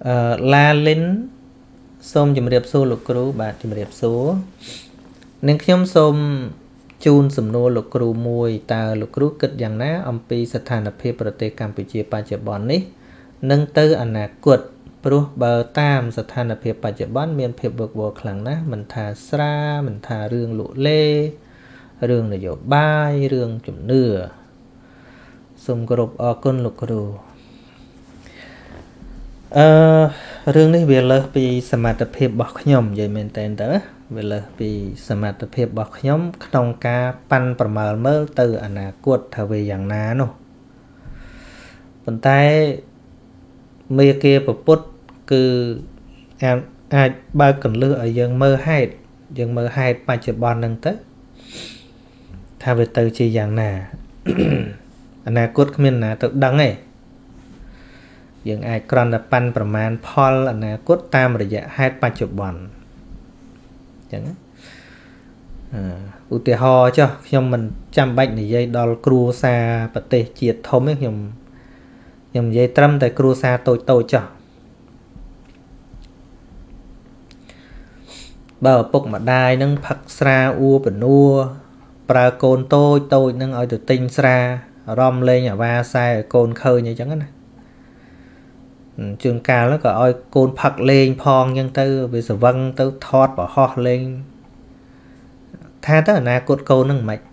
La Linh xôm chùm riệp xô lục cửu bạc chùm riệp xô nên nhóm xôm chun sầm nô lục cửu mùi ta lục cửu kết dạng ná ông pi sát thàn ở phía Prote Campuchia pa chợ bòn ní nâng tư anh à quật pro bờ tam sát thàn ở phía pa chợ bòn miền phía bực bò khẳng ná mình thà sra mình thà rương lụa lê rương là dỗ bay rương chùm nửa xôm group ở con lục cửu rương này về là vìสมรรถភាព របស់ ខ្ញុំ និយាយ មែន តើ ទៅ វា លើ ពី សមត្ថភាព របស់ ខ្ញុំ ក្នុង ការ ប៉ាន់ ប្រមើល មើល ទៅ អនាគត ថា វា យ៉ាង ណា នោះ ប៉ុន្តែ មេគា ប្រពុត គឺ អាច បើក កន្លឹះ ឲ្យ យើង មើល ហេតុ យើង មើល ហេតុ បច្ចុប្បន្ន នឹង ទៅ ថា វា ទៅ ជា យ៉ាង ណា អនាគត គ្មាន ណា ទៅ ដឹង ទេ យើងអាចគ្រាន់តែប៉ាន់ប្រមាណផលអនាគតតាមរយៈហេតុបច្ចុប្បន្នអញ្ចឹងឧទាហរណ៍ចុះខ្ញុំមិនចាំបាច់និយាយដល់គ្រួសារប្រទេសជាតិធំទេខ្ញុំនិយាយត្រឹមតែគ្រួសារតូចតូចចុះបើឪពុកម្ដាយនឹងផឹកស្រាអ៊ូបនួប្រើកូនតូចតូចនឹងឲ្យទៅទិញស្រារំលេងអាវ៉ាសែឲ្យកូនឃើញអញ្ចឹងណាជួនកាលក៏ឲ្យកូនផឹកលេងផងអញ្ចឹងទៅវាស្វឹងទៅថតប្រហោះលេងថាទៅអនាគតកូននឹងមិន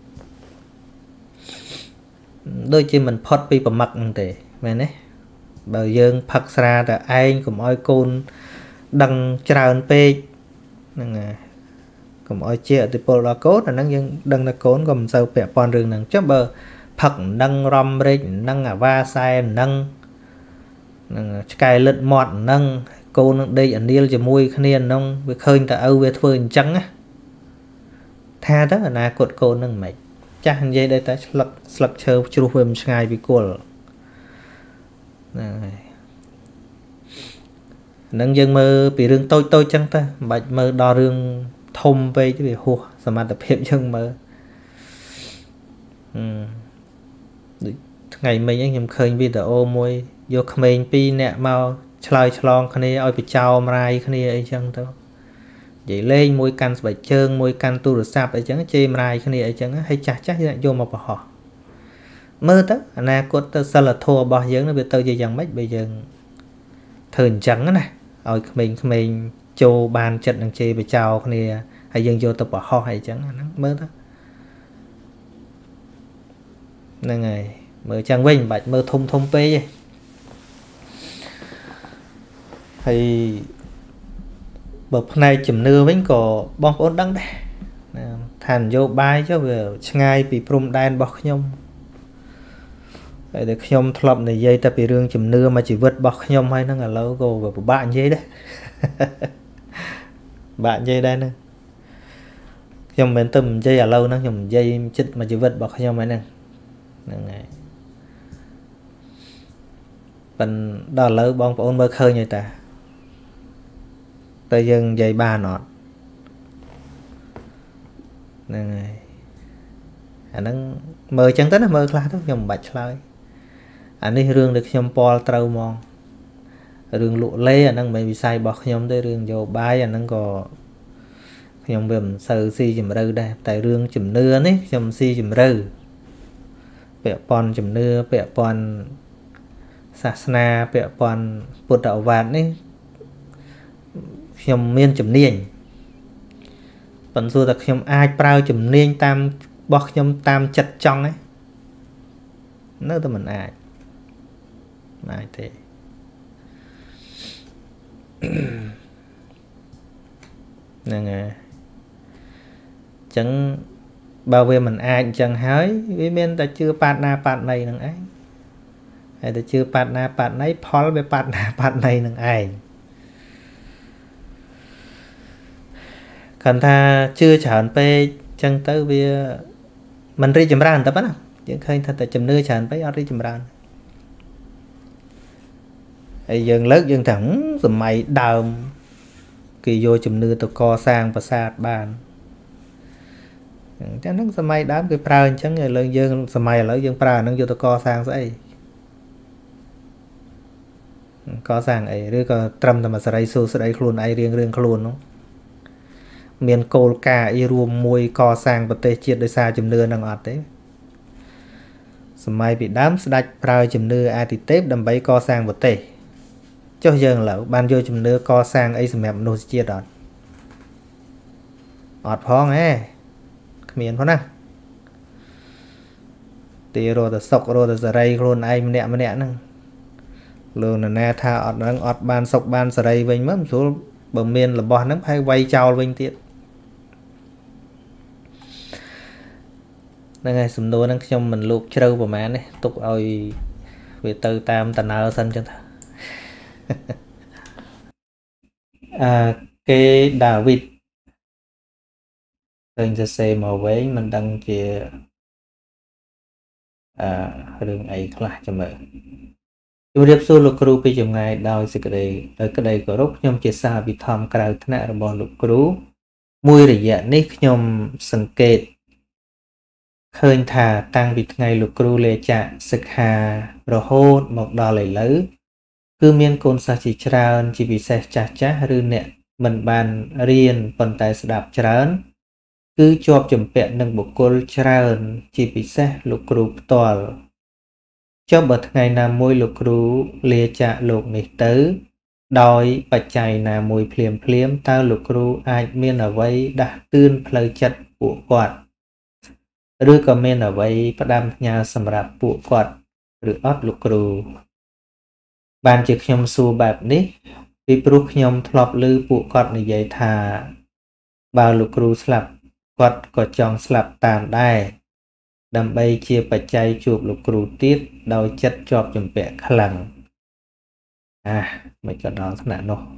ដូចជាមិនផុតពីប្រមឹកហ្នឹងទេមែនទេបើយើងផឹកស្រាតែឯងកុំឲ្យកូនដឹងច្រើនពេកហ្នឹងហើយកុំឲ្យជាឥទ្ធិពលដល់កូនអាហ្នឹងយើងដឹងថាកូនក៏មិនសូវពាក់ព័ន្ធរឿងហ្នឹងចុះបើផឹកនឹងរំរែកនឹងអាវ៉ាសែនឹងនឹងឆ្កែលិតមាត់នឹងកូននឹងដេកអានីលជាមួយគ្នានឹងវាឃើញតែឪវាធ្វើអញ្ចឹងណាថាទៅអនាគតកូននឹងមិនចាស់និយាយដែរតែស្លឹកឈើជ្រុះវាមិនឆ្ងាយពីគល់ហ្នឹងហើយនឹងយើងមើលពីរឿងតូចតូចចឹងទៅមិនបាច់មើលដល់រឿងធំពេកទេវាហួសសមត្ថភាពយើងមើលដូចថ្ងៃមិញខ្ញុំឃើញវីដេអូមួយយកក្មេង2នាក់មកឆ្លើយឆ្លងគ្នាឲ្យបចោមរាយគ្នាអីចឹងទៅនិយាយលេងមួយកាន់ស្បែកជើងមួយកាន់ទូរស័ព្ទអីចឹងជេររាយគ្នាអីចឹងហើយចាស់យកមកបង្ហោះមើលទៅអនាគតទៅសិលធម៌របស់យើងវាទៅជាយ៉ាងម៉េចបើយើងធ្វើអញ្ចឹងណាឲ្យក្មេងចូលបានចិត្តនឹងជេរបចោគ្នាហើយយើងយកទៅបង្ហោះអីចឹងហ្នឹងមើលទៅហ្នឹងហើយមើលចឹងវិញមិនបាច់មើលធំពេកទេហើយបើផ្នែកជំនឿវិញក៏បងប្អូនដឹងដែរថានយោបាយចុះវាឆ្ងាយពីព្រំដែនរបស់ខ្ញុំហើយតែខ្ញុំធ្លាប់និយាយតែពីរឿងជំនឿមួយជីវិតរបស់ខ្ញុំហើយហ្នឹងឥឡូវក៏វាពិបាកនិយាយដែរបាក់និយាយដែរហ្នឹងខ្ញុំមិនមែនទៅនិយាយឥឡូវហ្នឹងខ្ញុំនិយាយចិត្តមួយជីវិតរបស់ខ្ញុំហើយហ្នឹងហ្នឹងហើយប៉ុន្តែដល់ឥឡូវបងប្អូនមើលឃើញហើយតាតែយើងនិយាយបានអត់ហ្នឹងហើយអាហ្នឹងមើលអញ្ចឹងទៅណាមើលខ្លះទៅខ្ញុំមិនបាច់ឆ្លើយអានេះរឿងដែលខ្ញុំពាល់ត្រូវហ្មងរឿងលក់លេអាហ្នឹងមិនមែនវិស័យរបស់ខ្ញុំទេរឿងនយោបាយអាហ្នឹងក៏ខ្ញុំវាមិនសូវស៊ីជម្រៅដែរតែរឿងជំនឿនេះខ្ញុំស៊ីជម្រៅពាក់ព័ន្ធជំនឿពាក់ព័ន្ធសាសនាពាក់ព័ន្ធពុទ្ធឱវាទនេះខ្ញុំមានជំនាញប៉ុន្តែថាខ្ញុំអាចប្រើជំនាញតាមរបស់ខ្ញុំតាមចិត្តចង់នៅតែមិនអាចទេហ្នឹងហើយអញ្ចឹងបើវាមិនអាចអញ្ចឹងហើយវាមានតែជឿប៉ាតណាប៉ាតណីនឹងឯងហើយតែជឿប៉ាតណាប៉ាតណីផលវាប៉ាតណាប៉ាតណីនឹងឯងគាត់ថាជឿច្រើនពេកចឹងទៅវាមិនរីកចម្រើនតែប៉ុណ្ណាយើងឃើញថាតែជំនឿច្រើនពេកអត់រីកចម្រើនហើយយើងលើកយើងថាសម័យដើមគេយកជំនឿទៅកសាងប្រាសាទបានចឹងហ្នឹងសម័យដើមគេប្រើអញ្ចឹងឥឡូវយើងសម័យឥឡូវយើងប្រើអាហ្នឹងយកទៅកសាងស្អី có sang ấy rồi có trầm tầm sợi su sợi khuôn ai riêng khuôn nó miền cô ca y rùm mùi co sang bờ tây chiết đời xa chùm nưa năng ọt đấy sớm bị đám sạch prao chùm nưa ai thì tép đầm bấy co sang bờ tây cho dường là ban vô chùm nưa co sang ấy sớm mẹp nô chiết đọt ọt phong ấy miền phong năng thì rồi sọc rồi sợi khuôn ai mẹ năng luôn là na tha ọt năng ọt ban sọc ban sợi vinh mất số bờ miền là bò nấm hay quay trao vinh tiết nên ngày sum nô năng trong mình luộc trâu của má này tục ơi về từ tam tần ở sân cho thà cái David mình sẽ xem màu vẽ mình đăng kia đường ấy là cho mở chúng điệp số lục cừu bây giờ ngày đào sẽ cái đây có rốt nhom chia xa bị tham cào thế nào bọn lục cừu mùi rỉ dạ nick nhom sừng kệt khơi thà tăng bị ngày lục cừu lệ chạ sực hà rồi hôn một đò lầy lứ cứ miên côn sa chỉ tràn chỉ bị xe chả rư nè mình bàn riêng phần tài đạp tràn cứ cho chùm vẹn nâng bộ cô tràn chỉ bị xe lục cừu toàn cho bật ngày nào môi lục cừu lệ chạ lục này tới đòi bạch chạy là mùi phliềm tao lục cừu ai miên ở vây đã tương lời chặt của quạt rư có miên ở vây phát đam nhà sầm rạp của quạt rư ót lục cừu bàn trực nhom su bạp ní vì bố nhom thọp lư của quạt này dạy thà bao lục cừu slap quạt có chong slap tàn đai đầm bay chia bạch chạy chụp lục cừu tiết đòi chất chọp chùm vẹn khá lặng mấy cái đó thật nạ nô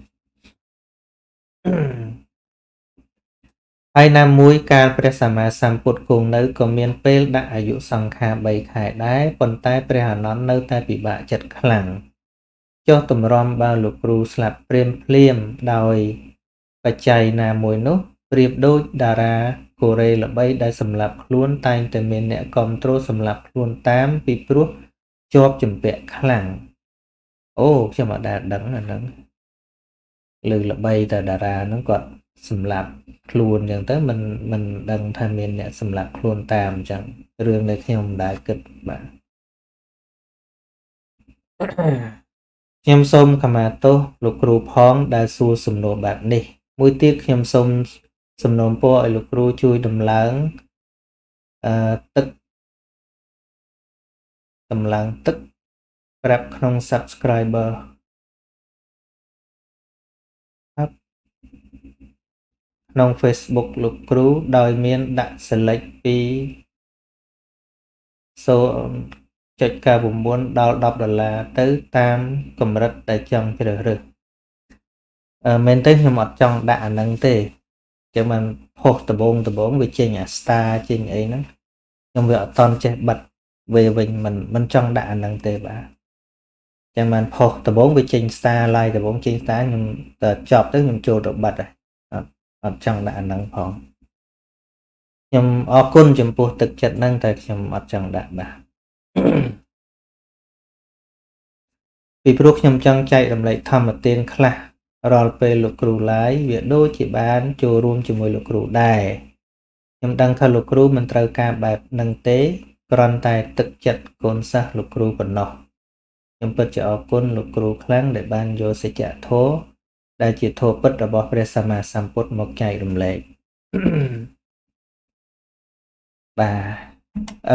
hai năm mũi ca presama samput cùng nữ có miền pel đã ở dụ song kha bầy khải đái còn tay prehanon nơi tay bị bạ chật khẳng cho tùm rom bao lục ru slap prem đòi và chạy nà mùi nốt riệp đôi đà ra cô rê là bay đã sầm lập luôn tay từ miền nẹ control sầm lập luôn tám bị prút chộp chùm vẹn khẳng cho mà đã đắng là đắng lư là bay từ đà ra nó còn sầm lập luôn chẳng tới mình đang tham miền nè sầm lập luôn tam chẳng rương này khi ông đã kịch bạn nhâm sôm kama tô lục ru phong đã xua sầm nổ bạn đi mũi tiếc nhâm sôm sầm nổ po lục ru chui đầm láng tức đầm láng tức rap không subscriber nông Facebook lục cừu đòi miên đã select pi số chọn cả vùng muốn đào đọc là tới tam cầm rất tại trong cái được mình tới như một trong đã nâng tê cho mình hộp tờ bốn về trên nhà star trên ấy nó nhưng việc toàn chạy bật về mình trong đã nâng tê bà cho mình hộp tờ bốn về trên star like tờ bốn trên star nhưng tờ chọc tới nhưng chua được bật rồi ở trong đã nâng phong nhưng ở côn chấm buộc thực chất nâng tại chấm ở trong đã bà vì lúc nhầm chân chạy làm lại thăm một tên khla rồi về lục cừu lái việc đôi chỉ bán chùaរួមchùa mùi lục cừu đài nhầm đăng thờ lục cừu mìnhត្រូវការបែបនឹងទេគ្រាន់តែទឹកចិត្តកូនសិស្សលោកគ្រូប៉ុណ្ណោះខ្ញុំពិតជាអរគុណលោកគ្រូខ្លាំងដែលបានយកសច្ចធម៌ដែលជាធម៌ពិតរបស់ព្រះសម្មាសម្ពុទ្ធមកចែករំលែកបាទ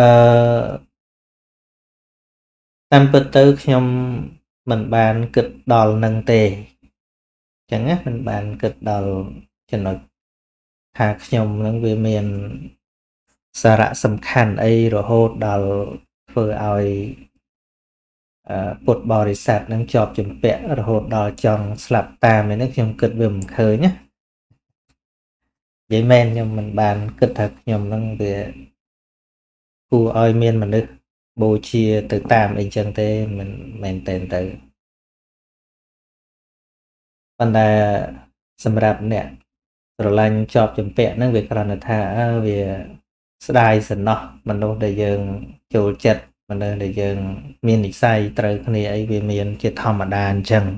តាមពិតទៅខ្ញុំមិនបានគិតដល់នឹងទេចឹងណាមិនបានគិតដល់ចំណុចថាខ្ញុំនឹងវាមានសារៈសំខាន់អីរហូតដល់ធ្វើឲ្យពុទ្ធបរិស័ទនឹងជាប់ជំពាក់រហូតដល់ចង់ស្លាប់តាមនេះខ្ញុំគិតវាមិនឃើញណានិយាយមែនខ្ញុំមិនបានគិតថាខ្ញុំនឹងវាគួរឲ្យមានមនុស្សបូជាទៅតាមអីចឹងទេមិនមែនតែទៅប៉ុន្តែសម្រាប់អ្នកស្រឡាញ់ជាប់ជំពាក់ហ្នឹងវាគ្រាន់តែថាវាស្ដាយសំណោះមនុស្សដែលយើងចូលចិត្តមនុស្សដែលយើងមាននិស្ស័យត្រូវគ្នាអីវាមានជាធម្មតាអញ្ចឹង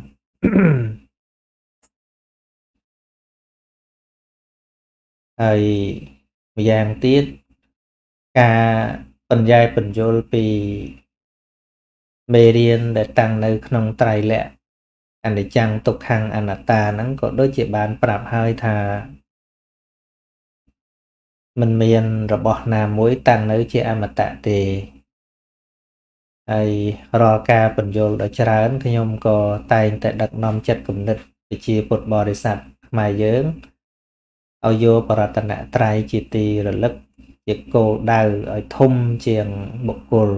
ហើយម្យ៉ាងទៀតការបញ្ញែបញ្យលពីមេរៀនដែលតាំងនៅក្នុងត្រៃលក្ខណ៍អនិច្ចំទុក្ខំអនត្តាហ្នឹងក៏ដូចជាបានប្រាប់ហើយថាមិនមានរបស់ណាមួយតាំងនៅជាអមតៈទេហើយរាល់ការបញ្យលដ៏ច្រើនខ្ញុំក៏តែងតែដឹកនាំចិត្តគំនិតវិជាពុទ្ធបរិស័ទខ្មែរយើងឲ្យយកបរតនត្រ័យជាទីរលឹកជាគោលដៅឲ្យធំជាងបុគ្គល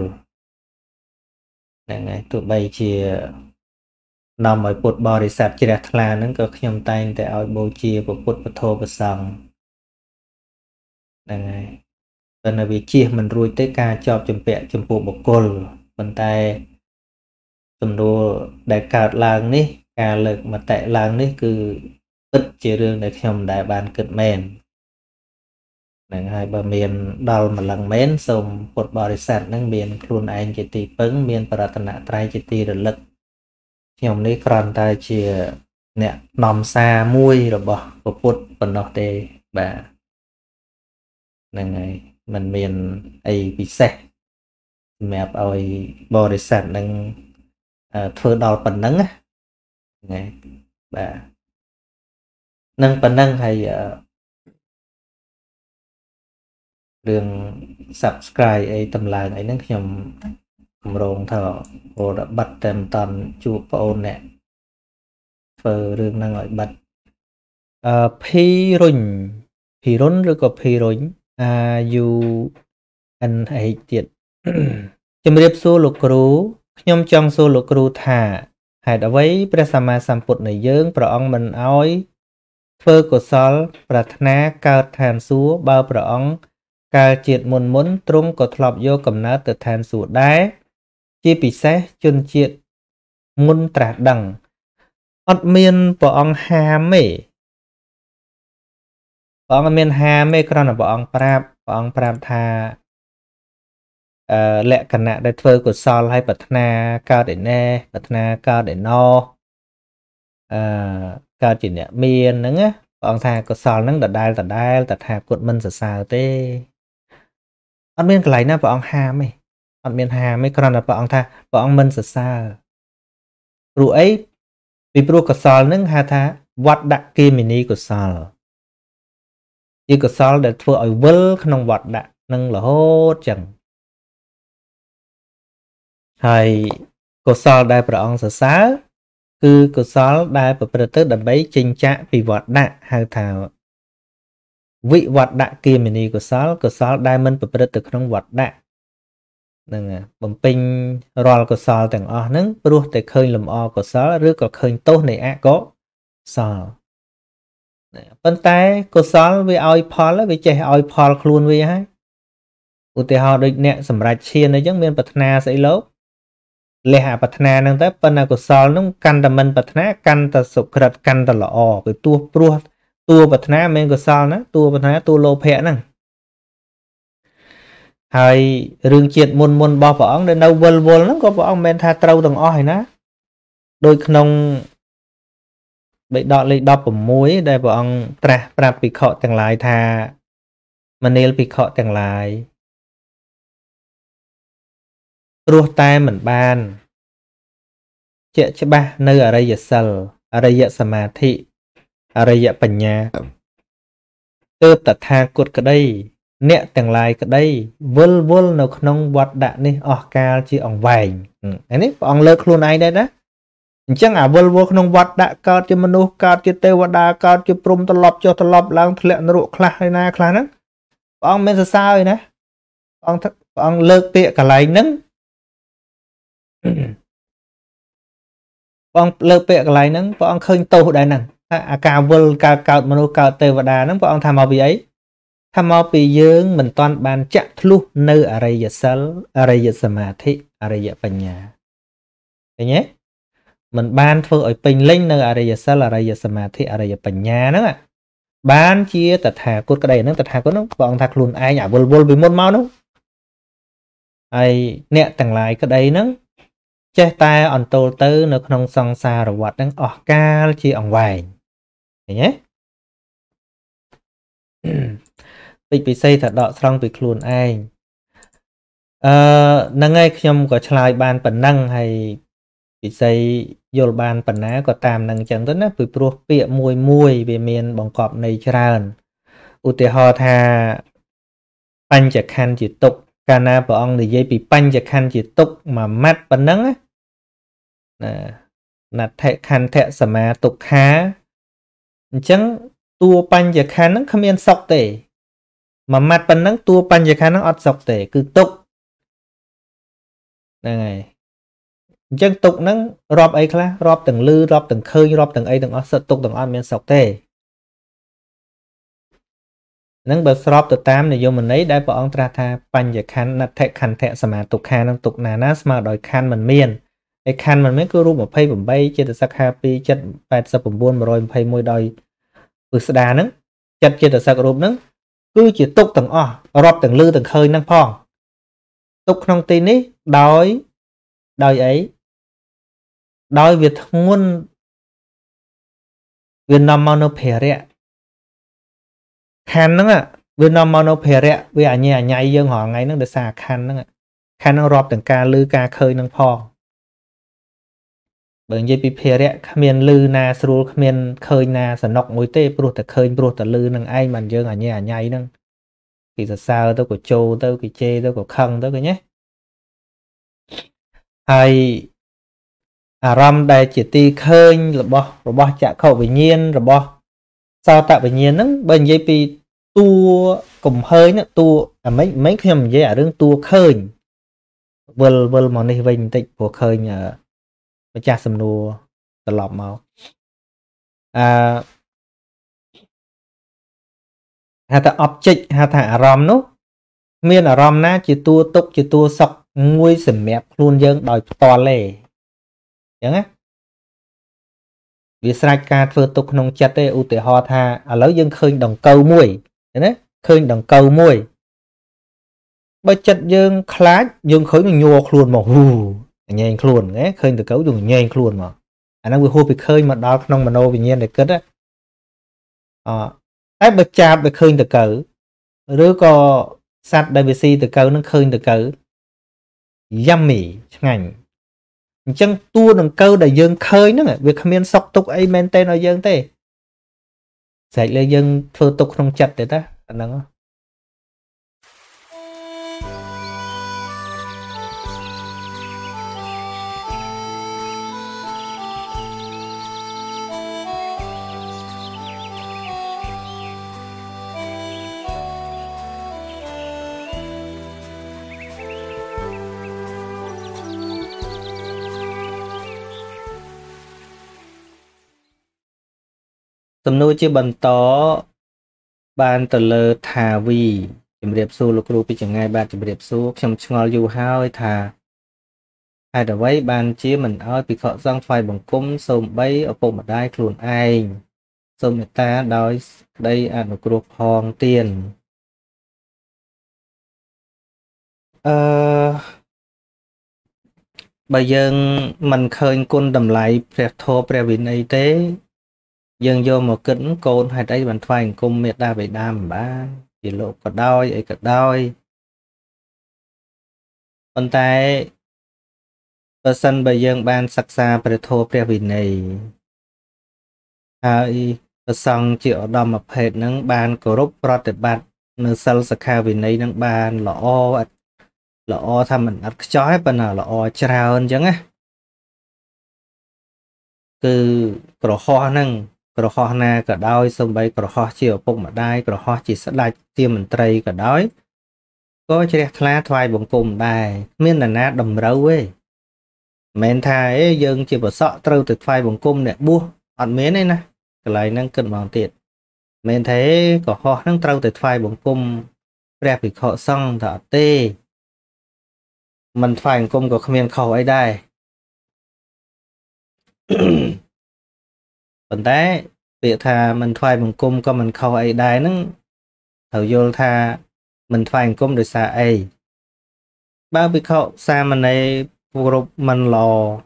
ហ្នឹងហើយទោះបីជានាំឲ្យពុទ្ធបរិស័ទជ្រះថ្លាហ្នឹងក៏ខ្ញុំតែងតែឲ្យបូជាពុទ្ធពធប្រសង្ឃហ្នឹងហើយប៉ុន្តែវាជៀសមិនរួចទេការជាប់ចម្ពាក់ចំពោះបុគ្គលប៉ុន្តែសំណួរដែលកើតឡើងនេះការលើកមតិឡើងនេះគឺពិតជារឿងដែលខ្ញុំមិនដែលបានគិតមែនហ្នឹងហើយបើមានដល់ម្លឹងមែនសូមពុទ្ធបរិស័ទនឹងមានខ្លួនឯងជាទីពឹងមានបរតនត្រ័យជាទីរលឹកខ្ញុំនេះគ្រាន់តែជាអ្នកនាំសារមួយរបស់ពុទ្ធប៉ុណ្ណោះទេបាទហ្នឹងហើយมันមានអីពិសេសសម្រាប់ឲ្យបរិស័ទនឹងធ្វើដល់ប៉ុណ្ណឹងណាបាទនឹងប៉ុណ្ណឹងហើយរឿង subscribe អីតម្លើងអីហ្នឹងខ្ញុំគម្រោងថាអូបិទតែមិនតាន់ជួបបងអូនអ្នកធ្វើរឿងហ្នឹងឲ្យបិទភីរុញឬក៏ភីរុញUNH ទៀតជំរាបសួរលោកគ្រូខ្ញុំចង់សួរលោកគ្រូថាហេតុអ្វីព្រះសម្មាសម្ពុទ្ធនៃយើងព្រះអង្គមិនអោយធ្វើកុសលប្រាថ្នាកើតឋានសួគ៌បើព្រះអង្គកាលជាតិមុនទ្រង់ក៏ធ្លាប់យកកំណើតទៅឋានសួគ៌ដែរជាពិសេសជនជាតិមុនត្រាស់ដឹងអត់មានព្រះអង្គហាមទេព្រះអង្គមានហាមទេគ្រាន់តែព្រះអង្គប្រាប់ថាលក្ខណៈដែលធ្វើកុសលឲ្យប្រាថ្នាកើតឯណេះប្រាថ្នាកើតឯណោកើតជាអ្នកមានហ្នឹងណាព្រះអង្គថាកុសលហ្នឹងដដែលតថាគតមិនសរសើរទេអត់មានកន្លែងណាព្រះអង្គហាមទេអត់មានហាមទេគ្រាន់តែព្រះអង្គថាព្រះអង្គមិនសរសើរព្រោះអីពីព្រោះកុសលហ្នឹងហៅថាវត្តគិមិនីកុសលជាកុសលដែលធ្វើឲ្យវិលក្នុងវត្តនឹងរហូតចឹងហើយកុសលដែលព្រះអង្គសរសើរគឺកុសលដែលប្រព្រឹត្តទៅដើម្បីចិញ្ចាក់ពីវត្តហៅថាវិវត្តគិមិនីកុសលដែលមិនប្រព្រឹត្តទៅក្នុងវត្តហ្នឹងបំពេញរាល់កុសលទាំងអស់ហ្នឹងព្រោះតែឃើញលំអកុសលឬក៏ឃើញទោសនៃអកុសលប៉ុន្តែកុសលវាឲ្យផលវាចេះឲ្យផលខ្លួនវាហើយឧទាហរណ៍ដូចអ្នកសម្រេចឈានអញ្ចឹងមានប្រាថ្នាស្អីលោកលះអាប្រាថ្នាហ្នឹងទៅប៉ុន្តែកុសលហ្នឹងកាន់តែមិនប្រាថ្នាកាន់តែសុក្រិតកាន់តែល្អពីព្រោះតួប្រាថ្នាមិនកុសលណាតួប្រាថ្នាតួលោភៈហ្នឹងហើយរឿងជាតិមុនរបស់ព្រះអង្គដែលនៅវិលហ្នឹងក៏ព្រះអង្គមិនមែនថាត្រូវទាំងអស់ឯណាដូចក្នុងបិដកលេខ16ដែលព្រះអង្គត្រាស់ប្រាប់ភិក្ខុទាំងឡាយថាមនាលភិក្ខុទាំងឡាយព្រោះតែមិនបានជាក់ច្បាស់នៅអរិយសិលអរិយសមាធិអរិយបញ្ញាទើបតថាគតក្តីអ្នកទាំងឡាយក្តីវិលនៅក្នុងវត្តនេះអស់កាលជាអង្វែងនេះព្រះអង្គលើកខ្លួនឯងដែរណាអញ្ចឹងអាវិលក្នុងវត្តកើតជាមនុស្សកើតជាទេវតាកើតជាព្រំត្រឡប់ចុះត្រឡប់ឡើងធ្លាក់នរកខ្លះហើយណាខ្លះហ្នឹងព្រះអង្គមានសរសើរឯណាព្រះអង្គលើកពាក្យកន្លែងហ្នឹងព្រះអង្គលើកពាក្យកន្លែងហ្នឹងព្រះអង្គឃើញទោសដែរហ្នឹងថាអាការវិលកើតមនុស្សកើតទេវតាហ្នឹងព្រះអង្គថាមកពីអីថាមកពីយើងមិនទាន់បានចាក់ធ្លុះនៅអរិយសិលអរិយសមាធិអរិយបញ្ញាឃើញទេមិនបានធ្វើឲ្យពេញលេញនៅអរិយសិលអរិយសមាធិអរិយបញ្ញាហ្នឹងបានជាតថាគតក្តីហ្នឹងតថាគតហ្នឹងព្រះអង្គថាខ្លួនឯងអាវិលពីមុនមកនោះហើយអ្នកទាំងឡាយក្តីហ្នឹងចេះតែអន្ទល់ទៅនៅក្នុងសង្សារវដ្តហ្នឹងអស់កាលជាអង្វែងឃើញទេពេចពិសេសថាដកស្រង់ពីខ្លួនឯងហ្នឹងហើយខ្ញុំក៏ឆ្លើយបានប៉ុណ្ណឹងហើយពិសេសយល់បានប៉ុណ្ណាក៏តាមនឹងអញ្ចឹងទៅណាពីព្រោះពាក្យមួយវាមានបង្កប់ន័យច្រើនឧទាហរណ៍ថាបញ្ចខណ្ឌជាទុក្ខកាលណាព្រះអង្គនិយាយពីបញ្ចខណ្ឌជាទុក្ខមួយម៉ាត់ប៉ុណ្ណឹងណាណដ្ឋខន្ធៈសមាទុក្ខាអញ្ចឹងតួបញ្ចខណ្ឌហ្នឹងគ្មានសុខទេមួយម៉ាត់ប៉ុណ្ណឹងតួបញ្ចខណ្ឌហ្នឹងអត់សុខទេគឺទុក្ខហ្នឹងហើយអញ្ចឹងទុកហ្នឹងរាប់អីខ្លះរាប់ទាំងលឺរាប់ទាំងឃើញរាប់ទាំងអីទាំងអស់សិតទុកទាំងអត់មានសុខទេហ្នឹងបើស្របទៅតាមនិយមន័យដែលព្រះអង្គត្រាស់ថាបញ្ញខណ្ឌណដ្ឋខន្ធៈសមាទុក្ខានឹងទុកណាស្មើដោយខណ្ឌមិនមានហើយខណ្ឌមិនមានគឺរូប28ចេតសិក52ចិត្ត89 121ដោយពិស្ដាហ្នឹងចិត្តចេតសិករូបហ្នឹងគឺជាទុកទាំងអស់រាប់ទាំងលឺទាំងឃើញហ្នឹងផងទុកក្នុងទីនេះដោយអីដោយវាធ្ងន់វានាំមកនៅភារៈខណ្ឌហ្នឹងវានាំមកនៅភារៈវាអញ្ញាញ៉ៃយើងរាល់ថ្ងៃហ្នឹងដោយសារខណ្ឌហ្នឹងរាប់ទាំងការលឺការឃើញហ្នឹងផងបើនិយាយពីភារៈគ្មានលឺណាស្រួលគ្មានឃើញណាសនុកមួយទេព្រោះតែឃើញព្រោះតែលឺនឹងឯងបានយើងអញ្ញាញ៉ៃហ្នឹងគេសរសើរទៅក៏ចូលទៅគេជេរទៅក៏ខឹងទៅឃើញទេហើយអារម្មណ៍ដែលជាទីឃើញរបស់ចក្ខុវិញ្ញាណរបស់សោតវិញ្ញាណហ្នឹងបើនិយាយពីតួកំហើញតួអាមិនខ្ញុំនិយាយអារឿងតួឃើញវិលមកនេះវិញបន្តិចព្រោះឃើញម្ចាស់សំណួរត្រឡប់មកហៅថា object ហៅថាអារម្មណ៍នោះមានអារម្មណ៍ណាជាតួទុកជាតួសុខមួយសម្រាប់ខ្លួនយើងដោយផ្ទាល់ទេអញ្ចឹងណាវាស្រេចការធ្វើទុកក្នុងចិត្តទេឧទាហរណ៍ថាឥឡូវយើងឃើញដង្កូវមួយណាឃើញដង្កូវមួយបើចិត្តយើងខ្លាចយើងឃើញនឹងញ័រខ្លួនមកញែងខ្លួនណាឃើញដង្កូវយើងញែងខ្លួនមកអាហ្នឹងវាហួសពីឃើញមកដល់ក្នុងមโนវិញ្ញាណដែលគិតតែបើចាប់ទៅឃើញដង្កូវឬក៏សត្វដែលវាស៊ីដង្កូវនឹងឃើញដង្កូវយ៉ាំមីឆ្ងាញ់អញ្ចឹងតួដង្កូវដែលយើងឃើញហ្នឹងវាគ្មានសុខទុក្ខអីមែនទេឲ្យយើងទេស្រេចលើយើងធ្វើទុកក្នុងចិត្តទេតាអាហ្នឹងសំណួរជាបន្តបានទៅលើថាវីជំរាបសួរលោកគ្រូពីចម្ងាយបាទជំរាបសួរខ្ញុំឆ្ងល់យូរហើយថាហេតុអ្វីបានជាមិនអោយភិក្ខុសង្ឃថ្វាយបង្គំសូម្បីឪពុកម្ដាយខ្លួនឯងសូមមេត្តាដោយក្តីអនុគ្រោះផងទៀនបើយើងមិនឃើញគុណតម្លៃព្រះធម៌ព្រះវិន័យទេយើងយកមកគិតកូនហេតុអីបានថ្វាយអង្គមមេត្តាបិតាមិនបានជាលោកក៏ដោយអីក៏ដោយប៉ុន្តែបើសិនបើយើងបានសិក្សាព្រះធម៌ព្រះវិន័យហើយព្រះសង្ឃជាឧត្តមភេទនឹងបានគោរពប្រតិបត្តិនៅសិលសិក្ខាវិន័យនឹងបានល្អថាមិនអត់ខ្ចោះទេប៉ុន្តែល្អច្រើនអញ្ចឹងណាគឺក្រហោះហ្នឹងក្រហោះណាក៏ដោយសូម្បីក្រហោះជាឪពុកម្ដាយក្រហោះជាស្ដេចជាមន្ត្រីក៏ដោយក៏ជ្រះថ្លាថ្វាយបង្គំដែរគ្មាននរណាតម្រូវទេមិនមែនថាយើងជាប្រសក់ត្រូវទៅថ្វាយបង្គំអ្នកបួសអត់មានទេណាកន្លែងហ្នឹងគិតមកទៀតមិនមែនទេក្រហោះហ្នឹងត្រូវទៅថ្វាយបង្គំព្រះភិក្ខុសង្ឃតែអត់ទេមិនថ្វាយបង្គំក៏គ្មានខុសអីដែរប៉ុន្តែពាក្យថាមិនថ្វាយបង្គំក៏មិនខុសអីដែរហ្នឹងត្រូវយល់ថាមិនថ្វាយបង្គំដោយសារអីបើភិក្ខុសាមណេរគ្រប់មិនល្អ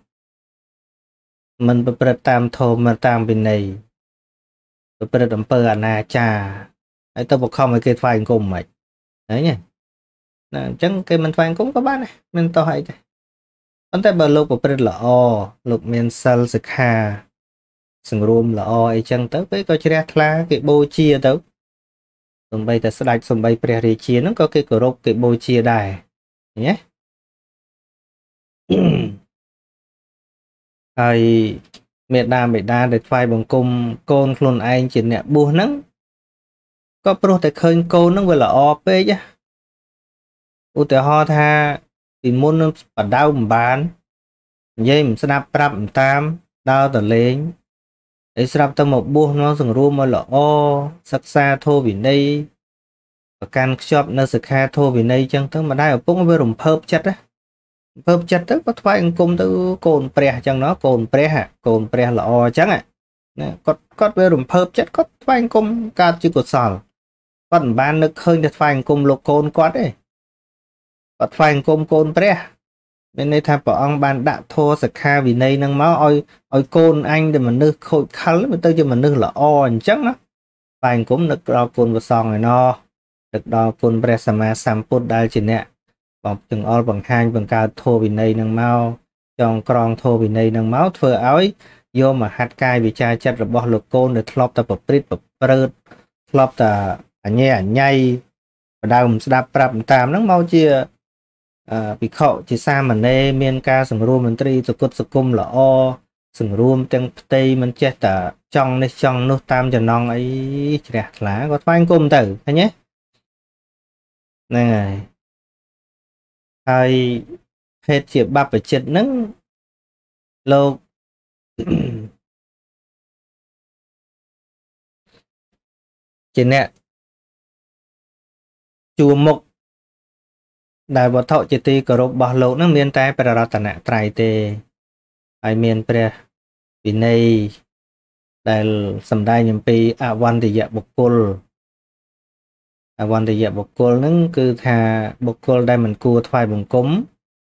មិនប្រព្រឹត្តតាមធម៌មិនតាមវិន័យប្រព្រឹត្តអំពើអនាចារហើយទៅបង្ខំឲ្យគេថ្វាយអង្គមហ្មងឃើញទេណាអញ្ចឹងគេមិនថ្វាយអង្គមក៏បានដែរមិនតោះអីទេប៉ុន្តែបើលោកប្រព្រឹត្តល្អលោកមានសិលសិក្ខាសង្រួមល្អអីចឹងទៅពេលក៏ជ្រះថ្លាគេបូជាទៅសំបីតែស្ដេចសំបីព្រះរាជាហ្នឹងក៏គេគោរពគេបូជាដែរឃើញទេហើយមេដាបេដាដែលថ្វាយបង្គំកូនខ្លួនឯងជាអ្នកបួសហ្នឹងក៏ព្រោះតែឃើញកូនហ្នឹងវាល្អពេកឧទាហរណ៍ថាពីមុននឹងបដៅមិនបាននិយាយមិនស្ដាប់ប្រាប់មិនតាមដើរទៅលេងហើយស្រាប់ទៅមកបួសមកសង្រួមមកល្អសិក្សាធម៌វិន័យប្រកាន់ខ្ជាប់នៅសិក្ខាធម៌វិន័យចឹងទៅម្ដាយឪពុកវារំភើបចិត្តណាពើបចិត្តទៅក៏ថ្វាយអង្គមទៅកូនព្រះអញ្ចឹងណោះកូនព្រះល្អអញ្ចឹងណាគាត់វារំភើបចិត្តគាត់ថ្វាយអង្គមកើតជាកុសលគាត់មិនបាននឹកឃើញតែថ្វាយអង្គមលោកកូនគាត់ទេគាត់ថ្វាយអង្គមកូនព្រះមានន័យថាព្រះអង្គបានដាក់ធម៌សិក្ខាវិន័យនឹងមកឲ្យកូនអញដែលមនុស្សខូចខលទៅជាមនុស្សល្អអញ្ចឹងណាថ្វាយអង្គមនឹកដល់គុណព្រះសង្ឃឯណោះនឹកដល់គុណព្រះសម្មាសម្ពុទ្ធដែលជាអ្នកបងចង្អុលបង្ហាញបង្កើតធម៌វិន័យនឹងមកចងក្រងធម៌វិន័យនឹងមកធ្វើឲ្យយកមហត្តកាយវិចារចិត្តរបស់លោកកូនដែលធ្លាប់តែប្រព្រឹត្តប្រព្រឹត្តធ្លាប់តែអញ្ញែអញ្ញៃបដៅមិនស្ដាប់ប្រាប់តាមហ្នឹងមកជាភិក្ខុជាសាមណេរមានការសង្រួមមន្ត្រីសគុតសគុំល្អសង្រួមទាំងផ្ទៃមិនចេះតែចង់នេះចង់នោះតាមចំណងអីជ្រះថ្លាក៏ថ្វាយអង្គមទៅឃើញទេហ្នឹងហើយហេតុជាបព្វជិតហ្នឹងលោកជាអ្នកជួមុខដែលវត្ថុជាទីគោរពរបស់លោកហ្នឹងមានតែព្រះរតនត្រ័យទេហើយមានព្រះវិន័យដែលសម្ដែងអំពីអវន្តយបុគ្គលហ្នឹងគឺថាបុគ្គលដែលមិនគួរថ្វាយបង្គំ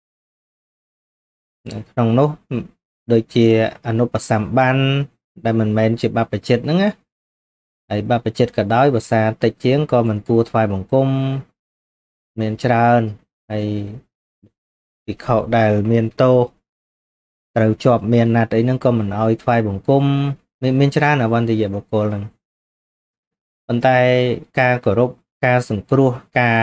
ក្នុងនោះដូចជាអនុបសម្បានដែលមិនមែនជាបព្វជិតហ្នឹងណាហើយបព្វជិតក៏ដោយភាសាតិចជាងក៏មិនគួរថ្វាយបង្គំមានច្រើនហើយភិក្ខុដែលមានទោសត្រូវជាប់មានណាត់អីហ្នឹងក៏មិនអោយថ្វាយបង្គំមានច្រើនអវន្តយបុគ្គលហ្នឹងប៉ុន្តែការគោរពការសង្គ្រោះការ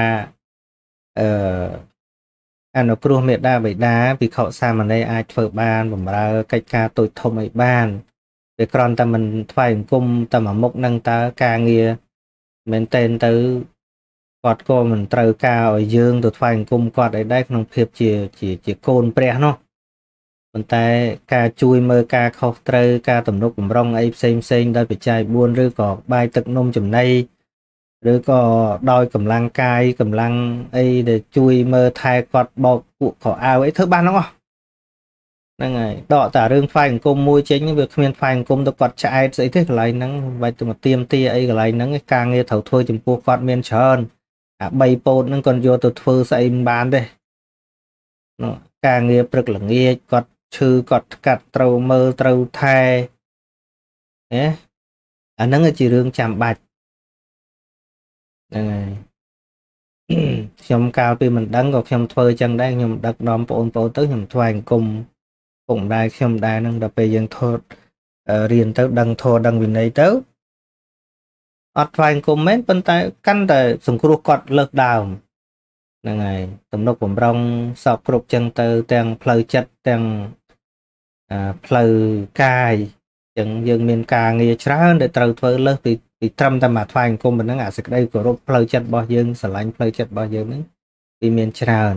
អនុគ្រោះមេដាបិតាភិក្ខុសាមណេរអាចធ្វើបានបម្រើកិច្ចការតូចធំអីបានវាគ្រាន់តែមិនថ្វាយអង្គមតែមួយមុខនឹងតើការងារមែនតែនទៅគាត់ក៏មិនត្រូវការឲ្យយើងទៅថ្វាយអង្គមគាត់ឲ្យដែរក្នុងភាពជាកូនព្រះនោះប៉ុន្តែការជួយមើលការខុសត្រូវការទំនុកបំរុងអីផ្សេងដោយបច្ច័យ4ឬក៏បាយទឹកនំចំណីឬក៏ដោយកម្លាំងកាយកម្លាំងអីដែលជួយមើលថែគាត់បោកពួកខោអាវអីធ្វើបានហ្នឹងហ្នឹងហើយដកតារឿងថ្វាយអង្គមមួយចេញវាគ្មានថ្វាយអង្គមទៅគាត់ឆ្អែតស្អីទេកន្លែងហ្នឹងបាច់ទៅមកទៀមទាអីកន្លែងហ្នឹងការងារត្រូវធ្វើចំពោះគាត់មានច្រើនអា3ពោតហ្នឹងគាត់យកទៅធ្វើស្អីមិនបានទេការងារព្រឹកល្ងាចគាត់ឈឺគាត់កាត់ត្រូវមើលត្រូវថែណាអាហ្នឹងជារឿងចាំបាច់ហ្នឹងហើយខ្ញុំកាលពីមិនដឹងក៏ខ្ញុំធ្វើចឹងដែរខ្ញុំដឹកនាំបងប្អូនទៅខ្ញុំថ្វាយអង្គមពុកម្ដាយខ្ញុំដែរហ្នឹងដល់ពេលយើងធត់រៀនទៅដឹងធម៌ដឹងវិន័យទៅអត់ថ្វាយអង្គមមែនប៉ុន្តែកាន់តែសង្គ្រោះគាត់លើកដើមហ្នឹងហើយទំនុកបំរុងសពគ្រប់ចឹងទៅទាំងផ្លូវចិត្តទាំងផ្លូវកាយចឹងយើងមានការងារច្រើនដែលត្រូវធ្វើលើសពីត្រឹមតែមកថ្វាយអង្គមប៉ុណ្ណឹងអាសេចក្តីគោរពផ្លូវចិត្តរបស់យើងស្រឡាញ់ផ្លូវចិត្តរបស់យើងហ្នឹងវាមានច្រើន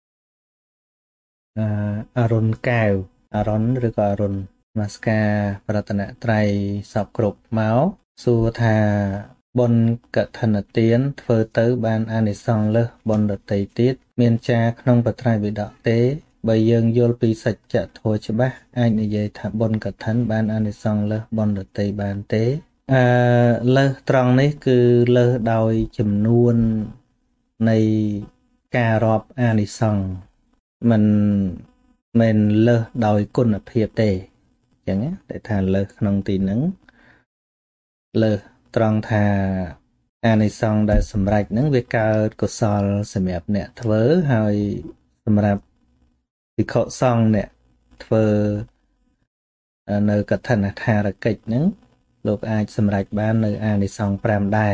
អរុនកែវអរុនឬក៏អរុននមស្ការប្រតនត្រ័យសពគ្រប់មកសួរថាបុណ្យកឋិនទានធ្វើទៅបានអានិសង្សលើសបុណ្យដទៃទៀតមានចាក្នុងបត្រៃបិដកទេបើយើងយល់ពីសច្ចធម៌ច្បាស់អាចនិយាយថាបុណ្យកឋិនបានអានិសង្សលើសបុណ្យដទៃបានទេលើសត្រង់នេះគឺលើសដោយចំនួននៃការរាប់អានិសង្សมันមិនលើសដោយគុណភាពទេអញ្ចឹងតែថាលើសក្នុងទីហ្នឹងលើសត្រង់ថាអានិសង្សដែលសម្រេចហ្នឹងវាកើតកុសលសម្រាប់អ្នកធ្វើហើយសម្រាប់ភិក្ខុសង្ឃអ្នកធ្វើនៅកឋិនថារកិច្ចហ្នឹងលោកអាចសម្រេចបាននៅអានិសង្ស5ដែរ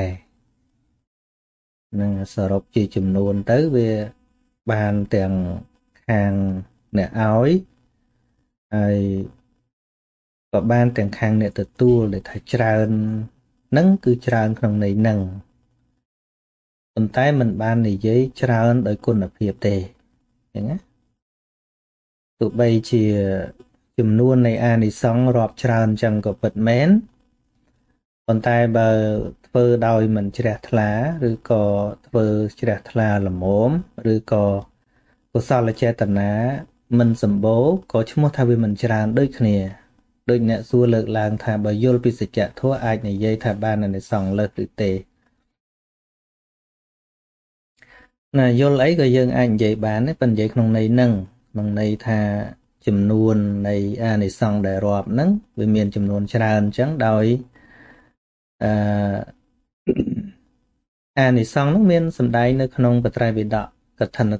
នឹងសរុបជាចំនួនទៅវាបានទាំងខាងអ្នកឲ្យហើយក៏បានទាំងខាងអ្នកទទួលដែលថាច្រើននឹងគឺច្រើនក្នុងន័យហ្នឹងប៉ុន្តែมันបាននិយាយច្រើនដោយគុណភាពទេអញ្ចឹងណាទោះបីជាចំនួននៃអានិសង្សរាប់ច្រើនអញ្ចឹងក៏ពិតមែនប៉ុន្តែបើធ្វើដោយមិនជ្រះថ្លាឬក៏ធ្វើជ្រះថ្លាល្មមឬក៏កុសលចេតនាមិនសម្បូរក៏ឈ្មោះថាវាមិនច្រើនដូចគ្នាដូចអ្នកសួរលើកឡើងថាបើយល់ពីសច្ចធម៌អាចនិយាយថាបានអានិសង្សលើសឬទេណាយល់អីក៏យើងអាចនិយាយបានដែរប៉ុន្តែនិយាយក្នុងន័យហ្នឹងក្នុងន័យថាចំនួននៃអានិសង្សដែលរាប់ហ្នឹងវាមានចំនួនច្រើនអញ្ចឹងដោយអានិសង្សហ្នឹងមានសម្ដែងនៅក្នុងបត្រៃបិដកកឋិន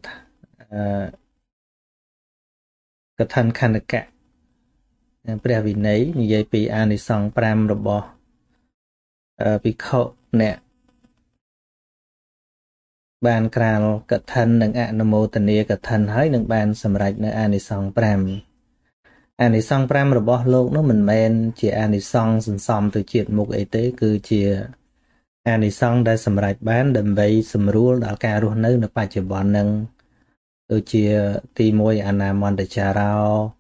កឋិនខណ្ឌកៈព្រះវិន័យនិយាយពីអានិសង្ស5របស់ភិក្ខុអ្នកបានក្រាលកឋិននិងអនុមោទនាកឋិនហើយនឹងបានសម្រេចនៅអានិសង្ស5អានិសង្ស5របស់លោកនោះមិនមែនជាអានិសង្សសន្សំទៅជាតិមុខអីទេគឺជាអានិសង្សដែលសម្រេចបានដើម្បីសម្រួលដល់ការរស់នៅបច្ចុប្បន្ននឹងដូចជាទី1អនាមន្តចារោ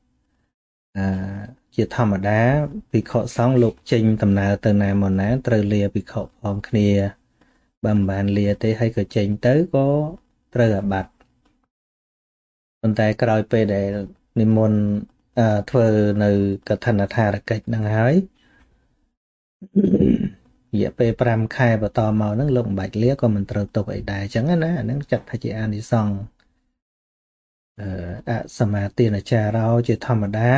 ជាធម្មតាភិក្ខុសង្ឃលោកចេញដំណើរទៅណាមកណាត្រូវលាភិក្ខុផងគ្នាបើមិនបានលាទេហើយក៏ចេញទៅក៏ត្រូវអាបត្តិប៉ុន្តែក្រោយពេលដែលនិមន្តធ្វើនៅកឋិនថារកិច្ចហ្នឹងហើយរយៈពេល5ខែបន្តមកហ្នឹងលោកមិនបាច់លាក៏មិនត្រូវទុកអីដែរអញ្ចឹងណាអាហ្នឹងចាត់ថាជាអានិសង្សអសមាទានចារោជាធម្មតា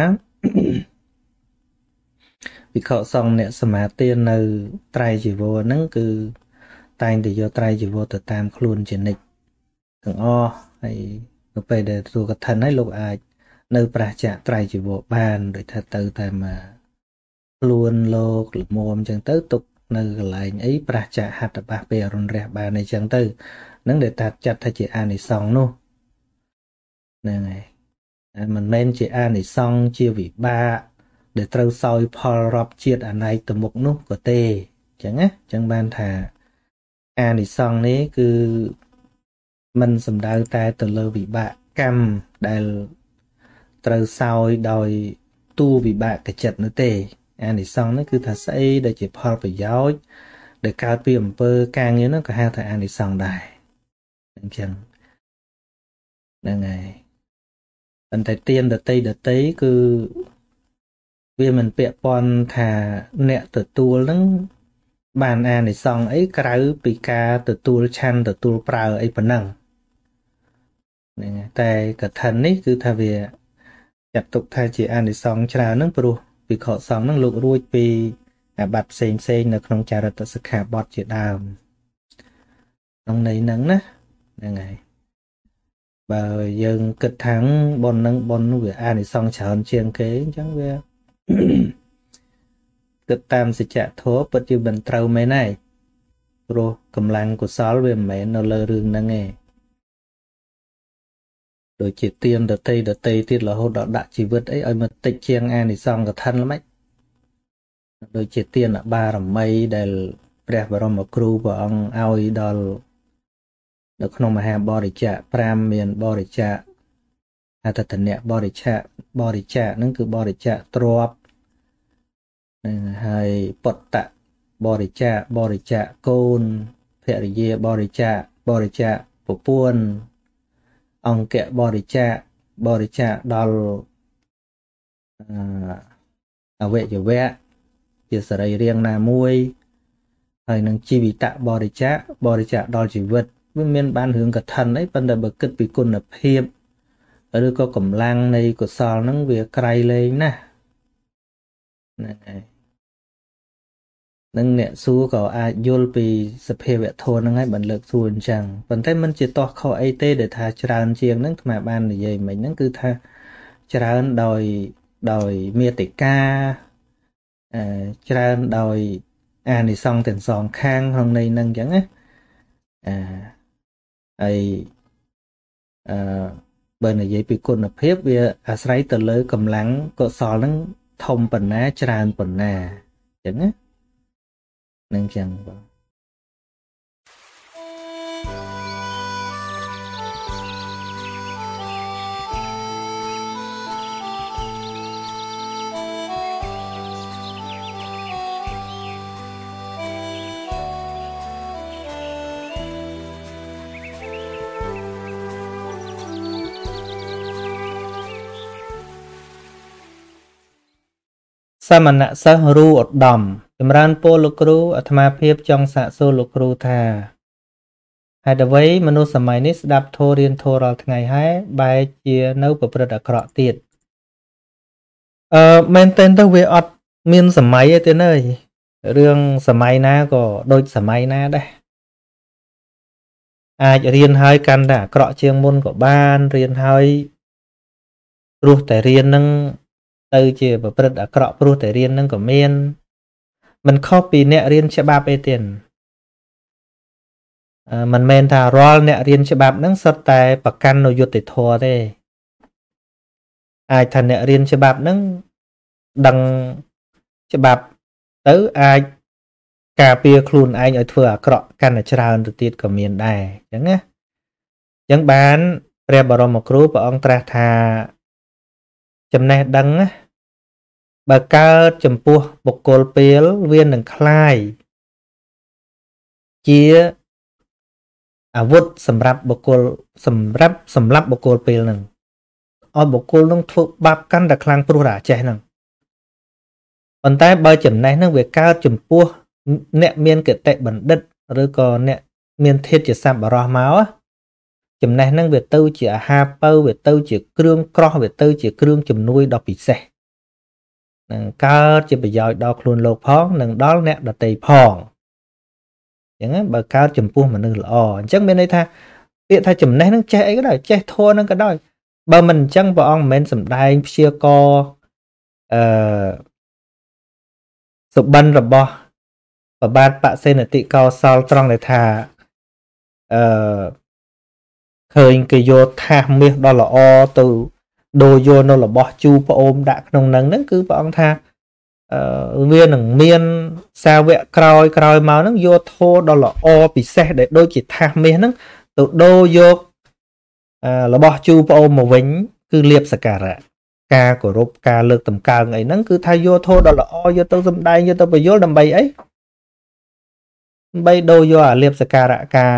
ភិក្ខុសង្ឃអ្នកសមាទាននៅត្រៃជីវរហ្នឹងគឺតែងតែយកត្រៃជីវរទៅតាមខ្លួនជានិច្ចទាំងអស់ហើយទៅពេលដែលទទួលកឋិនហើយលោកអាចនៅប្រះចាកត្រៃជីវរបានដូចថាទៅតែមកខ្លួនលោកល្មមអញ្ចឹងទៅទុកនៅកន្លែងអីប្រះចាកហត្ថបាសពេលអរុណរះបានអីចឹងទៅនឹងដែលថាចាត់ថាជាអានិសង្សនោះហ្នឹងហើយមិនមែនជាអានិសង្សជាវិបាកដែលត្រូវសោយផលរាប់ជាតិអនេកទៅមុខនោះក៏ទេអញ្ចឹងណាអញ្ចឹងបានថាអានិសង្សនេះគឺមិនសំដៅតែទៅលើវិបាកកម្មដែលត្រូវសោយដោយតួវិបាកចិត្តនោះទេអានិសង្សនេះគឺថាស្អីដែលជាផលប្រយោជន៍ដែលកើតពីអំពើការងារនោះក៏ហៅថាអានិសង្សដែរអញ្ចឹងហ្នឹងហើយប៉ុន្តែទានដតីគឺវាមិនពាក់ព័ន្ធថាអ្នកទទួលហ្នឹងបានអានិសង្សអីក្រៅពីការទទួលឆាន់ទទួលប្រើអីប៉ុណ្ណឹងហ្នឹងតែកឋិននេះគឺថាវាចាត់ទុកថាជាអានិសង្សច្រើនហ្នឹងព្រោះភិក្ខុសង្ឃហ្នឹងលោករួចពីអាបត្តិផ្សេងនៅក្នុងចារិតសិក្ខាបទជាដើមក្នុងន័យហ្នឹងណាហ្នឹងហើយបើយើងគិតថាបុណ្យហ្នឹងបុណ្យនោះវាអានិសង្សច្រើនជាងគេអញ្ចឹងវាគិតតាមសច្ចធម៌ពិតជាមិនត្រូវមែនហើយព្រោះកម្លាំងកុសលវាមិនមែននៅលើរឿងហ្នឹងទេដូចជាទានដតីទៀតរហូតដល់ដាក់ជីវិតអីឲ្យមកតិចជាងអានិសង្សកឋិនល្មិចដូចជាទានបារមីដែលព្រះបរមគ្រូព្រះអង្គឲ្យដល់នៅក្នុងមហាបរិច្ចាគ5មានបរិច្ចាគអតតនៈបរិច្ចាគហ្នឹងគឺបរិច្ចាគទ្រព្យនឹងហើយពុត្តបរិច្ចាគកូនភរិយាបរិច្ចាគប្រពន្ធអង្គបរិច្ចាគដល់អវយវៈជាសរីរាង្គណាមួយហើយនឹងជីវិតបរិច្ចាគដល់ជីវិតវាមានបានរឿងកឋិនអីប៉ុន្តែបើគិតពីគុណភាពឬក៏កម្លាំងនៃកុសលហ្នឹងវាក្រៃលែងណាស់ហ្នឹងហើយនឹងអ្នកសួរក៏អាចយល់ពីសភាវៈធម៌ហ្នឹងហើយបានលើកសួរអញ្ចឹងប៉ុន្តែมันជាតោះខុសអីទេដែលថាច្រើនជាងហ្នឹងអាត្មាបាននិយាយមិញហ្នឹងគឺថាច្រើនដោយមេតិកាច្រើនដោយអានិសង្សទាំងសងខាងក្នុងន័យហ្នឹងអញ្ចឹងណាហើយបើនិយាយពីគុណភាពវាអាស្រ័យទៅលើកម្លាំងកុសលហ្នឹងធំប៉ុណ្ណាច្រើនប៉ុណ្ណាអញ្ចឹងណានឹងចឹងបងសមណៈសិស្សរូឧត្តមចម្រើនពរលោកគ្រូអាត្មាភាពចង់សាកសួរលោកគ្រូថាហេតុអ្វីមនុស្សសម័យនេះស្ដាប់ធម៌រៀនធម៌រាល់ថ្ងៃហើយបែរជានៅប្រព្រឹត្តអាក្រក់ទៀតមែនទែនទៅវាអត់មានសម័យទេទេរឿងសម័យណាក៏ដូចសម័យណាដែរអាចរៀនហើយកាន់តែអាក្រក់ជាងមុនក៏បានរៀនហើយព្រោះតែរៀននឹងទៅជាប្រព្រឹត្តអាក្រក់ព្រោះតែរៀននឹងក៏មានមិនខុសពីអ្នករៀនច្បាប់អីទៀតមិនមែនថារាល់អ្នករៀនច្បាប់ហ្នឹងសុទ្ធតែប្រកាន់នៅយុត្តិធម៌ទេអាចថាអ្នករៀនច្បាប់ហ្នឹងដឹងច្បាប់ទៅអាចការពារខ្លួនឯងឲ្យធ្វើអាក្រក់កាន់តែច្រើនទៅទៀតក៏មានដែរអញ្ចឹងណាអញ្ចឹងបានព្រះបរមគ្រូព្រះអង្គត្រាស់ថាចំណេះដឹងណាបើកើតចំពោះបុគ្គលពេលវានឹងคล้ายជាអាវុធសម្រាប់បុគ្គលសម្រាប់បុគ្គលពេលហ្នឹងឲ្យបុគ្គលនឹងធ្វើបាបកាន់តែខ្លាំងព្រោះតែចេះហ្នឹងប៉ុន្តែបើចំណេះហ្នឹងវាកើតចំពោះអ្នកមានគតិបណ្ឌិតឬក៏អ្នកមានធាតុជាសប្បុរសមកចំណេះហ្នឹងវាទៅជាអាហារបើវាទៅជាគ្រឿងក្រោះវាទៅជាគ្រឿងជំនួយដ៏ពិសេសនឹងកើតជាប្រយោជន៍ដល់ខ្លួនលោកផងនិងដល់អ្នកដទៃផងអញ្ចឹងបើកើតចំពោះមនុស្សល្អអញ្ចឹងមានន័យថាពាក្យថាចំណេះហ្នឹងចេះអីក៏ដោយចេះធម៌ហ្នឹងក៏ដោយបើមិនអញ្ចឹងព្រះអង្គមិនមែនសំដែងព្យាករសុបិនរបស់ប្របាទបសេនតិកោសលត្រង់ដែលថាឃើញគេយកថាសមាសដ៏ល្អទៅដូរយកនៅរបស់ជូប្អូនដាក់ក្នុងហ្នឹងគឺព្រះអង្គថាវានឹងមានសាវកក្រោយមកហ្នឹងយកធម៌ដ៏ល្អពិសេសដែលដូចជាថាសមាសហ្នឹងទៅដូរយករបស់ជូប្អូនមកវិញគឺលៀបសក្ការៈការគោរពការលើកតម្កើងអីហ្នឹងគឺថាយកធម៌ដ៏ល្អយកទៅសម្ដែងយកទៅបញ្យល់ដើម្បីអីដើម្បីដូរយកអាលៀបសក្ការៈកា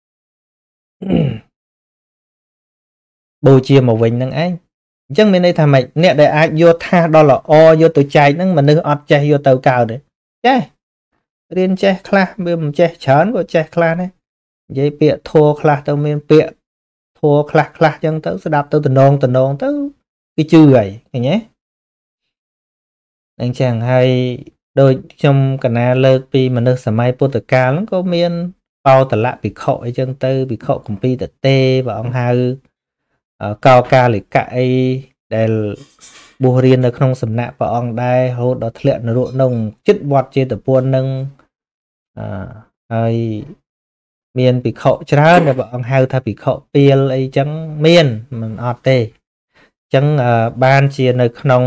របូជាមកវិញហ្នឹងឯងអញ្ចឹងមានន័យថាម៉េចអ្នកដែលអាចយកថាសដ៏ល្អយកទៅចែកហ្នឹងមនុស្សអត់ចេះយកទៅកើតទេចេះរៀនចេះខ្លះវាមិនចេះច្រើនក៏ចេះខ្លះដែរនិយាយពាក្យធัวខ្លះទៅមានពាក្យធัวខ្លះអញ្ចឹងទៅស្ដាប់ទៅតំណងទៅគឺជឿហើយឃើញទេអញ្ចឹងហើយដូចខ្ញុំកណាលើកពីមនុស្សសម័យពុទ្ធកាលហ្នឹងក៏មានបោតលៈភិក្ខុអីចឹងទៅភិក្ខុគម្ពីរតទេព្រះអង្គហៅកោកាលិកៈអីដែលបួសរៀននៅក្នុងសំណាក់ព្រះអង្គដែររហូតដល់ធ្លាក់នរកក្នុងចិត្តវត្តចេតពុននឹងហើយមានភិក្ខុច្រើនដែលព្រះអង្គហៅថាភិក្ខុពាលអីចឹងមានមិនអត់ទេអញ្ចឹងបានជានៅក្នុង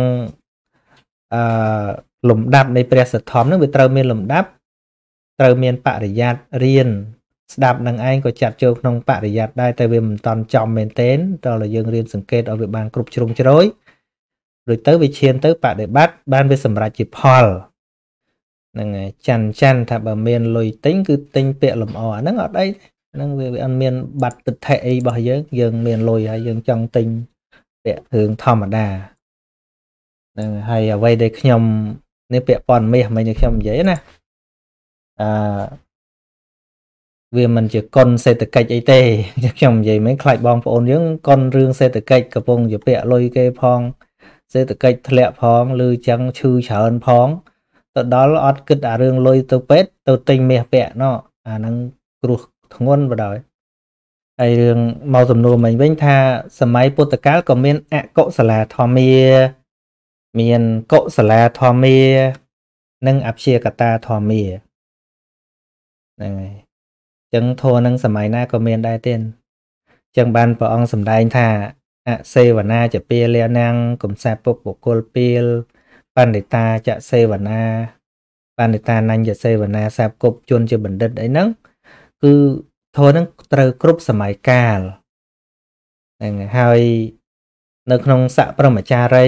លំដាប់នៃព្រះសទ្ធំហ្នឹងវាត្រូវមានលំដាប់ត្រូវមានបរិយ័តរៀនស្ដាប់នឹងឯងក៏ចាត់ចូលក្នុងបរិយ័តដែរតែវាមិនតាន់ចំមែនទែនតើយើងរៀនសង្កេតឲ្យវាបានគ្រប់ជ្រុងជ្រោយរួចទៅវាឈានទៅបដិបត្តិបានវាសម្រេចជាផលហ្នឹងហើយច័ន្ទថាបើមានលុយទិញគឺទិញពាក្យលម្អហ្នឹងអត់អីហ្នឹងវាអត់មានបាត់ទិដ្ឋិអីរបស់យើងមានលុយហើយយើងចង់ទិញពាក្យរឿងធម្មតាហ្នឹងហើយអ្វីដែលខ្ញុំនេះពាក្យព័ន្ធមាសមិញខ្ញុំនិយាយណាវាមិនជាកុនសេដ្ឋកិច្ចអីទេខ្ញុំនិយាយមិនខ្លាចបងប្អូនយើងកុនរឿងសេដ្ឋកិច្ចកំពុងជាពាក់លុយគេផងសេដ្ឋកិច្ចធ្លាក់ផងឬចឹងឈឺច្រើនផងទៅដល់អត់គិតអារឿងលុយទៅពេទ្យទៅទិញមាសពាក់ណោះអាហ្នឹងគ្រោះធ្ងន់បណ្ដោយហើយរឿងមកសំណួរមិញវិញថាសម័យពុទ្ធកាលក៏មានអកុសលាធម្មាមានកុសលាធម្មានិងអព្យាកតាធម្មាហ្នឹងហើយចឹងធម៌នឹងសម័យណាក៏មានដែរទេចឹងបានព្រះអង្គសម្ដែងថាអសេវនាចពាលាណាំងកំសាពុកបុគ្គលពាលបណ្ឌិតាចសេវនាបណ្ឌិតានញ្ញសេវនាសាបគប់ជនជាបណ្ឌិតអីហ្នឹងគឺធម៌ហ្នឹងត្រូវគ្រប់សម័យកាលហ្នឹងហើយនៅក្នុងសប្រមចារី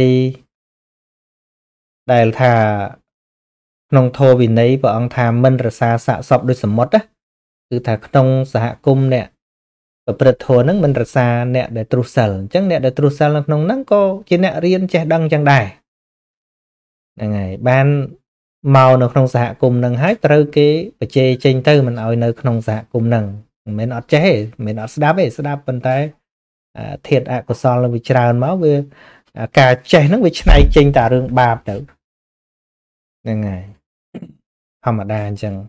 ដែលថាក្នុងធម៌វិន័យព្រះអង្គថាមិនរសាសាកសពដោយសមុទ្រគឺថាក្នុងសហគមន៍អ្នកប្រព្រឹត្តធម៌ហ្នឹងមិនរសាអ្នកដែលទ្រុសិលអញ្ចឹងអ្នកដែលទ្រុសិលនៅក្នុងហ្នឹងក៏ជាអ្នករៀនចេះដឹងអញ្ចឹងដែរហ្នឹងហើយបានមកនៅក្នុងសហគមន៍ហ្នឹងហើយត្រូវគេបច្ចេចេញទៅមិនឲ្យនៅក្នុងសហគមន៍ហ្នឹងមិនមែនអត់ចេះទេមិនមែនអត់ស្ដាប់ទេស្ដាប់ប៉ុន្តែធាតុអកុសលនឹងវាច្រើនមកវាការចេះហ្នឹងវាឆ្នៃចេញតែរឿងបាបទៅហ្នឹងហើយធម្មតាអញ្ចឹង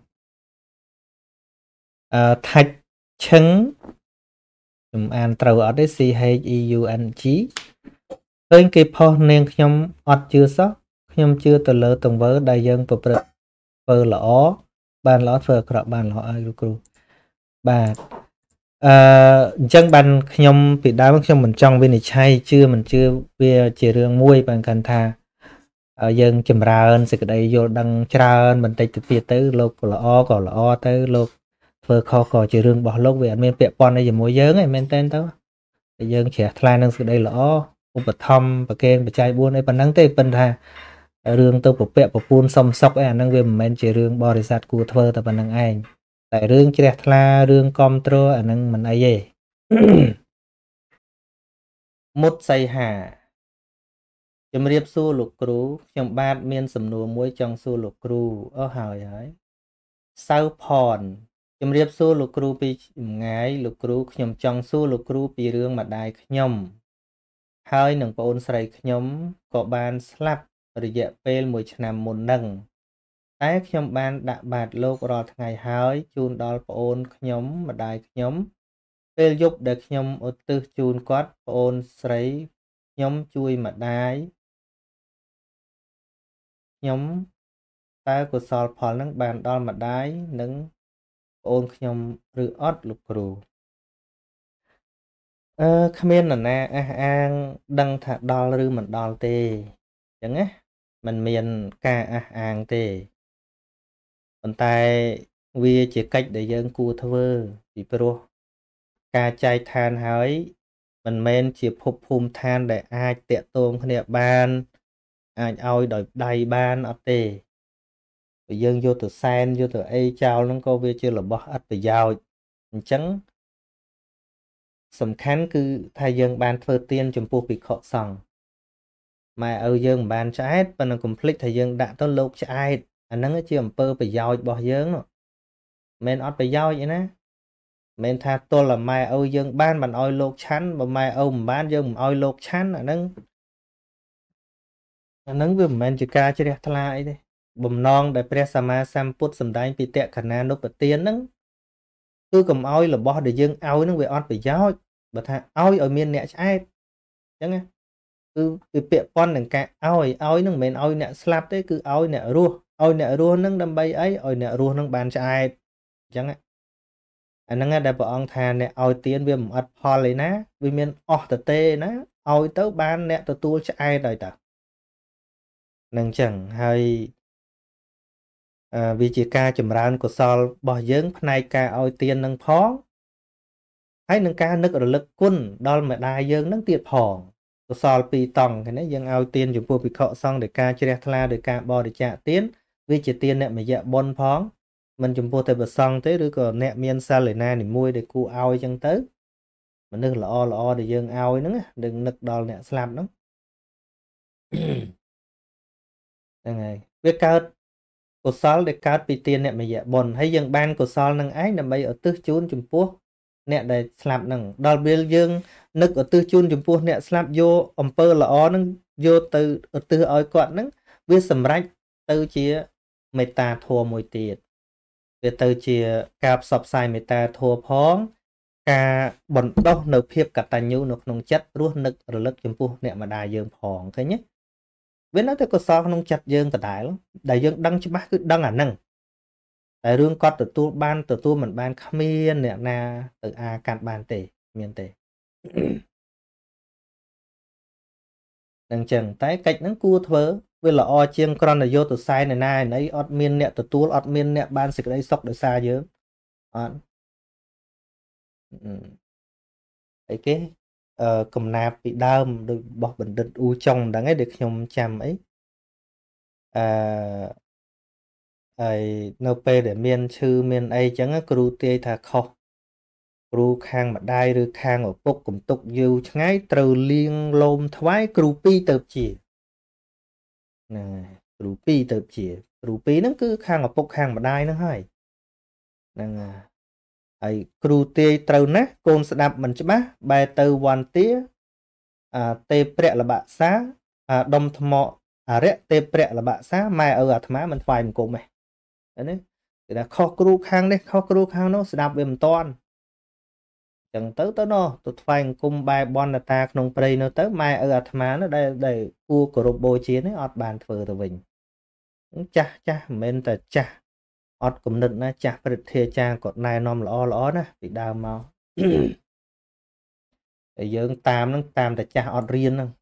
ថាច់ឈឹងខ្ញុំអានត្រូវអត់ទេ C H E U N G ឃើញគេផុសនាងខ្ញុំអត់ជឿសោះខ្ញុំជឿទៅលើទង្វើដែលយើងប្រព្រឹត្តធ្វើល្អបានល្អធ្វើអាក្រក់បានល្អឲ្យលោកគ្រូបាទអញ្ចឹងបានខ្ញុំពីដើមខ្ញុំមិនចង់វិនិច្ឆ័យជឿមិនជឿវាជារឿងមួយបានកាន់ថាយើងចម្រើនសេចក្តីយល់ដឹងច្រើនបន្តិចទៅទៀតទៅលោកល្អក៏ល្អទៅលោកធ្វើខុសក៏ជារឿងរបស់លោកវាអត់មានពាក់ព័ន្ធអីជាមួយយើងទេមែនតើទៅយើងជ្រះថ្លានឹងសេចក្តីល្អឧបត្ថម្ភប្រកេនបច្ច័យ4អីប៉ុណ្ណឹងទេប៉ុន្តែរឿងទៅពពាក់ប្រពូនសុំសុកអីអាហ្នឹងវាមិនមែនជារឿងបរិស័ទគួរធ្វើតែប៉ុណ្្នឹងឯងតែរឿងជ្រះថ្លារឿងគ្រប់គ្រងអាហ្នឹងមិនអីទេមុតសីហាជំរាបសួរលោកគ្រូខ្ញុំបាទមានសំណួរមួយចង់សួរលោកគ្រូហើយសៅផនជំរាបសួរលោកគ្រូពីចម្ងាយលោកគ្រូខ្ញុំចង់សួរលោកគ្រូពីរឿងម្ដាយខ្ញុំហើយនឹងប្អូនស្រីខ្ញុំក៏បានស្លាប់រយៈពេល1ឆ្នាំមុននឹងតែខ្ញុំបានដាក់បាតលោករាល់ថ្ងៃហើយជូនដល់ប្អូនខ្ញុំម្ដាយខ្ញុំពេលយប់ដែលខ្ញុំឧទ្ទិសជូនគាត់ប្អូនស្រីខ្ញុំជួយម្ដាយខ្ញុំតើកុសលផលនឹងបានដល់ម្ដាយនិងប្អូនខ្ញុំឬអត់លោកគ្រូគ្មាននរណាអះអាងដឹងថាដល់ឬមិនដល់ទេអញ្ចឹងណាมันមានការអះអាងទេប៉ុន្តែវាជាកិច្ចដែលយើងគួរធ្វើពីព្រោះការចែកឋានហើយមិនមែនជាភពភូមិឋានដែលអាចតាក់ទងគ្នាបានអាចឲ្យដោយដៃបានអត់ទេបើយើងយកទៅសែនយកទៅអីចោលហ្នឹងក៏វាជារបស់ឥតប្រយោជន៍អញ្ចឹងសំខាន់គឺថាយើងបានធ្វើទានចំពោះភិក្ខុសង្ឃម៉ែឪយើងមិនបានឆ្អែតប៉ុន្តែកុំភ្លេចថាយើងដាក់ទៅលោកឆ្អែតអាហ្នឹងជាអំពើប្រយោជន៍របស់យើងមិនមែនអត់ប្រយោជន៍ឯណាមិនមែនថាទល់តែម៉ែឪយើងបានឲ្យលោកឆាន់បើម៉ែឪមិនបានយើងមិនឲ្យលោកឆាន់អាហ្នឹងវាមិនមែនជាការជ្រះថ្លាអីទេបំណងដែលព្រះសម្មាសម្ពុទ្ធសម្ដែងពីតក្ខណានុបទានហ្នឹងគឺកុំឲ្យរបស់ដែលយើងឲ្យហ្នឹងវាអត់ប្រយោជន៍បើថាឲ្យមានអ្នកឆ្អែតអញ្ចឹងណាគឺវាពាក់ព័ន្ធនឹងការឲ្យហ្នឹងមិនមែនឲ្យអ្នកស្លាប់ទេគឺឲ្យអ្នករស់ហ្នឹងដើម្បីអីឲ្យអ្នករស់ហ្នឹងបានឆ្អែតអញ្ចឹងអាហ្នឹងដែលព្រះអង្គថាអ្នកឲ្យទានវាមិនអត់ផលឯណាវាមានអស់ទៅទេណាឲ្យទៅបានអ្នកទទួលឆ្អែតហើយតើនឹងអញ្ចឹងហើយវាជាការចម្រើនកុសលរបស់យើងផ្នែកការឲ្យទាននឹងផងហើយនឹងការនឹករលឹកគុណដល់ម្ដាយយើងនឹងទៀតផងកុសលពីរតង់ឃើញទេយើងឲ្យទានចំពោះភិក្ខុសង្ឃដោយការជ្រះថ្លាដោយការបរិច្ចាគទានវាជាទានអ្នកមយៈបុណ្យផងមិនចំពោះតែប្រសង្ឃទេឬក៏អ្នកមានសាលនានីមួយដែលគួរឲ្យចឹងទៅមនុស្សល្អដែលយើងឲ្យហ្នឹងនឹងនឹកដល់អ្នកស្លាប់ហ្នឹងហ្នឹងហើយវាកើតកុសលដែលកើតពីទានអ្នកមយៈបុណ្យហើយយើងបានកុសលនឹងឯងដើម្បីឧទ្ទិសជូនចំពោះអ្នកដែលស្លាប់នឹងដល់ពេលយើងនឹកឧទ្ទិសជូនចំពោះអ្នកស្លាប់យកអំពើល្អនឹងយកទៅឧទ្ទិសឲ្យគាត់នឹងវាសម្រេចទៅជាមេត្តាធម៌មួយទៀតវាទៅជាការផ្សព្វផ្សាយមេត្តាធម៌ផងការបណ្ដុះនៅភាពកតញ្ញូនៅក្នុងចិត្តរស់នឹករលឹកចំពោះអ្នកម្ដាយយើងផងឃើញទេវានៅតែកុសលក្នុងចិត្តយើងដដែលដែលយើងដឹងច្បាស់គឺដឹងអាហ្នឹងតែរឿងគាត់ទទួលមិនបានគ្មានអ្នកណាទៅកាត់បានទេមានទេនឹងចឹងតែកិច្ចហ្នឹងគួរធ្វើវាល្អជាងក្រណយោទៅសែនណាណីអត់មានអ្នកទទួលអត់មានអ្នកបានសេចក្តីសុខដោយសារយើងអត់អីគេកំណាព្យពីដើមដូចរបស់បណ្ឌិតអ៊ូចុងហ្នឹងឯងដែលខ្ញុំចាំអីហើយនៅពេលដែលមានឈឺមានអីចឹងគ្រូទាយថាខុសគ្រូខាងម្ដាយឬខាងឪពុកកំទុកយូរឆ្ងាយត្រូវលៀងលោមថ្វាយគ្រូ2ទៅជាណាគ្រូ2ទៅជាគ្រូ2ហ្នឹងគឺខាងឪពុកខាងម្ដាយហ្នឹងហើយហ្នឹងហើយគ្រូទាយត្រូវណាស់កូនស្ដាប់មិនច្បាស់បែរទៅវន្តាទេព្រះលបសាដុំថ្មអរិយទេព្រះលបសាម៉ែឪអាត្មាមិនថ្វាយបង្គំទេនេះគេថាខុសគ្រូខាងនេះខុសគ្រូខាងនោះស្ដាប់វាមិនតាន់ចឹងទៅនោះទៅថ្វាយបង្គំបែបនតាក្នុងព្រៃនោះទៅម៉ែឪអាត្មានោះដែលគួរគោរពបូជានេះអត់បានធ្វើទៅវិញចាស់មិនមែនតែចាស់អត់គំនិតណាចាស់ព្រឹទ្ធាចារ្យគាត់ណែនាំល្អណាពីដើមមកតែយើងតាមតែចាស់អត់រៀនហ្នឹង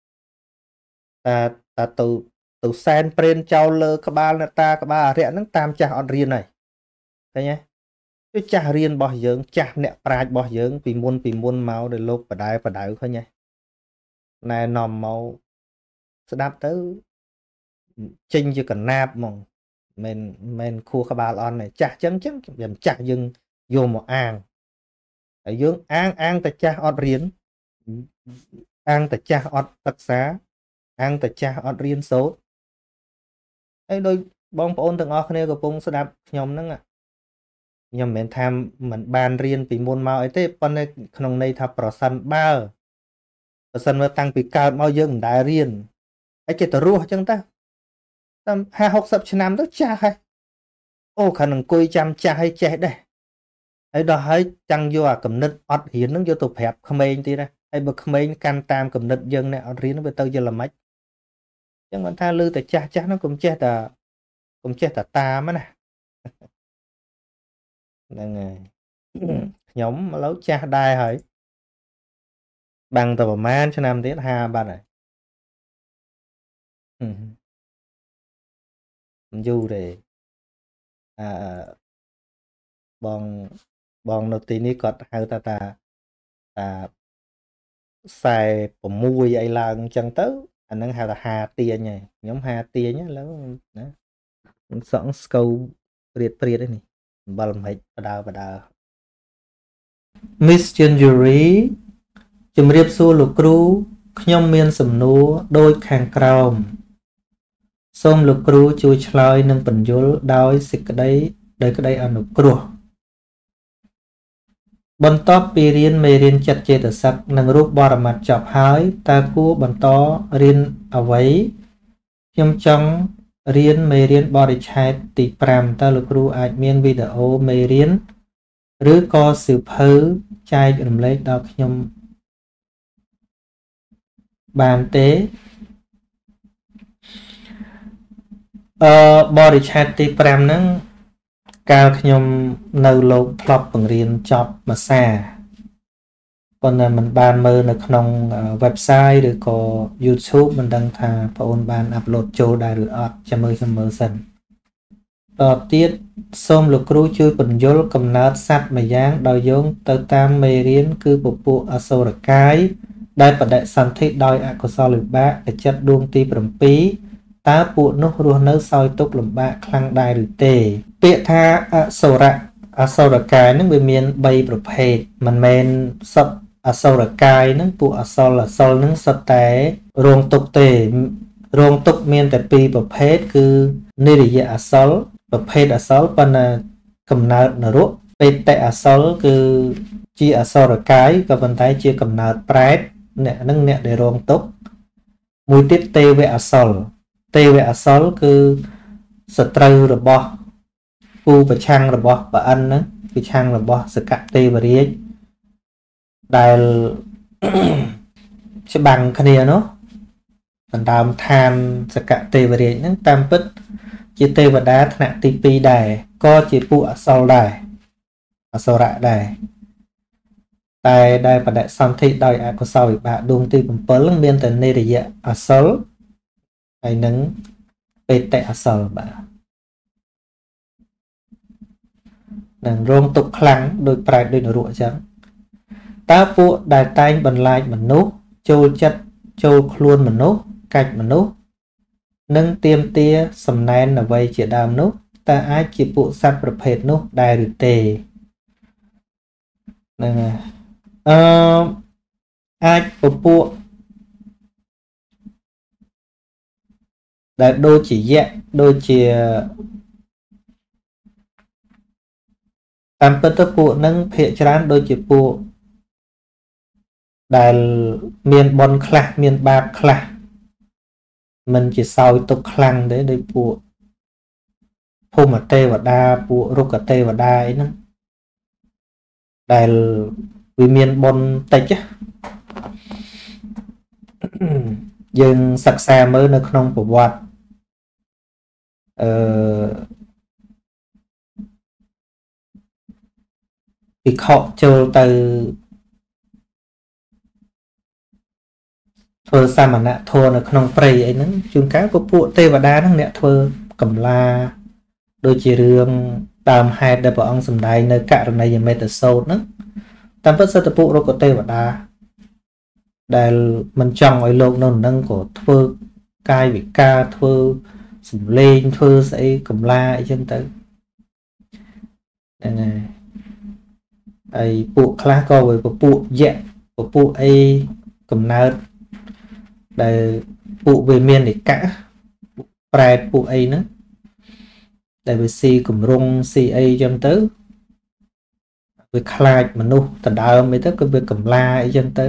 តែទៅសែនព្រេនចោលលើក្បាលអ្នកតាក្បាលអរិយហ្នឹងតាមចាស់អត់រៀនហើយឃើញទេគឺចាស់រៀនរបស់យើងចាស់អ្នកប្រាជ្ញរបស់យើងពីមុនមកដែលលោកបដៅឃើញទេណែនាំមកស្ដាប់ទៅចេញជាកណាបហ្មងមិនខួរក្បាលអន់ទេចាស់ចឹងវាចាស់យើងយកមកអាងហើយយើងអាងតែចាស់អត់រៀនអាងតែចាស់អត់សិក្សាអាងតែចាស់អត់រៀនសូត្រហើយដោយបងប្អូនទាំងអស់គ្នាកំពុងស្ដាប់ខ្ញុំហ្នឹងខ្ញុំមិនមែនថាមិនបានរៀនពីមុនមកអីទេប៉ុន្តែក្នុងន័យថាប្រសិនបើតាំងពីកើតមកយើងមិនដែលរៀនហើយចេះតែរស់អញ្ចឹងតាតាម50-60ឆ្នាំទៅចាស់ហើយអូខាងអង្គុយចាំចាស់ហើយចេះដែរហើយដល់ហើយចាំងយកអាគំនិតអត់រៀនហ្នឹងយកទៅប្រាប់ក្មេងទៀតណាហើយបើក្មេងកាន់តាមគំនិតយើងនេះអត់រៀនវាទៅជាល្មិចអញ្ចឹងគាត់ថាលឺតែចាស់ហ្នឹងកុំចេះតែតាមណាហ្នឹងហើយខ្ញុំឥឡូវចាស់ដែរហើយបាំងតែប្រហែលឆ្នាំទៀត50បាត់ហើយមិនយូរទេបងនៅទីនេះគាត់ហៅថា46អីឡើងអញ្ចឹងទៅអាហ្នឹងហៅថា50ទាញហើយខ្ញុំ50ទាញឥឡូវណាខ្ញុំសក់ស្កូវព្រាតនេះអំបិលមិនបដើ Miss January ជំរាបសួរលោកគ្រូខ្ញុំមានសំណួរដូចខាងក្រោមសូមលោកគ្រូជួយឆ្លើយនិងពន្យល់ដោយសេចក្តីអនុគ្រោះបន្ទាប់ពីរៀនមេរៀនចិត្តចេតសិកនិងរូបបរមត្ថចប់ហើយតើគួរបន្តរៀនអ្វីខ្ញុំចង់រៀនមេរៀនបរិច្ឆេទទី5តើលោកគ្រូអាចមានវីដេអូមេរៀនឬក៏សៀវភៅចែករំលែកដល់ខ្ញុំបានទេបរិច្ឆេទទី5ហ្នឹងកាលខ្ញុំនៅលោកធ្លាប់បង្រៀនចប់មួយសាប៉ុន្តែមិនបានមើលនៅក្នុង website ឬក៏ YouTube មិនដឹងថាបងអូនបាន upload ចូលដែរឬអត់ចាំមើលសិនតទៀតសូមលោកគ្រូជួយពន្យល់កំណើតសត្វមួយយ៉ាងដោយយោងទៅតាមមេរៀនគឺពពួកអសុរកាយដែលបដិសន្ធិដោយអកុសលវិបាកចិត្តដួងទី7តើពួកនោះរស់នៅសោយទុក្ខលំបាកខ្លាំងដែរឬទេពាក្យថាអសុរកាយនឹងវាមាន3ប្រភេទមិនមែនសត្វអសុរកាយនឹងពួកអសុលនឹងសុទ្ធតែរងទុក្ខទេរោងទុកមានតែពីរប្រភេទគឺនិរិយអសលប្រភេទអសលប៉ុន្តែកំណើតនរកបេតិអសលគឺជាអសរកាយក៏ប៉ុន្តែជាកំណើតប្រែតអ្នកនឹងអ្នកដែលរងទុកមួយទៀតទេវអសលគឺសត្រូវរបស់គូប្រឆាំងរបស់ប្រអិនហ្នឹងប្រឆាំងរបស់សកទេវរាជដែលច្បាំងគ្នានោះដណ្ដើមឋានសកទេវរាជហ្នឹងតាមពិតជាទេវតាថ្នាក់ទី2ដែរក៏ជាពួកអសរដែរអសរៈដែរតែដែលបដិសន្ធិដោយអកុសលវិបាកដួងទី7ហ្នឹងមានតែនិរិយអសលហើយនឹងបេតិអសលបាទនឹងរងទុកខ្លាំងដោយប្រែតដោយនរកអញ្ចឹងតើពួកដែលតែងបន្លាចមនុស្សចូលចិត្តចូលខ្លួនមនុស្សកាច់មនុស្សនិងទាមទារសំណែនអ្វីជាដើមនោះតើអាចជាពួកសត្វប្រភេទនោះដែរឬទេហ្នឹងហើយអាចពពួកដែលដូចជាយៈដូចជាតាមពិតទៅពួកហ្នឹងភាគច្រើនដូចជាពួកដែលមានបុណ្យខ្លះមានបាបខ្លះមិនជាសោយទុកខ្លាំងទេដោយពួកភូមិទេវតាពួករុក្ខទេវតាអីហ្នឹងដែលវាមានបុណ្យតិចយើងសិក្សាមើលនៅក្នុងប្រវត្តិភិក្ខុចូលទៅធ្វើសាមណធម៌នៅក្នុងព្រៃអីហ្នឹងជួនកាលក៏ពួកទេវតាហ្នឹងអ្នកធ្វើកម្លាដូចជារឿងដើមហេតុដែលព្រះអង្គសម្ដែងនៅករណីយមេត្តសោតហ្នឹងតាមពិតសិទ្ធិពួករុក្ខទេវតាដែលមិនចង់ឲ្យលោកនៅនឹងក៏ធ្វើកាយវិការធ្វើសម្លេងធ្វើស្អីកម្លាអីចឹងទៅហ្នឹងហើយពួកខ្លះក៏វាពពួកយៈពពួកអីកំណើតដែលពួកវាមាននិកៈប្រែតពួកអីហ្នឹងដែលវាស៊ីគម្រងស៊ីអីចឹងទៅវាខ្លាចមនុស្សដណ្ដើមអីទៅក៏វាកម្លាអីចឹងទៅ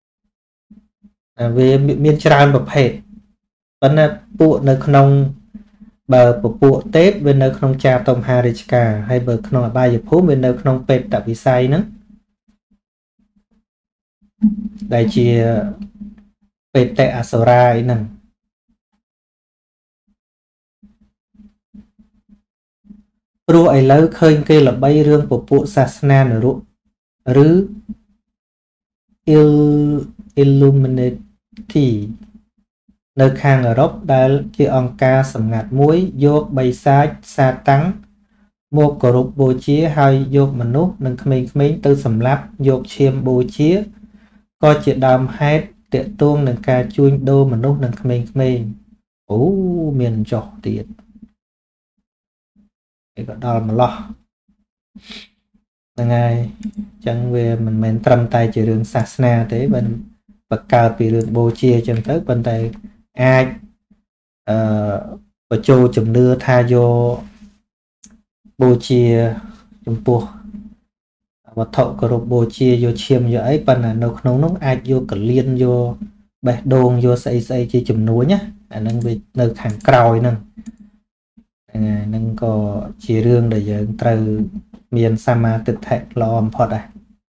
វាមានច្រើនប្រភេទប៉ុន្តែពួកនៅក្នុងបើពពួកទេពវានៅក្នុងចាតុមហារាជការហើយបើក្នុងអបាយភូមិវានៅក្នុងពេតវិស័យហ្នឹងដែលជាបេតិអសុរាអីហ្នឹងព្រោះឥឡូវឃើញគេល្បីរឿងពពួកសាសនានរកឬ Illuminati នៅខាងអឺរ៉ុបដែលជាអង្គការសម្ងាត់មួយយកបិសាចសាតាំងមកគោរពបូជាហើយយកមនុស្សនិងក្មេងៗទៅសម្លាប់យកឈាមបូជាក៏ជាដើមហេតុតាក់ទងនឹងការជួញដូរមនុស្សនិងក្មេងៗអូមានចុះទៀតឯក៏ដល់ម្លោះហ្នឹងហើយអញ្ចឹងវាមិនមែនត្រឹមតែជារឿងសាសនាទេបើបង្កើតពីរឿងបូជាអញ្ចឹងទៅប៉ុន្តែអាចបញ្ចូលជំនឿថាយកបូជាចំពោះវត្ថុគោរពបូជាយកឈាមយកអីប៉ុន្តែនៅក្នុងនោះអាចយកកលៀនយកបេះដូងយកស្អីស្អីជាជំនួញណាអាហ្នឹងវានៅខាងក្រោយហ្នឹងហ្នឹងក៏ជារឿងដែលយើងត្រូវមានសមាទិដ្ឋិល្អបំផុតដែរ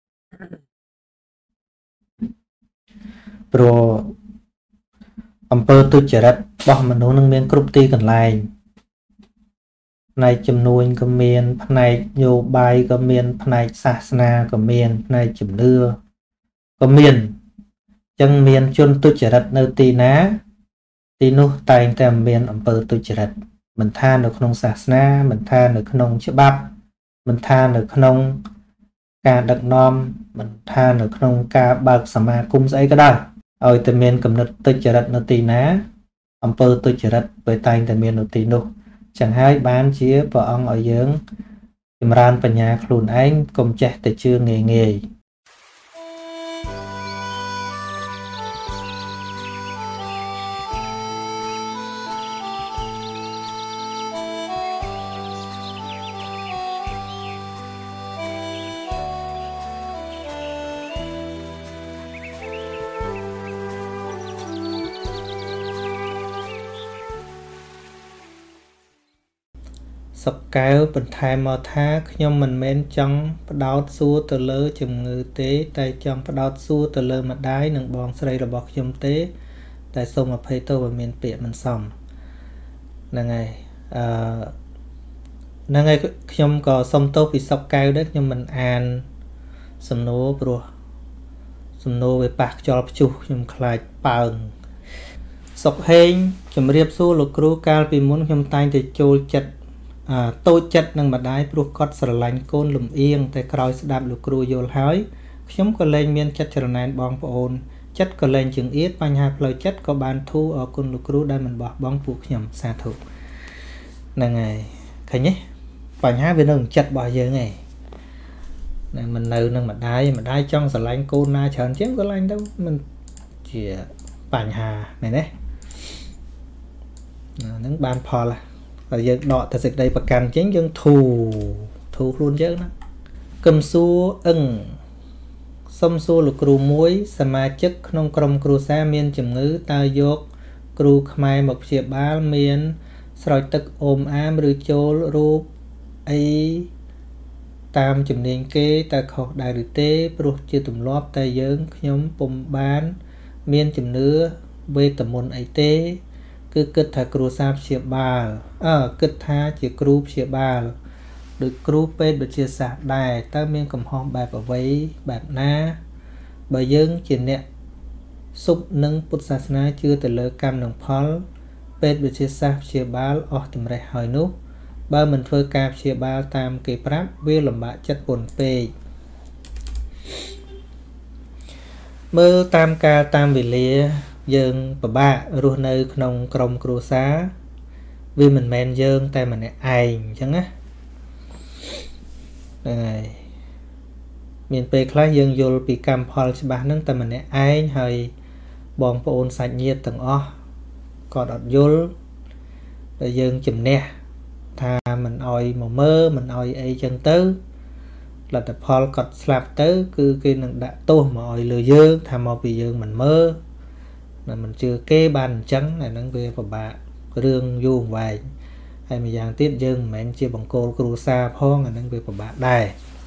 ព្រោះអំពើទុច្ចរិតរបស់មនុស្សនឹងមានគ្រប់ទីកន្លែងផ្នែកជំនួញក៏មានផ្នែកនយោបាយក៏មានផ្នែកសាសនាក៏មានផ្នែកជំនឿក៏មានអញ្ចឹងមានជនទុច្ចរិតនៅទីណាទីនោះតែងតែមានអំពើទុច្ចរិតមិនថានៅក្នុងសាសនាមិនថានៅក្នុងច្បាប់មិនថានៅក្នុងការដឹកនាំមិនថានៅក្នុងការបើកសមាគមស្អីក៏ដោយឲ្យតែមានគំនិតទុច្ចរិតនៅទីណាអំពើទុច្ចរិតវាតែងតែមាននៅទីនោះចឹងហើយបានជាព្រះអង្គឲ្យយើងចម្រើនបញ្ញាខ្លួនឯងកុំចេះតែជឿងាយងាយសុកកែវបន្ថែមមកថាខ្ញុំមិនមែនចង់ផ្ដោតសួរទៅលើជំងឺទេតែចង់ផ្ដោតសួរទៅលើម្ដាយនិងបងស្រីរបស់ខ្ញុំទេតែសូមអភ័យទោសបើមានពាក្យមិនសមហ្នឹងហើយហ្នឹងហើយខ្ញុំក៏សុំទោសពីសុកកែវដែរខ្ញុំមិនអានសំណួរព្រោះសំណួរវាប៉ះខ្យល់ព្យុះខ្ញុំខ្លាចប៉ើងសុកហេងជំរាបសួរលោកគ្រូកាលពីមុនខ្ញុំតែងតែចូលចិត្តតូចចិត្តនឹងម្ដាយព្រោះគាត់ស្រឡាញ់កូនលំអៀងតែក្រោយស្ដាប់លោកគ្រូយល់ហើយខ្ញុំក៏លែងមានចិត្តច្រណែនបងប្អូនចិត្តក៏លែងជើងអៀតបញ្ហាផ្លូវចិត្តក៏បានធូរអរគុណលោកគ្រូដែលមិនបោះបង់ពួកខ្ញុំសាធុហ្នឹងហើយឃើញទេបញ្ហាវានៅក្នុងចិត្តរបស់យើងឯងណាមិននៅនឹងម្ដាយចង់ស្រឡាញ់កូនណាច្រើនជាងស្រឡាញ់ទៅមិនជាបញ្ហាមែនទេហ្នឹងបានផលហើយបើយើងដកទៅសេចក្តីប្រកាន់ចេញយើងធូរខ្លួនយើងណាកឹមសួរអឹងសុំសួរលោកគ្រូមួយសមាជិកក្នុងក្រុមគ្រួសារមានជំងឺតើយកគ្រូខ្មែរមកព្យាបាលមានស្រោចទឹកអូមអាមឬចូលរូបអីតាមជំនាញគេតើខុសដែរឬទេព្រោះជាទម្លាប់តែយើងខ្ញុំពុំបានមានជំនឿវេទមន្តអីទេគឺគិតថាគ្រូសាព្យាបាលគិតថាជាគ្រូព្យាបាលដូចគ្រូពេទ្យវិទ្យាសាស្ត្រដែរតើមានកំហុសបែបអ្វីបែបណាបើយើងជាអ្នកសុបនឹងពុទ្ធសាសនាជឿទៅលើកម្មនិងផលពេទ្យវិទ្យាសាស្ត្រព្យាបាលអស់តម្រេះហើយនោះបើមិនធ្វើការព្យាបាលតាមគេប្រាប់វាលំបាកចិត្តពន់ពេកមើលតាមការតាមវេលាយើងពិបាករស់នៅក្នុងក្រុមគ្រួសារវាមិនមែនយើងតែម្នាក់ឯងអញ្ចឹងណាហ្នឹងហើយមានពេលខ្លះយើងយល់ពីកម្មផលច្បាស់ហ្នឹងតែម្នាក់ឯងហើយបងប្អូនសាច់ញាតិទាំងអស់គាត់អត់យល់តែយើងជំនះថាមិនអោយមកមើលមិនអោយអីចឹងទៅលទ្ធផលគាត់ស្លាប់ទៅគឺគេនឹងដាក់ទោសមកអោយលើយើងថាមកពីយើងមិនមើលមិនជឿគេបានអញ្ចឹងអាហ្នឹងវាពិបាករឿងយូរអង្វែងហើយម្យ៉ាងទៀតយើងមិនមែនជាបង្គោលគ្រួសារផងអាហ្នឹងវាពិបាកដែរ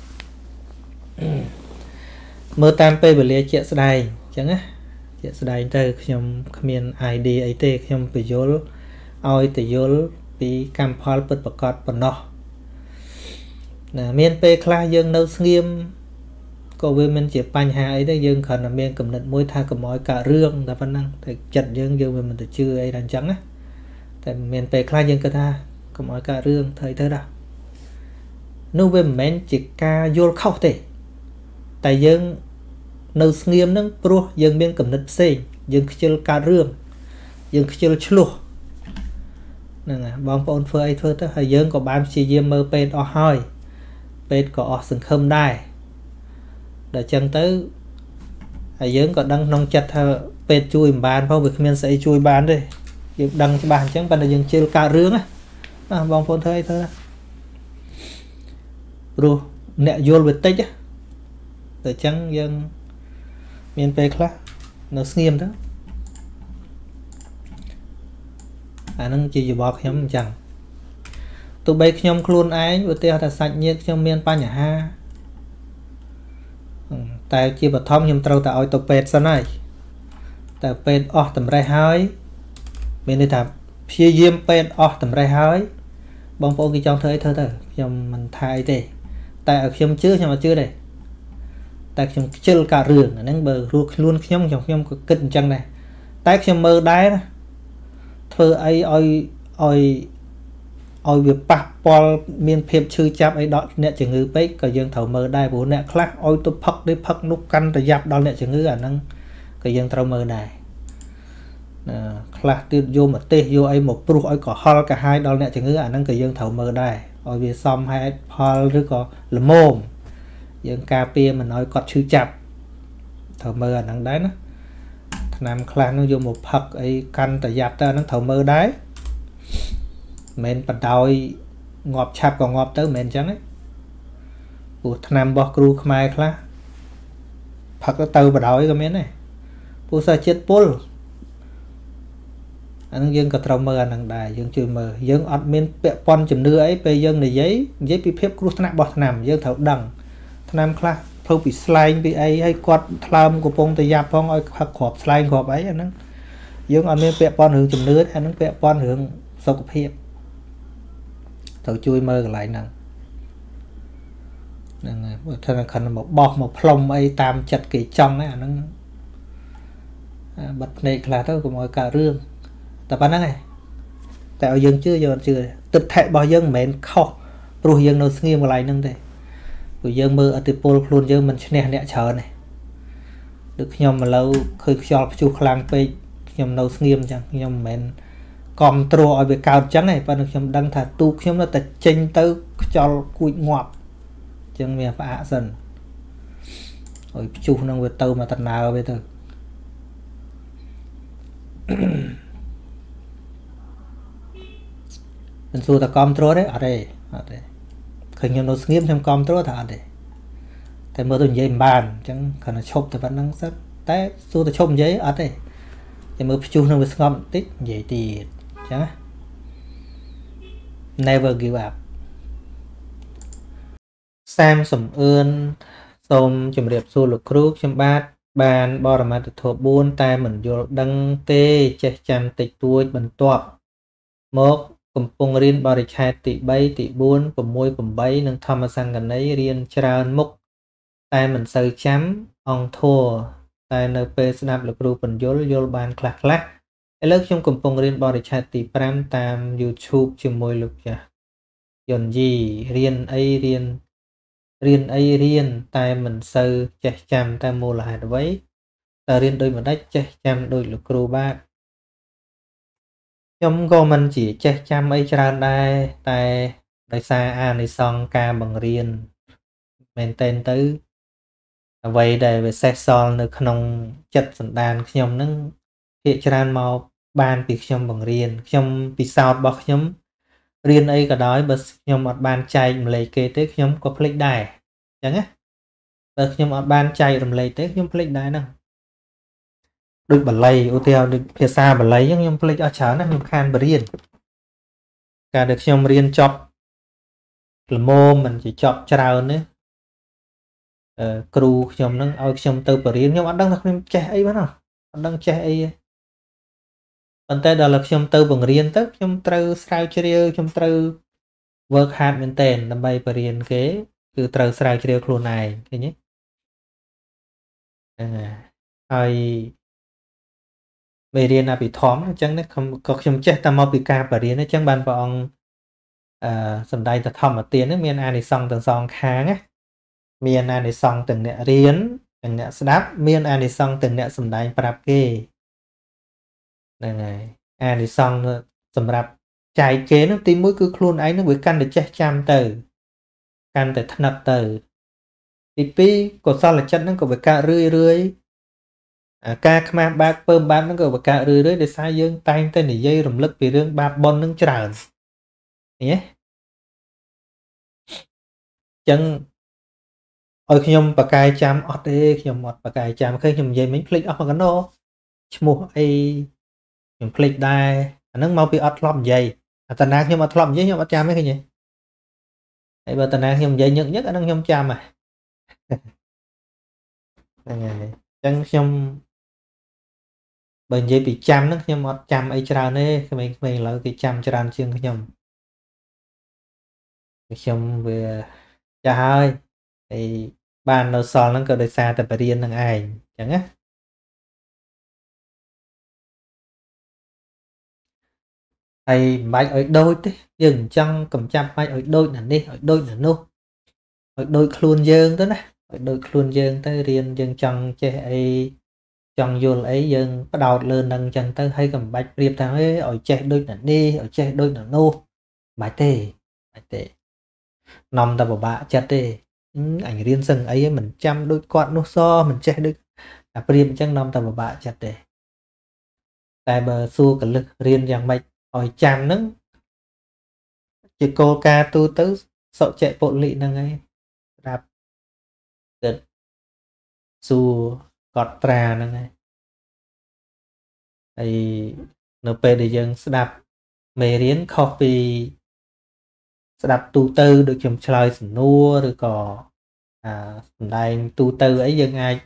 មើលតាមពេលវេលាជាក់ស្ដែងអញ្ចឹងណាជាក់ស្ដែងទៅខ្ញុំគ្មាន ID អីទេខ្ញុំបញ្យល់ឲ្យទៅយល់ពីកម្មផលពិតប្រាកដប៉ុណ្ណោះណាមានពេលខ្លះយើងនៅស្ងៀមក៏វាមិនជាបញ្ហាអីទេយើងគ្រាន់តែមានគំនិតមួយថាកុំឲ្យកើតរឿងតែប៉ុណ្ណឹងតែចិត្តយើងវាមិនទៅជឿអីដល់អញ្ចឹងណាតែមានពេលខ្លះយើងគិតថាកុំឲ្យកើតរឿងធ្វើទៅដែរនោះវាមិនមែនជាការយល់ខុសទេតែយើងនៅស្ងៀមហ្នឹងព្រោះយើងមានគំនិតផ្សេងយើងខ្ជិលកើតរឿងយើងខ្ជិលឆ្លោះហ្នឹងហើយបងប្អូនធ្វើអីធ្វើទៅហើយយើងក៏បានព្យាយាមមើលពេទ្យអស់ហើយពេទ្យក៏អស់សង្ឃឹមដែរដល់ចឹងទៅហើយយើងក៏ដឹងក្នុងចិត្តថាពេទ្យជួយមិនបានផងវាគ្មានស្អីជួយបានទេយើងដឹងច្បាស់អញ្ចឹងប៉ុន្តែយើងជិលកើតរឿងណាបងប្អូនធ្វើអីធ្វើព្រោះអ្នកយល់វាតិចតែអញ្ចឹងយើងមានពេលខ្លះនៅស្ងៀមទៅអានឹងជាយោបល់ខ្ញុំអញ្ចឹងទោះបីខ្ញុំខ្លួនឯងឧទាហរណ៍ថាសាច់ញាតិខ្ញុំមានបញ្ហាតែជាបឋមខ្ញុំត្រូវតែឲ្យទៅពេទ្យសិនហើយតែពេទ្យអស់តម្រេះហើយមានន័យថាព្យាយាមពេទ្យអស់តម្រេះហើយបងប្អូនគេចង់ធ្វើអីធ្វើទៅខ្ញុំមិនថាអីទេតែឲ្យខ្ញុំជឿខ្ញុំអត់ជឿទេតែខ្ញុំខ្ជិលកើតរឿងអាហ្នឹងបើរស់ខ្លួនខ្ញុំក៏គិតអញ្ចឹងដែរតែខ្ញុំមើលដែរណាធ្វើអីឲ្យវាប៉ះពាល់មានភាពឈឺចាប់អីដល់អ្នកជំងឺពេកក៏យើងត្រូវមើលដែរព្រោះអ្នកខ្លះឲ្យទៅផឹកនេះផឹកនោះកាន់តែយ៉ាប់ដល់អ្នកជំងឺអាហ្នឹងក៏យើងត្រូវមើលដែរខ្លះទៀតយកមកទេសយកអីមកព្រុសឲ្យកុហលកាហាយដល់អ្នកជំងឺអាហ្នឹងក៏យើងត្រូវមើលដែរឲ្យវាសមហេតុផលឬក៏ល្មមយើងការពារមិនឲ្យគាត់ឈឺចាប់ត្រូវមើលអាហ្នឹងដែរណាថ្នាំខ្លះនោះយកមកផឹកអីកាន់តែយ៉ាប់ទៅអាហ្នឹងត្រូវមើលដែរមិនបដោយងាប់ឆាប់ក៏ងាប់ទៅមិនមែនអញ្ចឹងទេព្រោះថ្នាំរបស់គ្រូខ្មែរខ្លះផឹកទៅបដោយក៏មានដែរព្រោះសារជាតិពុលអានឹងយើងក៏ត្រូវមើលអានឹងដែរយើងជួយមើលយើងអត់មានពាក់ព័ន្ធជំនឿអីពេលយើងនិយាយពីភាពគ្រោះថ្នាក់របស់ថ្នាំយើងត្រូវដឹងថ្នាំខ្លះធ្វើពីស្លែងពីអីហើយគាត់ថ្លើមកំពុងតែយ៉ាប់ផងឲ្យគ្រាប់ស្លែងគ្រាប់អីអាហ្នឹងយើងអត់មានពាក់ព័ន្ធរឿងជំនឿអាហ្នឹងពាក់ព័ន្ធរឿងសុខភាពត្រូវជួយមើលកន្លែងហ្នឹងហ្នឹងហើយបើថាខណ្ឌមកបោះមកផ្លុំអីតាមចិត្តគេចង់ហ្នឹងអាហ្នឹងបាត់ភ្នែកខ្លះទៅកុំឲ្យកើតរឿងតែប៉ុណ្្នឹងឯងតែឲ្យយើងជឿយើងអត់ជឿទិដ្ឋិរបស់យើងមិនមែនខុសព្រោះយើងនៅស្ងៀមកន្លែងហ្នឹងទេព្រោះយើងមើលអតិពលខ្លួនយើងមិនឈ្នះអ្នកច្រើនទេដូចខ្ញុំឥឡូវឃើញខ្យល់ព្យុះខ្លាំងពេកខ្ញុំនៅស្ងៀមអញ្ចឹងខ្ញុំមិនមែនគ្រប់គ្រងឲ្យវាកើតអញ្ចឹងទេប៉ុន្តែខ្ញុំដឹងថាទូខ្ញុំនៅតែចេញទៅខ្យល់គួចងាប់អញ្ចឹងវាផ្អាកសិនឲ្យព្យុះហ្នឹងវាទៅមកដំណើរវាទៅមិនសួរតែគ្រប់គ្រងទេអត់ទេឃើញខ្ញុំនៅស្ងៀមខ្ញុំគ្រប់គ្រងថាអត់ទេតែមើលទៅនិយាយមិនបានអញ្ចឹងគ្រាន់តែឈប់តែប៉ុណ្្នឹងសិនតែសួរតែឈប់និយាយអត់ទេតែមើលព្យុះនឹងវាស្ងប់បន្តិចនិយាយទៀតអញ្ចឹង never give up សាមសំអឿនសូមជម្រាបសួរលោកគ្រូខ្ញុំបានបរមត្ថធម៌4តែមិនយល់ដឹងទេចេះចាំតិចតួចបន្ទាប់មកកំពុងរៀនបរិច្ឆេទទី3ទី4 6 8និងធម្មសង្កណីរៀនច្រើនមុខតែមិនសូវចាំអង្គធัวតែនៅពេលស្ដាប់លោកគ្រូបញ្យលយល់បានខ្លះឥឡូវខ្ញុំកំពុងរៀនបរិច្ឆេទទី5តាម YouTube ជាមួយលោកចាស់យុនយីរៀនតែមិនសូវចេះចាំតែមូលហេតុអ្វីតើរៀនដោយមិនដាច់ចេះចាំដោយលោកគ្រូបាទខ្ញុំក៏មិនជាចេះចាំអីច្រើនដែរតែដោយសារអានិសង្សការបង្រៀនមែនតែនទៅអ្វីដែលវាសេសសល់នៅក្នុងចិត្តសន្តានខ្ញុំហ្នឹងភាគច្រើនមកបានពីខ្ញុំបង្រៀនខ្ញុំពិសោធន៍របស់ខ្ញុំរៀនអីក៏ដោយបើខ្ញុំអត់បានចែកម្លែកគេទេខ្ញុំក៏ភ្លេចដែរអញ្ចឹងណាបើខ្ញុំអត់បានចែករំលែកទេខ្ញុំភ្លេចដែរហ្នឹងដូចបាលីឧទាហរណ៍ដូចភាសាបាលីអញ្ចឹងខ្ញុំភ្លេចអស់ច្រើនណាស់ខ្ញុំខានបរៀនការដែលខ្ញុំរៀនចប់ល្មមមិនជាចប់ច្រើនទេគ្រូខ្ញុំហ្នឹងឲ្យខ្ញុំទៅបរៀនខ្ញុំអត់ដឹងថាខ្ញុំចេះអីបានអត់ដឹងចេះអីទេប៉ុន្តែដល់តែខ្ញុំទៅបង្រៀនទៅខ្ញុំត្រូវស្រាវជ្រាវខ្ញុំត្រូវ work hard មែនទែនដើម្បីបរៀនគេគឺត្រូវស្រាវជ្រាវខ្លួនឯងឃើញទេហើយមេរៀនអភិធម្មអញ្ចឹងក៏ខ្ញុំចេះតែមកពីការបរៀនអញ្ចឹងបានព្រះអង្គសម្ដែងទៅធម្មទាននេះមានអានិសង្សទាំងសងខាងណាមានអានិសង្សទាំងអ្នករៀនទាំងអ្នកស្ដាប់មានអានិសង្សទាំងអ្នកសម្ដែងប្រាប់គេហ្នឹងហើយអានិសង្សសម្រាប់ចែកគេនោះទី1គឺខ្លួនឯងនឹងវាកាន់តែចេះចាំទៅកាន់តែថ្នឹកទៅទី2កុសលចិត្តហ្នឹងក៏វាកើតរឿយការខ្មាស់បាបពើបាបហ្នឹងក៏វាកើតរឿយដោយសារយើងតែងតែនិយាយរំលឹកពីរឿងបាបបុណ្យហ្នឹងច្រើនឃើញទេអញ្ចឹងឲ្យខ្ញុំបកកាយចាំអត់ទេខ្ញុំអត់បកកាយចាំឃើញខ្ញុំនិយាយមិញភ្លេចអស់មកកណោឈ្មោះអីខ្ញុំភ្លេចដែរអាហ្នឹងមកពីអត់ធ្លាប់និយាយតាណាខ្ញុំអត់ធ្លាប់និយាយខ្ញុំអត់ចាំទេឃើញទេហើយបើតាណាខ្ញុំនិយាយញឹកអាហ្នឹងខ្ញុំចាំហ្នឹងហើយអញ្ចឹងខ្ញុំបើនិយាយពីចាំហ្នឹងខ្ញុំអត់ចាំអីច្រើនទេក្មេងៗឥឡូវគេចាំច្រើនជាងខ្ញុំវាចាស់ហើយហើយបាននៅសល់ហ្នឹងក៏ដោយសារតែបរៀននឹងឯងអញ្ចឹងណាហើយមិនបាច់ឲ្យដូចទេយើងចង់កំចាប់បាច់ឲ្យដូចណានេះឲ្យដូចណានោះឲ្យដូចខ្លួនយើងទៅណាឲ្យដូចខ្លួនយើងទៅរៀនយើងចង់ចេះអីចង់យល់អីយើងផ្ដោតលើនឹងអញ្ចឹងទៅហើយក៏មិនបាច់ប្រៀបថាឲ្យចេះដូចណានេះឲ្យចេះដូចណានោះមិនបាច់ទេនាំតែពិបាកចិត្តទេអញរៀនសឹងអីមិនចាំដូចគាត់នោះសមិនចេះដូចតែប្រៀបអញ្ចឹងនាំតែពិបាកចិត្តទេតែបើសួរកលឹះរៀនយ៉ាងម៉េចឲ្យចាំហ្នឹងជាគោលការណ៍ទូទៅសុចៈពលិហ្នឹងឯងស្ដាប់គិតសួរកត់ត្រាហ្នឹងឯងហើយនៅពេលដែលយើងស្ដាប់មេរៀនខុសពីស្ដាប់ទូទៅដូចខ្ញុំឆ្លើយសំណួរឬក៏សំដែងទូទៅអីយើងអាច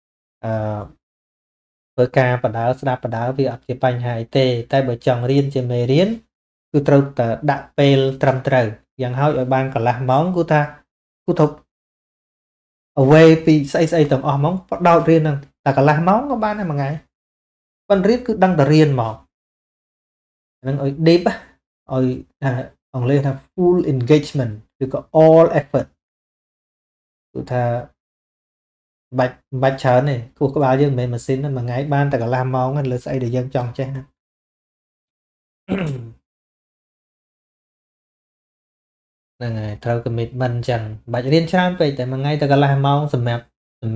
ធ្វើការបដើស្ដាប់បដើវាអត់ជាបញ្ហាអីទេតែបើចង់រៀនជាមេរៀនគឺត្រូវតែដាក់ពេលត្រឹមត្រូវយ៉ាងហោចឲ្យបានកន្លះម៉ោងគឺត្រូវ away ពីស្អីទាំងអស់ហ្មងបដោតរៀនហ្នឹងតែកន្លះម៉ោងក៏បានដែរមួយថ្ងៃប៉ុន្តែរៀនគឺដឹងតែរៀនមកហ្នឹងឲ្យ deep ឲ្យអង់គ្លេសថា full engagement ឬក៏ all effort គឺថាបាច់ច្រើនទេគោះក្បាលយើងមិនមែនម៉ាស៊ីនទេមួយថ្ងៃបានតែកន្លះម៉ោងលើស្អីដែលយើងចង់ចេះហ្នឹងហ្នឹងហើយត្រូវ commitment អញ្ចឹងបាច់រៀនច្រើនពេកតែមួយថ្ងៃតែកន្លះម៉ោងសម្រាប់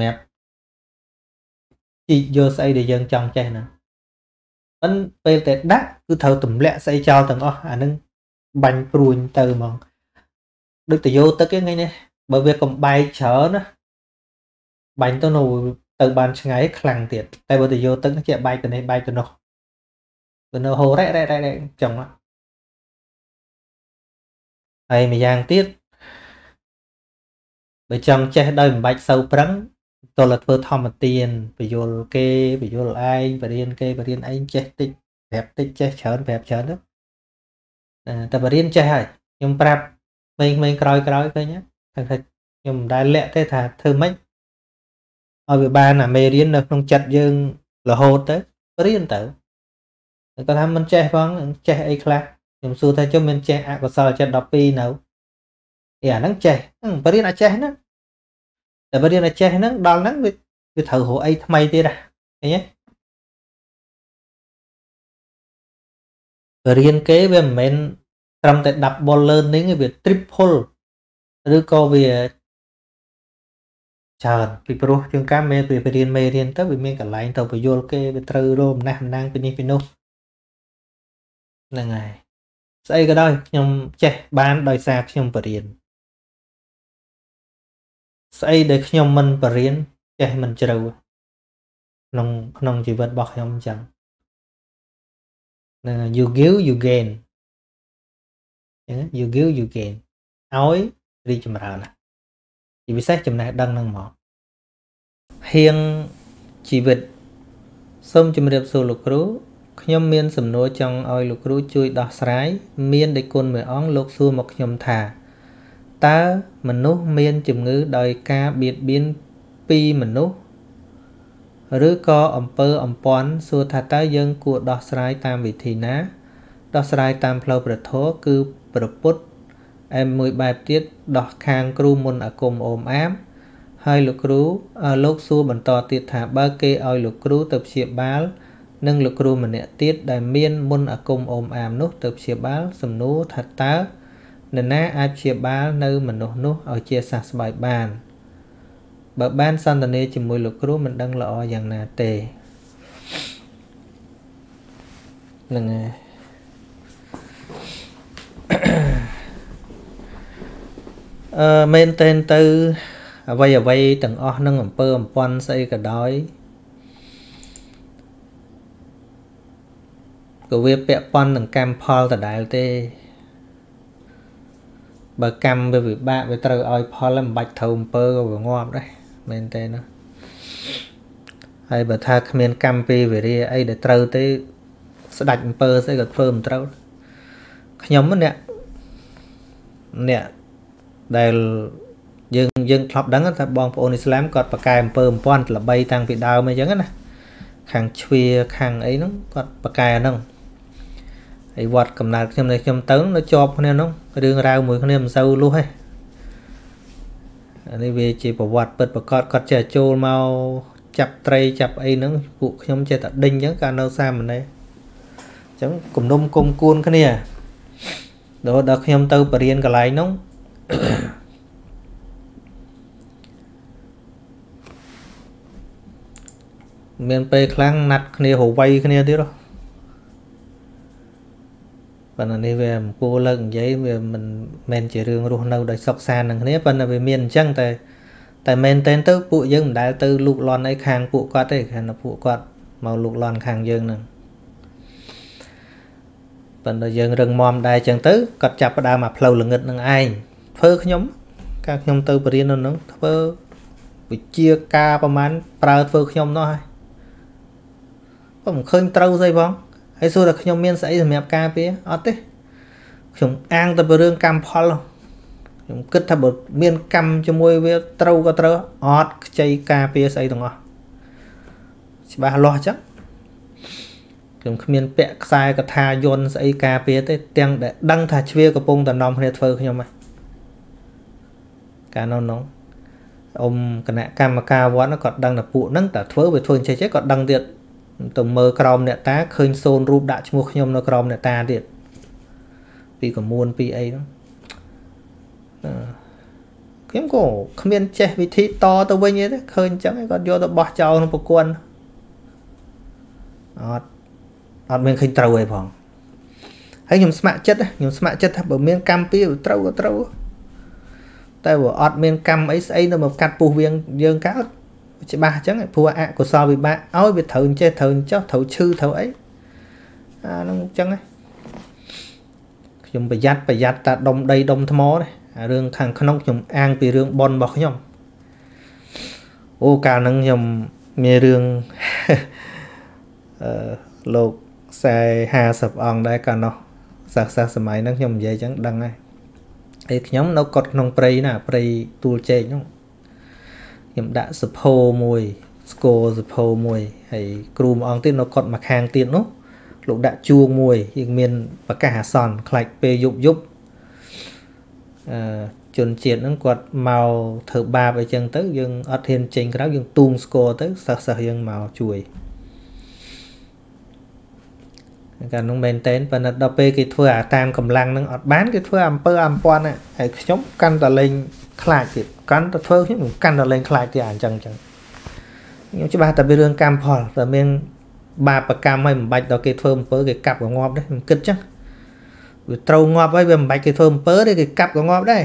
ជីកយកស្អីដែលយើងចង់ចេះហ្នឹងប៉ុន្តែពេលតែដាក់គឺត្រូវទម្លាក់ស្អីចោលទាំងអស់អាហ្នឹងបាញ់ព្រួញទៅហ្មងដូចទៅយកទឹកហ្នឹងនេះបើវាកំបែកច្រើនណាបាញ់ទៅនៅទៅបានឆ្ងាយខ្លាំងទៀតតែបើទៅយកទឹកជាបែកទៅនេះបែកទៅនោះទៅនៅហូររ៉ែចឹងហើយម្យ៉ាងទៀតបើចង់ចេះដោយមិនបាច់សូវប្រឹងតើធ្វើធម្មទានបញ្យលគេបញ្យលឯងបរៀនគេបរៀនឯងចេះតិចប្រាប់តិចចេះច្រើនប្រាប់ច្រើនទៅតែបរៀនចេះហើយខ្ញុំប្រាប់ក្មេងក្រោយឃើញថាខ្ញុំមិនដែលលាក់ទេថាធ្វើម៉េចឲ្យវាបានអាមេរៀននៅក្នុងចិត្តយើងរហូតទៅរៀនទៅគាត់ថាមិនចេះផងចេះអីខ្លះខ្ញុំសួរថាជុំមិនចេះអកុសលចិត្ត12នៅអាហ្នឹងចេះបរៀនអាចចេះហ្នឹងតែបរៀនអាចចេះហ្នឹងដល់ហ្នឹងវាត្រូវរកអីថ្មីទៀតហ៎ឃើញទេបរៀនគេវាមិនមែនត្រឹមតែ double learning ទេវា triple ឬក៏វាច្រើនពីព្រោះជាងកាមេរៀនមេរៀនទៅវាមានកន្លែងទៅបញ្យលគេវាត្រូវរមណាស់ម្ដងពីនេះពីនោះហ្នឹងហើយស្អីក៏ដោយខ្ញុំចេះបានដោយសារខ្ញុំបរៀនស្អីដែលខ្ញុំមិនបរៀនចេះមិនជ្រៅក្នុងជីវិតរបស់ខ្ញុំអញ្ចឹងហ្នឹង you give you gain អញ្ចឹង you give you gain ឲ្យរីកចម្រើនជាពិសេសចំណេះដឹងហ្នឹងមកហៀងជីវិតសូមជម្រាបសួរលោកគ្រូខ្ញុំមានសំណួរចង់ឲ្យលោកគ្រូជួយដោះស្រាយមានដេគុណមួយអង្គលោកសួរមកខ្ញុំថាតើមនុស្សមានជំងឺដោយការបៀតបៀនពីមនុស្សឬក៏អំពើអំព័ន្ធសួរថាតើយើងគួរដោះស្រាយតាមវិធីណាដោះស្រាយតាមផ្លូវព្រះធម៌គឺព្រះពុទ្ធមួយបែបទៀតដោះខាងគ្រូមុនអាគមអូមអាមហើយលោកសួរបន្តទៀតថាបើគេឲ្យលោកគ្រូទៅព្យាបាលនិងលោកគ្រូម្នាក់ទៀតដែលមានមុនអាគមអូមអាមនោះទៅព្យាបាលសំណួរថាតើនរណាអាចព្យាបាលនៅមនុស្សនោះឲ្យជាសះស្បើយបានបើបានសន្ទនាជាមួយលោកគ្រូមិនដឹងល្អយ៉ាងណាទេហ្នឹងហើយមែនតែនទៅអ្វីទាំងអស់នឹងអំពើអំព័ន្ធស្អីក៏ដោយក៏វាពាក់ព័ន្ធនឹងកម្មផលដដែលទេបើកម្មវាវិបាកវាត្រូវឲ្យផលមិនបាច់ត្រូវអំពើក៏វាងាប់ដែរមែនទេណាហើយបើថាគ្មានកម្មពីវិរិយអីដែលត្រូវទេស្ដាច់អំពើស្អីក៏ធ្វើមិនត្រូវខ្ញុំអ្នកដែលយើងធ្លាប់ដឹងថាបងប្អូនអ៊ីស្លាមគាត់ប្រកែអំពើអំព័ន្ធល្បីតាំងពីដើមអីចឹងណាខាងជ្វាខាងអីហ្នឹងគាត់ប្រកែហ្នឹងហើយវត្តកំណើតខ្ញុំនៅជាប់គ្នាហ្នឹងរឿងរ៉ាវមួយគ្នាមិនសូវលុះទេអានេះវាជាប្រវត្តិពិតប្រកបគាត់ចេះចូលមកចាប់ត្រីចាប់អីហ្នឹងពួកខ្ញុំចេះតែដេញអញ្ចឹងកាលនៅសាមណេរអញ្ចឹងគំនុំគុំគួនគ្នាដល់ខ្ញុំទៅបរៀនកន្លែងហ្នឹងមានពេលខ្លាំងណាត់គ្នារវៃគ្នាទៀតប៉ុន្តែនេះវាមិនគួរលើកនិយាយវាមិនមែនជារឿងរស់នៅដោយសុខសាន្តនឹងគ្នាប៉ុន្តែវាមានអញ្ចឹងតែមែនតែនទៅពួកយើងមិនដែលទៅលូកលាន់អីខាងពួកគាត់ទេគ្រាន់តែពួកគាត់មកលូកលាន់ខាងយើងហ្នឹងប៉ុន្តែយើងរឹងមាំដែរចឹងទៅគាត់ចាប់ផ្ដើមមកផ្លូវល្ងឹតនឹងឯងធ្វើខ្ញុំការខ្ញុំទៅបរៀននៅនឹងធ្វើវិជាការប្រហែលប្រើធ្វើខ្ញុំនោះហើយผมឃើញត្រូវស្អីផងហើយសួរថាខ្ញុំមានស្អីសម្រាប់ការពារអត់ទេខ្ញុំអាងតែពីរឿងកម្មផលខ្ញុំគិតថាបើមានកម្មជាមួយវាត្រូវក៏ត្រូវអត់ខ្ចីការពារស្អីទាំងអស់ច្បាស់លាស់ចឹងខ្ញុំគ្មានពាក់ខ្សែកថាយន្តស្អីការពារទេទាំងដែលដឹងថាជ្វាកំពុងតែនាំគ្នាធ្វើខ្ញុំហ្នឹងកាលនោះអ៊ំគណៈកម្មការវត្តគាត់ដឹងតែពួកហ្នឹងតែធ្វើវាធ្វើអញ្ចឹងគាត់ដឹងទៀតទៅមើលក្រមអ្នកតាឃើញសូនរូបដាក់ឈ្មោះខ្ញុំនៅក្រមអ្នកតាទៀតពីកមួនពីអីហ្នឹងខ្ញុំក៏គ្មានចេះវិធីតទៅវិញទេឃើញអញ្ចឹងគាត់យកទៅបោះចោលក្នុងប្រគល់អត់មានឃើញត្រូវអីផងហើយខ្ញុំស្ម័គ្រចិត្តថាបើមានកម្មពីត្រូវក៏ត្រូវតែបើអត់មានកម្មអីស្អីនៅមកកាត់ពោះយើងកើតច្បាស់អញ្ចឹងព្រោះអកុសលវិបាកឲ្យវាត្រូវចេះត្រូវចោះត្រូវឈឺត្រូវអីអាហ្នឹងអញ្ចឹងខ្ញុំប្រយ័ត្នតាដុំដីដុំថ្មនេះរឿងខាងក្នុងខ្ញុំអាងពីរឿងប៉ុនរបស់ខ្ញុំអូកាលហ្នឹងខ្ញុំមានរឿងលោក40អង្គដែរកាលនោះសាសសម័យហ្នឹងខ្ញុំនិយាយអញ្ចឹងដឹងហើយហើយខ្ញុំនៅកត់ក្នុងព្រៃណាព្រៃទូលចេកហ្នឹងខ្ញុំដាក់សភោមួយស្គរសភោមួយហើយគ្រូមួយអង្គទៀតនៅកត់មួយខាងទៀតនោះលោកដាក់ជួងមួយយើងមានប្រកាសអាសន្នខ្លាច់ពេលយប់ជនជាតិហ្នឹងគាត់មកធ្វើបាបអីចឹងទៅយើងអត់ហ៊ានចេញក្រៅយើងទូងស្គរទៅសិស្សយើងមកជួយកាលនោះមែនតែនប៉ុន្តែដល់ពេលគេធ្វើអាតាមកម្លាំងហ្នឹងអត់បានគេធ្វើអំពើអំព័ន្ធហើយខ្ញុំកាន់តែលេងខ្លាចទៀតកាន់តែធ្វើខ្ញុំកាន់តែលេងខ្លាចទៀតអញ្ចឹងខ្ញុំច្បាស់តែពីរឿងកម្មផលតែមានបាបកម្មហើយមិនបាច់ដល់គេធ្វើអំពើគេកាប់ក៏ងាប់ដែរខ្ញុំគិតចឹងវាត្រូវងាប់ហើយវាមិនបាច់គេធ្វើអំពើទេគេកាប់ក៏ងាប់ដែរ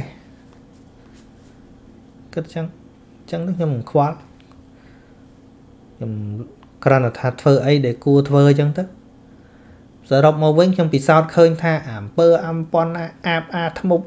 គិតចឹងខ្ញុំមិនខ្វល់ខ្ញុំគ្រាន់តែថាធ្វើអីដែលគួរធ្វើអញ្ចឹងទៅសរុបមកវិញខ្ញុំពិសោធន៍ឃើញថាអំពើអំពន់អាបធ្មប់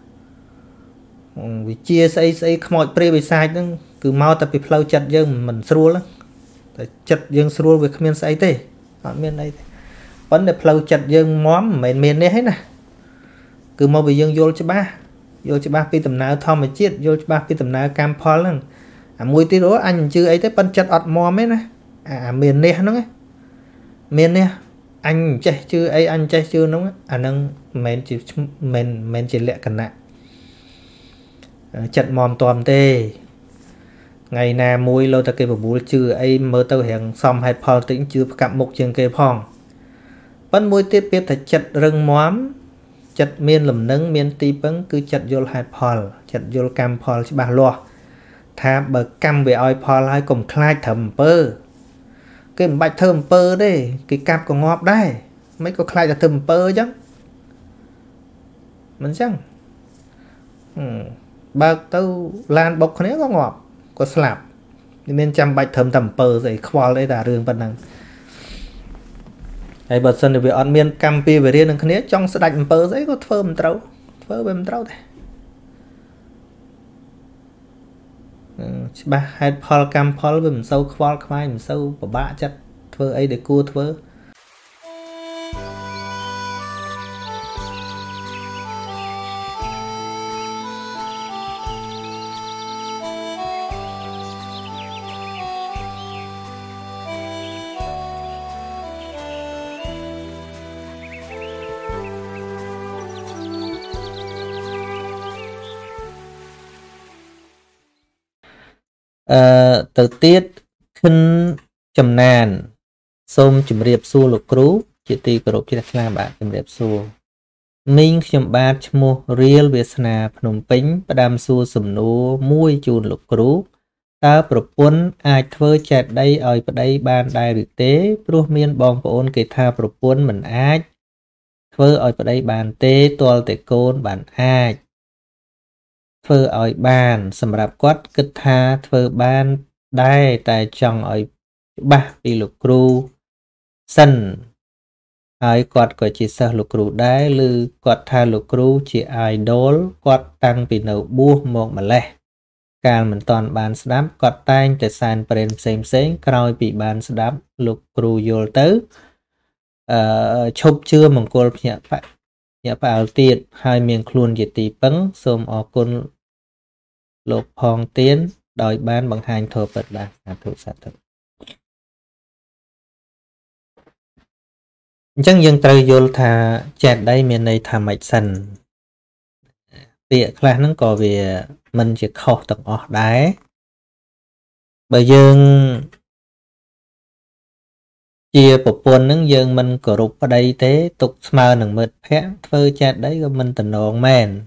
វិជាស្អីខ្មោចព្រាយបិសាចហ្នឹងគឺមកតែពីផ្លូវចិត្តយើងមិនស្រួលតែចិត្តយើងស្រួលវាគ្មានស្អីទេអត់មានអីទេប៉ុន្តែផ្លូវចិត្តយើងមាំមិនមែនមាននេះទេណាគឺមកពីយើងយល់ច្បាស់ពីដំណើរធម្មជាតិយល់ច្បាស់ពីដំណើរកម្មផលហ្នឹងអាមួយទៀតអញមិនជឿអីទេប៉ុន្តែចិត្តអត់មាំទេណាអាមាននេះហ្នឹងមាននេះអញចេះជឿអីអញចេះជឿហ្នឹងអាហ្នឹងមិនជាលក្ខណៈចិត្តមាំតមទេថ្ងៃណាមួយលោតែគេបបួលជឿអីមើលទៅរៀងសមហេតុផលតិចជឿផ្កាប់មុខជាងគេផងប៉ុន្តែមួយទៀតពាក្យថាចិត្តរឹងមាំចិត្តមានលំនឹងមានទីពឹងគឺចិត្តយល់ហេតុផលចិត្តយល់កម្មផលច្បាស់លាស់ថាបើកម្មវាឲ្យផលហើយកុំខ្លាចត្រឹមអំពើគេមិនបាច់ធ្វើអំពើទេគេកាប់ក៏ងាប់ដែរមិនក៏ខ្លាចតែធ្វើអំពើអញ្ចឹងមិនអញ្ចឹងបើកទៅឡានបុកគ្នាក៏ងាប់ក៏ស្លាប់មានចាំបាច់ត្រឹមតែអំពើស្អីខ្វល់អីតែរឿងប៉ុណ្ណឹងហើយបើសិនជាវាអត់មានកម្មពីវិរិយនឹងគ្នាចង់ស្ដាច់អំពើស្អីក៏ធ្វើមិនត្រូវធ្វើវាមិនត្រូវទេច្បាស់ហេតុផលកម្មផលវាមិនសូវខ្វល់ខ្វាយមិនសូវពិបាកចិត្តធ្វើអីដែលគួរធ្វើទៅទៀតខិនចំណានសូមជម្រាបសួរលោកគ្រូជាទីគោរពជ្រះថ្លាបាទជម្រាបសួរមីងខ្ញុំបាទឈ្មោះរៀលវាសនាភ្នំពេញផ្ដាំសួរសំណួរមួយជូនលោកគ្រូតើប្រពន្ធអាចធ្វើចេតិយឲ្យប្តីបានដែរឬទេព្រោះមានបងប្អូនគេថាប្រពន្ធមិនអាចធ្វើឲ្យប្តីបានទេទាល់តែកូនបានអាចធ្វើឲ្យបានសម្រាប់គាត់គិតថាធ្វើបានដែរតែចង់ឲ្យច្បាស់ពីលោកគ្រូសិនហើយគាត់ក៏ជាសិស្សលោកគ្រូដែរឬគាត់ថាលោកគ្រូជា idol គាត់តាំងពីនៅបួសមកម្លេះកាលមិនតាន់បានស្ដាប់គាត់តែងតែសែនព្រេនផ្សេងក្រោយពីបានស្ដាប់លោកគ្រូយល់ទៅឈប់ជឿមង្គលភ្ញាក់ផ្អើលទៀតហើយមានខ្លួនជាទីពឹងសូមអរគុណលោកផងទៀនដោយបានបង្ហាញធម៌ពិតបាទសាធុអញ្ចឹងយើងត្រូវយល់ថាចេតដីមានន័យថាម៉េចសិនពាក្យខ្លះហ្នឹងក៏វាមិនជាខុសទាំងអស់ដែរបើយើងជាប្រពន្ធហ្នឹងយើងមិនគោរពប្តីទេទុកស្មើនឹងមិត្តភក្តិធ្វើចេតដីក៏មិនតំណងមែន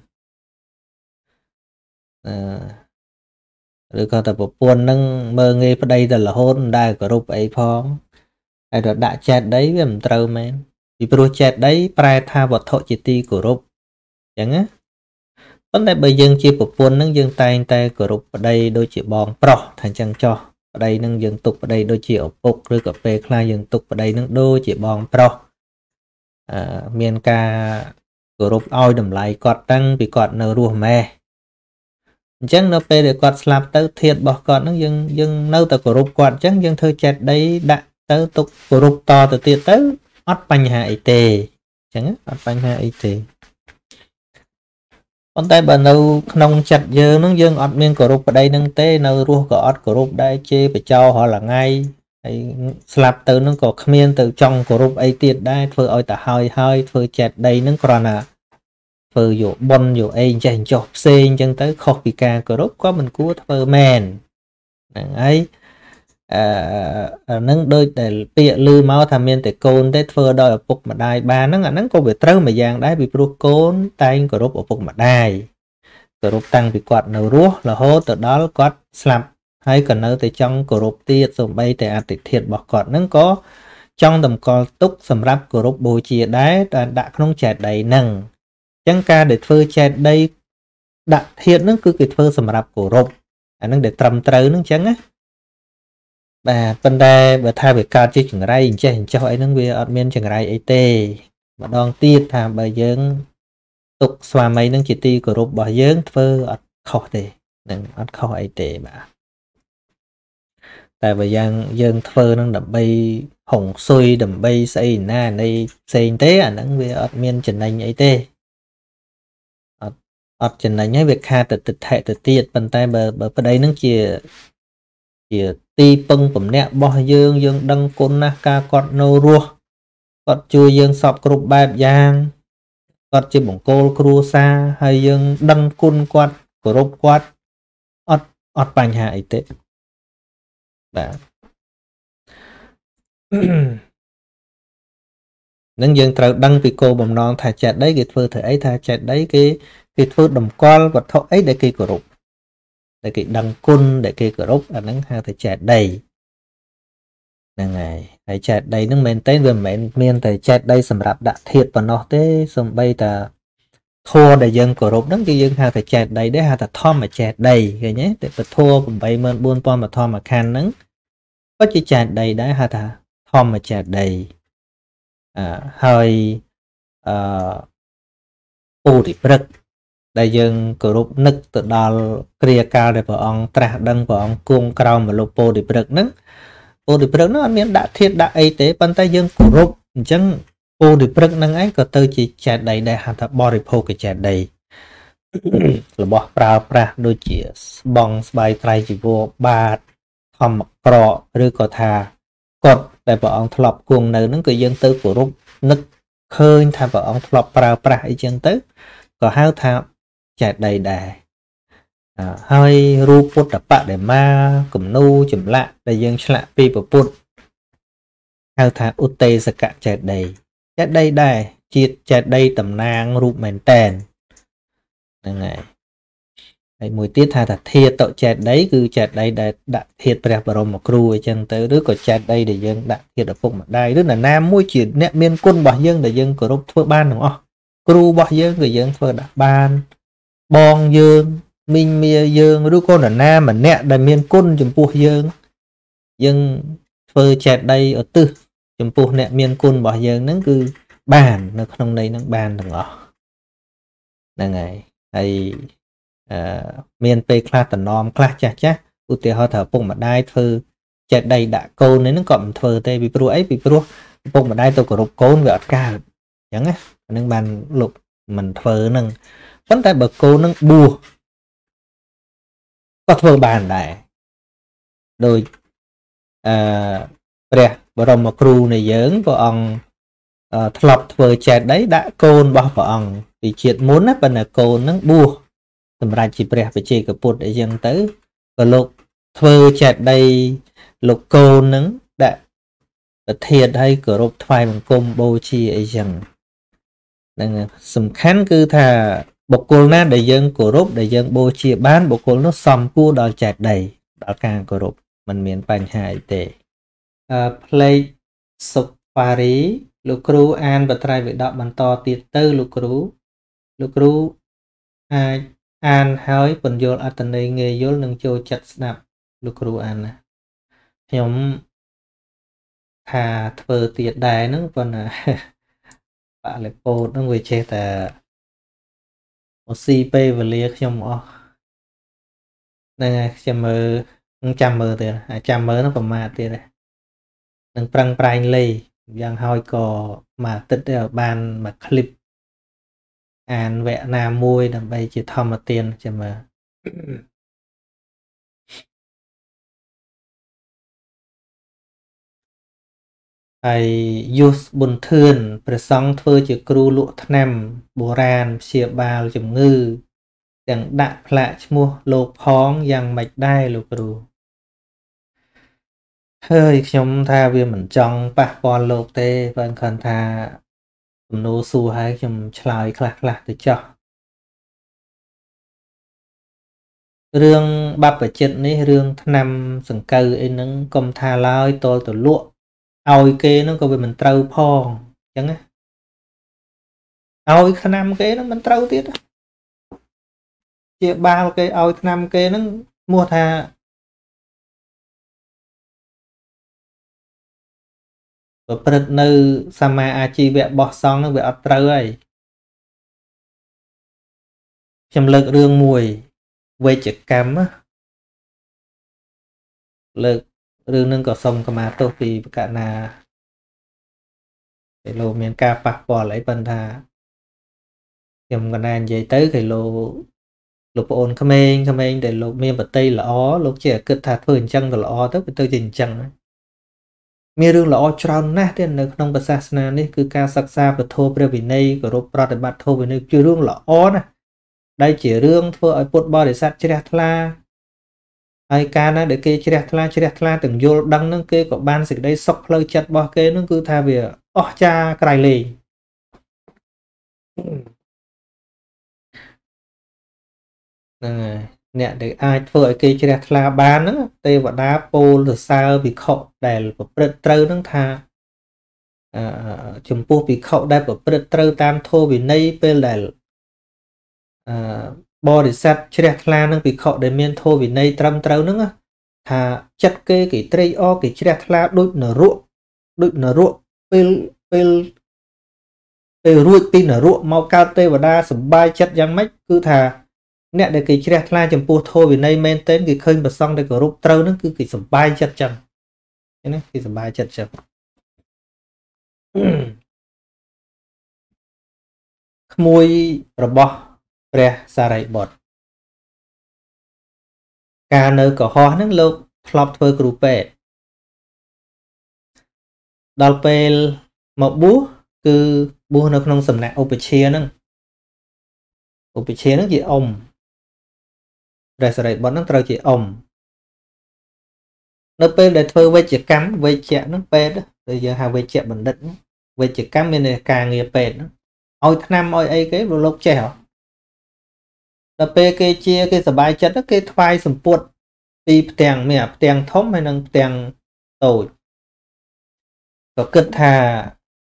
ឬក៏តែប្រពន្ធហ្នឹងមើងងាយប្តីតែរហូតមិនដែលគោរពអីផងហើយដល់ដាក់ចេតដីវាមិនត្រូវមែនពីព្រោះចេតដីប្រែថាវត្ថុជាទីគោរពអញ្ចឹងណាប៉ុន្តែបើយើងជាប្រពន្ធហ្នឹងយើងតែងតែគោរពប្តីដូចជាបងប្រុសថាអញ្ចឹងចោះប្តីនឹងយើងទុកប្តីដូចជាឪពុកឬក៏ពេលខ្លះយើងទុកប្តីនឹងដូចជាបងប្រុសមានការគោរពឲ្យតម្លៃគាត់តាំងពីគាត់នៅរស់ម៉ែអញ្ចឹងនៅពេលដែលគាត់ស្លាប់ទៅធាតុរបស់គាត់នឹងយើងនៅតែគោរពគាត់អញ្ចឹងយើងធ្វើចេតដីដាក់ទៅទុកគោរពតទៅទៀតទៅអត់បញ្ហាអីទេអញ្ចឹងអត់បញ្ហាអីទេប៉ុន្តែបើនៅក្នុងចិត្តយើងនឹងយើងអត់មានគោរពប្តីនឹងទេនៅរស់ក៏អត់គោរពដែរជេរបចោរាល់ថ្ងៃហើយស្លាប់ទៅនឹងក៏គ្មានទៅចង់គោរពអីទៀតដែរធ្វើឲ្យតែហើយធ្វើចេតដីនឹងគ្រាន់តែធ្វើយកប៉ុនយកអីចេះចោះផ្សេងអញ្ចឹងទៅខុសពីការគោរពក៏មិនគួរធ្វើមែនហ្នឹងហើយនឹងដូចដែលពាក្យឮមកថាមានតែកូនទេធ្វើដោយឪពុកម្ដាយបានហ្នឹងអាហ្នឹងក៏វាត្រូវមួយយ៉ាងដែរពីព្រោះកូនតែងគោរពឪពុកម្ដាយគោរពតាំងពីគាត់នៅរស់រហូតទៅដល់គាត់ស្លាប់ហើយក៏នៅតែចង់គោរពទៀតសូម្បីតែអតិថិរបស់គាត់ហ្នឹងក៏ចង់តម្កល់ទុកសម្រាប់គោរពបូជាដែរតែដាក់ក្នុងចេតដីហ្នឹងអញ្ចឹងការដែលធ្វើចេតដីដាក់ធាតុហ្នឹងគឺគេធ្វើសម្រាប់គោរពអាហ្នឹងដែលត្រឹមត្រូវហ្នឹងអញ្ចឹងណាបាទប៉ុន្តែបើថាវាកើតជាចង្រៃអញ្ចេះអញ្ចោះអីហ្នឹងវាអត់មានចង្រៃអីទេម្ដងទៀតថាបើយើងទុកស្វាមីនឹងជាទីគោរពរបស់យើងធ្វើអត់ខុសទេនឹងអត់ខុសអីទេបាទតែបើយើងធ្វើនឹងដើម្បីហុងស៊ុយដើម្បីស្អីណានៃផ្សេងទេអាហ្នឹងវាអត់មានចំណេញអីទេអត់ចំណេញហើយវាខាតទៅទិដ្ឋិទៅទៀតប៉ុន្តែបើប្តីនឹងជាទីពឹងពំនាក់របស់យើងដឹងគុណណាស់ការគាត់នៅរស់គាត់ជួយយើងសពគ្រប់បែបយ៉ាងគាត់ជាបង្គោលគ្រួសារហើយយើងដឹងគុណគាត់គោរពគាត់អត់បញ្ហាអីទេបាទនឹងយើងត្រូវដឹងពីគោលបំណងថាចេតដីគេធ្វើធ្វើអីថាចេតដីគេធ្វើតម្កល់វត្ថុអីដែលគេគោរពដែលគេដឹងគុណដែលគេគោរពអាហ្នឹងហៅថាចេតដីហ្នឹងហើយចេតដីហ្នឹងមែនទេវាមិនមែនមានតែចេតដីសម្រាប់ដាក់ធាតុប៉ុណ្ណោះទេសំបីតាធម៌ដែលយើងគោរពហ្នឹងគឺយើងហៅថាចេតដីដែរហៅថាធម្មចេតដីឃើញទេតែធម៌84000ធម្មខណ្ឌហ្នឹងក៏ជាចេតដីដែរហៅថាធម្មចេតដីហើយពុរិព្រឹកដែលយើងគោរពនឹកទៅដល់គ្រាកាលដែលព្រះអង្គត្រាស់ដឹងព្រះអង្គគង់ក្រោមមលុបពុរិព្រឹកហ្នឹងពុរិព្រឹកហ្នឹងអត់មានដាក់ធាតុដាក់អីទេប៉ុន្តែយើងគោរពអញ្ចឹងពុរិព្រឹកហ្នឹងឯងក៏ទៅជាចេតដីដែរហៅថាបរិភោគចេតដីរបស់ប្រើប្រាស់ដូចជាស្បង់ស្បៃត្រៃជីវរបាតធម្មក្រកឬក៏ថាកុដដែលព្រះអង្គធ្លាប់គង់នៅហ្នឹងក៏យើងទៅគោរពនឹកឃើញថាព្រះអង្គធ្លាប់ប្រើប្រាស់អីចឹងទៅក៏ហៅថាចេតដីដែរហើយរូបពុទ្ធបដិមាគំនូចម្លាក់ដែលយើងឆ្លាក់ពីព្រះពុទ្ធហៅថាឧទេសកចេតដីចេតដីដែរជាតិចេតដីតំណាងរូបមែនតែនហ្នឹងហើយមួយទៀតថាធាតុចេតដីគឺចេតដីដែលដាក់ធាតុព្រះបរមគ្រូអញ្ចឹងទៅឬក៏ចេតដីដែលយើងដាក់ធាតុឪពុកម្ដាយឬនរណាមួយជាអ្នកមានគុណរបស់យើងដែលយើងគោរពធ្វើបានទាំងអស់គ្រូរបស់យើងក៏យើងធ្វើដាក់បានបងយើងមីងមាយើងឬក៏នរណាម្នាក់ដែលមានគុណចំពោះយើងធ្វើចេតដីឧទ្ទិសចំពោះអ្នកមានគុណរបស់យើងហ្នឹងគឺ bàn nó không này nó bàn đừng ngỏ là ngày hay miền tây class tận nom class chả chả ưu tiên họ thở bụng mà đai thơ chạy đầy đã côn nên nó còn thơ tê bị pro ấy bị pro bụng mà đai tôi có rụp côn về cả chẳng á nên bàn lục mình thơ nâng vấn đề bậc cô nâng bùa có thơ bàn đại đôi bà rồng mà cru này dưỡng của ông thọp thơ chạy đấy đã côn bỏ vào ông vì chuyện muốn á bên là côn nâng bùa tầm ra chỉ bè phải chỉ cái bột để dừng tới và lục thơ chặt đây lục cô nứng đã thiệt hay cửa rộp thoại bằng công bố chi ấy dừng nên sầm khán cứ thà bọc cô na để dân cửa rộp để dân bố chi bán bọc cô nó xòm cua đòi chặt đầy đã càng cửa rộp mình miễn bánh hại tệ play safari lục cru an và trai vị đọc bằng to tiết tư lục cru an hỏi phần vô ở tận đây nghề vô nâng châu chặt snap lục cru an nè nhóm thà thờ tiệt đài nó còn là bạn lại cô nó người che tà một cp và liệt trong ó này trăm mơ tiền trăm mơ nó còn mà tiền này nâng prang prang lì giang hỏi có mà tích ở ban mà clip an vẽ na môi đầm bay chỉ thầm mà tiền cho mà ai use bùn thươn phải xong thơ chỉ cru lụa năm bồ ran xìa bào chùm ngư chẳng đạ lạ mua lô phóng dàng mạch đai lô cru hơi nhóm tha vì mình trong bạc bòn lô tê vẫn còn tha nô su hay chùm chlai khạc lạc từ cho rương bắp ở trên này rương năm sừng cây ấy nâng công tha lai tôi tổ lụa ôi kê nó có về mình trâu phong chẳng á ôi năm kê nó mình trâu tiết chia ba cái ôi năm kê nó mua tha và bật nơi sama achi vẽ bỏ xong nó vẽ trâu ấy chầm lực rương mùi về chữ cắm á lực rương nâng có sông có má tốt vì cả nà cái lô miền ca bạc bỏ lấy phần thà nhầm còn anh dây tới cái lô lục ôn comment để lục miền bật tây là ó lục trẻ cực thà phơi chân là ó tới tôi trình chân mi rương là ó tròn nát thế nơi trong bậc sa na này cứ ca sắc xa và thô pre vì này của rốt pra để bắt thô vì này chưa rương là ó nè đây chỉ rương thưa ở bột bò để sát chết la ai ca nó để kê chết la từng vô đăng nó kê có ban dịch đây sọc lơi chặt bò kê nó cứ tha về ó cha cài lì nè để ai phơi kê chết la ban nó tê và đá pol từ sao bị khọ đè và bật trâu nó tha chùm pu bị khọ đè và bật trâu tam thô vì nay pel đè bò để sát chết la nó bị khọ để miên thô vì nay trăm trâu nó thà chặt kê cái tray o cái chết la đôi nở ruộng pel ruột pin nở ruộng mau cao tê và đa sầm bay chất giang mách cứ thà nè để cái chết la chấm pu thô vì nay men tên cái khơi bật xong để có rút trâu nó cứ cái sầm bay chất chân thế này cái sầm bay chất chân mùi robot pre sarai bot ca nơi có ho nó lục flop thơ grupe đal pel một bú cứ bú nó không sầm nè opechia nó gì ông ra sarai bot nó trâu chị ông nó pel để thơ với chữ cắm với chẹ nó pel đó bây giờ hàng với chẹ bình định với chữ cắm bên này càng nghe pel nó ôi năm ôi ấy cái lục chè là cái chia cái sờ bài chất cái thoai sầm puột đi tiền mẹ tiền thống hay năng tiền tồi có cực thà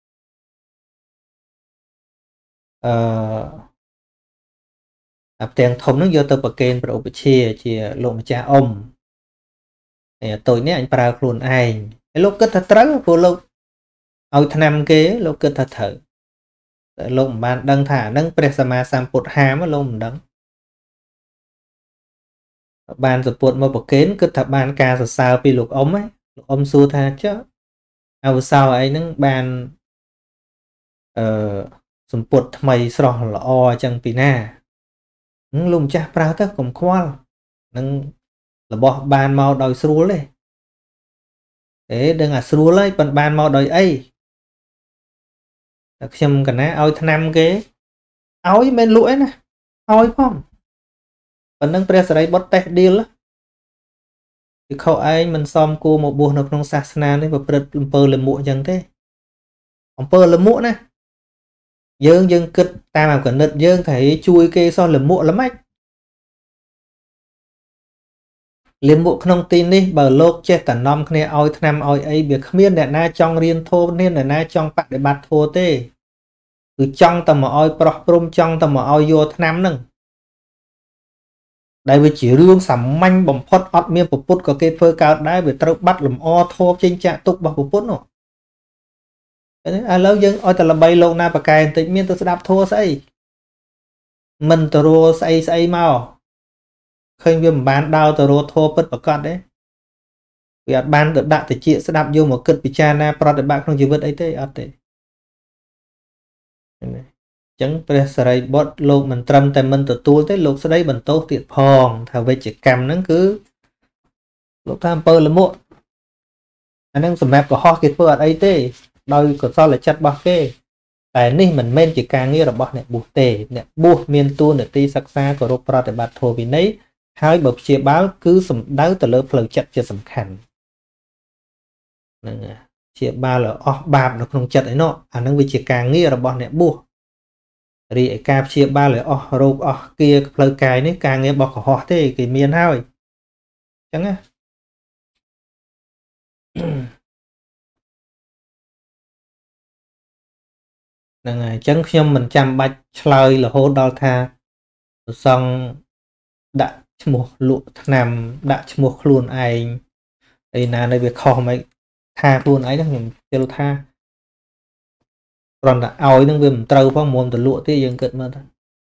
tiền thống nó vô từ bậc kênh pro chia lộn cha ông tôi nè anh para luôn ai lúc kết thật trắng vô lúc ôi năm kế lúc kết thật thở តែលោកមិនបានដឹងថាហ្នឹងព្រះសម្មាសម្ពុទ្ធហាមលោកមិនដឹងបានសពុទ្ធមកប្រកេនគិតថាបានការសរសើរពីលោកអ៊ំហ្នឹងលោកអ៊ំសួរថាចុះអវសោអីហ្នឹងបានសម្ពុទ្ធថ្មីស្រស់ល្អអញ្ចឹងពីណាលោកម្ចាស់ប្រើទៅកុំខ្វល់នឹងរបស់បានមកដោយស្រួលទេដឹងអាស្រួលហើយប៉ុន្តែបានមកដោយអីតែខ្ញុំកណាឲ្យថ្នាំគេឲ្យមិនលក់ឯណាឲ្យផងប៉ុណ្ណឹងព្រះសារីបុត្រតេះឌីលពីខោឯងមិនសមគួរមកបួសនៅក្នុងសាសនានេះប្រព្រឹត្តអំពើលមួកអញ្ចឹងទេអំពើលមួកណាយើងគិតតាមអាកណិតយើងថាជួយគេសោះលមួកល្មិចលមួកក្នុងទីនេះបើលោកចេះតែនាំគ្នាឲ្យថ្នាំឲ្យអីវាគ្មានអ្នកណាចង់រៀនធម៌នេះអ្នកណាចង់បដិបត្តិធម៌ទេគឺចង់តែមកឲ្យប្រោះព្រំចង់តែមកឲ្យយកថ្នាំហ្នឹងដែលវាជារឿងសាមញ្ញបំផុតអត់មានពុទ្ធក៏គេធ្វើកើតដែរវាត្រូវបាត់លំអធម៌ចេញចាក់ទុករបស់ពុទ្ធនោះឥឡូវយើងឲ្យតែល្បីលោកណាបកែបន្តិចមានទៅស្ដាប់ធម៌ស្អីមិនទៅរកស្អីមកឃើញវាមិនបានដើរទៅរកធម៌ពិតប្រកបទេវាអត់បានទៅដាក់តិចស្ដាប់យកមកគិតពិចារណាប្រតិបត្តិក្នុងជីវិតអីទេអត់ទេអញ្ចឹងព្រះសារីបុត្រលោកមិនត្រឹមតែមិនទទួលទេលោកស្ដីបន្ទោសទៀតផងថាវិជ្ជកម្មហ្នឹងគឺលោកថាអំពើលមួកអាហ្នឹងសម្រាប់កុហកគេធ្វើអត់អីទេដោយកុសលចិត្តរបស់គេតែនេះមិនមែនជាការងាររបស់អ្នកបួសទេអ្នកបួសមានតួនាទីសិក្សាគោរពប្រតិបត្តិធម៌វិន័យហើយបើព្យាបាលគឺសំដៅទៅលើផ្លូវចិត្តជាសំខាន់ហ្នឹងព្យាបាលឲ្យអស់បាបនៅក្នុងចិត្តឯណោះអាហ្នឹងវាជាការងាររបស់អ្នកបួសរីឯការព្យាបាលឲ្យអស់រោគអស់គាផ្លូវកាយនេះការងាររបស់កុហកទេគេមានហើយអញ្ចឹងណាហ្នឹងហើយអញ្ចឹងខ្ញុំមិនចាំបាច់ឆ្លើយរហូតដល់ថាសង្ឃដាក់ឈ្មោះលក់ថ្នាំដាក់ឈ្មោះខ្លួនឯងឯណានៅវាខុសមិនថាខ្លួនឯងហ្នឹងខ្ញុំជឿថាគ្រាន់តែឲ្យហ្នឹងវាមិនត្រូវផងមុំទៅលក់ទៀតយើងគិតមើលថា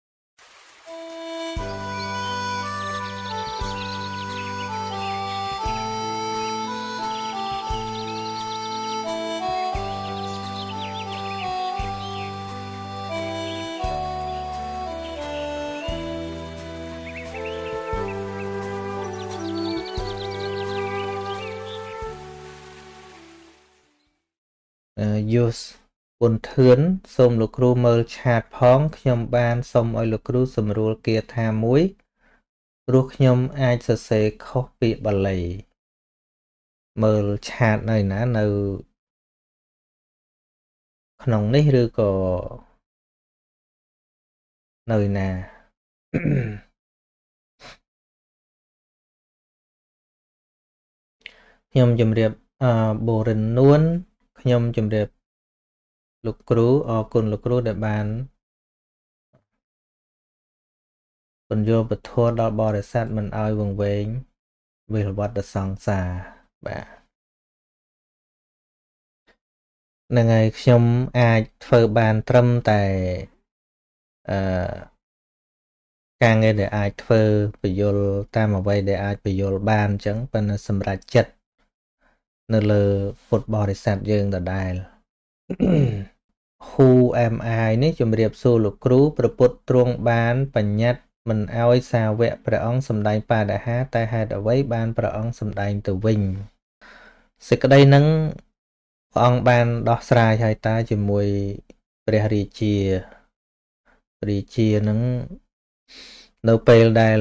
យុសពុនធឿនសូមលោកគ្រូមើលឆាតផងខ្ញុំបានសូមឲ្យលោកគ្រូសម្រួលគាថាមួយព្រោះខ្ញុំអាចសរសេរខុសពាក្យបាលីមើលឆាតនៅណានៅក្នុងនេះឬក៏នៅណាខ្ញុំជម្រាបបូរិននួនខ្ញុំជម្រាបលោកគ្រូអរគុណលោកគ្រូដែលបានបញ្យល់ពធដល់បរិស័ទមិនឲ្យវង្វេងវិលវត្តសង្សារបាទហ្នឹងហើយខ្ញុំអាចធ្វើបានត្រឹមតែការងារដែលអាចធ្វើបញ្យល់តាមអ្វីដែលអាចបញ្យល់បានអញ្ចឹងប៉ុន្តែសម្រាប់ចិត្តនៅលើពុទ្ធបរិស័ទយើងដដែលWho am I នេះជំរាបសួរលោកគ្រូព្រះពុទ្ធទ្រង់បានបញ្ញត្តិមិនឲ្យសាវកព្រះអង្គសម្ដែងបដិហាតែហេតុអ្វីបានព្រះអង្គសម្ដែងទៅវិញសេចក្តីហ្នឹងព្រះអង្គបានដោះស្រាយហើយតាជាមួយព្រះរាជាហ្នឹងនៅពេលដែល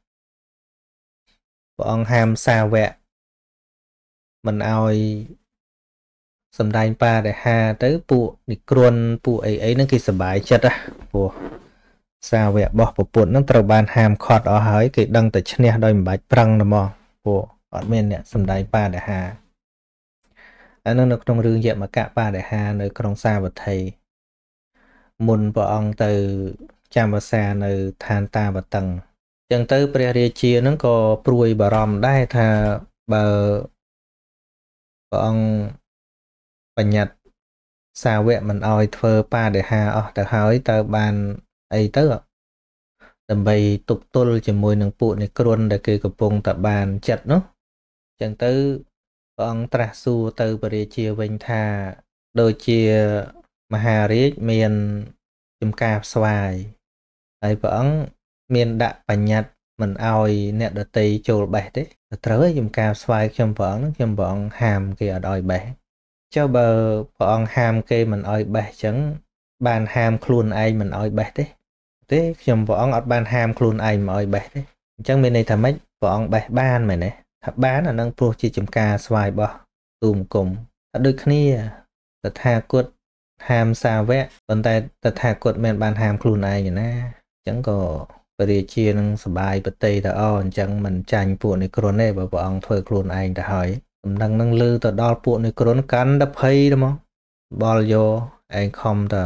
ព្រះអង្គហាមសាវកមិនឲ្យសម្ដែងបដិហាទៅពួកនិក្រន់ពួកអីហ្នឹងគេសប្បាយចិត្តណាព្រោះសាវករបស់ពុទ្ធហ្នឹងត្រូវបានហាមឃាត់អស់ហើយគេដឹងតែឈ្នះដោយមិនបាច់ប្រឹងហ្មងព្រោះអត់មានអ្នកសម្ដែងបដិហាអានឹងនៅក្នុងរឿងយមកៈបដិហានៅក្រុងសាវត្ថីមុនព្រះអង្គទៅចាំវស្សានៅឋានតាវតឹងអញ្ចឹងទៅព្រះរាជាហ្នឹងក៏ព្រួយបារម្ភដែរថាបើព្រះអង្គបញ្ញត្តិសាវកមិនអោយធ្វើបដិហាអស់ទៅហើយតើបានអីទៅដើម្បីទប់ទល់ជាមួយនឹងពួកនៃគ្រុនដែលគេកំពុងតែបានចិត្តនោះអញ្ចឹងទៅព្រះអង្គត្រាស់សួរទៅព្រះរាជាវិញថាដូចជាមហារាជមានចំការស្វាយហើយព្រះអង្គមានដាក់បញ្ញត្តិមិនអោយអ្នកដតីចូលបេះទេត្រូវហើយចំការស្វាយខ្ញុំព្រះអង្គខ្ញុំព្រះអង្គហាមគេអត់អោយបេះចុះបើព្រះអង្គហាមគេមិនអោយបេះអញ្ចឹងបានហាមខ្លួនឯងមិនអោយបេះទេខ្ញុំព្រះអង្គអត់បានហាមខ្លួនឯងមិនអោយបេះទេអញ្ចឹងមានន័យថាម៉េចព្រះអង្គបេះបានមែនទេថាបានអានឹងព្រោះជាចំការស្វាយរបស់ទូមគុំថាដូចគ្នាតថាគតហាមសាវកប៉ុន្តែតថាគតមិនបានហាមខ្លួនឯងណាអញ្ចឹងក៏ព្រះរាជានឹងសបាយប្រតិទៅអញ្ចឹងមិនចាញ់ពួកនៃគ្រុនទេបើព្រះអង្គធ្វើខ្លួនឯងទៅហើយដំណឹងនឹងលឺទៅដល់ពួកនៃគ្រុនកាន់តែភ័យទៅមកបលយកឯងខំទៅ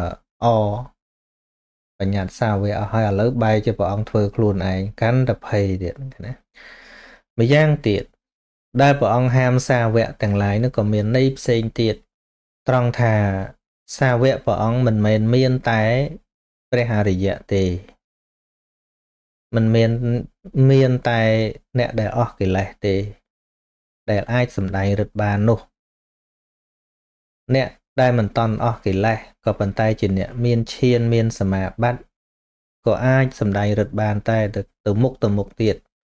បញ្ញត្តិសាវកអស់ហើយឥឡូវបែរជាព្រះអង្គធ្វើខ្លួនឯងកាន់តែភ័យទៀតណាម្យ៉ាងទៀតដែលព្រះអង្គហាមសាវកទាំងឡាយនោះក៏មានន័យផ្សេងទៀតត្រង់ថាសាវកព្រះអង្គមិនមែនមានតែព្រះអរិយៈទេមិនមានតែអ្នកដែលអស់កិលេសទេដែលអាចសម្ដែងឫទ្ធិបាននោះអ្នកដែលមិនតន់អស់កិលេសក៏ប៉ុន្តែជាអ្នកមានឈានមានសមាបត្តិក៏អាចសម្ដែងឫទ្ធិបានតែទៅមុខទៀត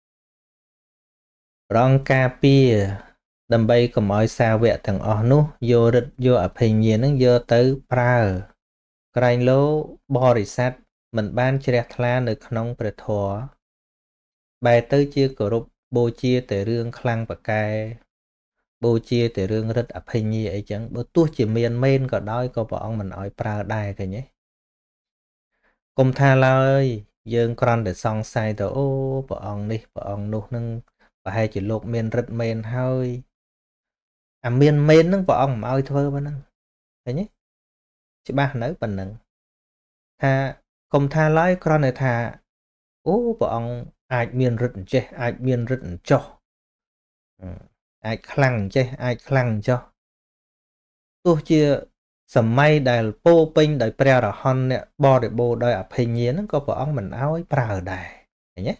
ព្រះអង្គការពារដើម្បីកុំឲ្យសាវកទាំងអស់នោះយកឫទ្ធិយកអភិញ្ញានឹងយកទៅប្រើក្រែងលោបរិស័ទមិនបានជ្រះថ្លានៅក្នុងព្រះធម៌បែរទៅជាគោរពបូជាតែរឿងខ្លាំងប្រកែបូជាតែរឿងឫទ្ធិអភិញ្ញាអីចឹងបើទោះជាមានមែនក៏ដោយក៏ព្រះអង្គមិនអោយប្រើដែរឃើញទេកុំថាឡើយយើងគ្រាន់តែសង្ស័យទៅអូព្រះអង្គនេះព្រះអង្គនោះនឹងប្រហែលជាលោកមានឫទ្ធិមែនហើយអាមានមែនហ្នឹងព្រះអង្គមិនអោយធ្វើប៉ុណ្ណឹងឃើញទេច្បាស់នៅប៉ុណ្ណឹងថាកុំថាឡើយគ្រាន់តែថាអូព្រះអង្គអាចមានឫទ្ធិអញ្ចេះអាចមានឫទ្ធិអញ្ចោះអាចខ្លាំងអញ្ចេះអាចខ្លាំងអញ្ចោះទោះជាសម័យដែលពោពេញដោយព្រះរហន្តអ្នកបរិបូរដោយអភិញ្ញាហ្នឹងក៏ព្រះអង្គមិនអោយប្រើដែរឃើញទេ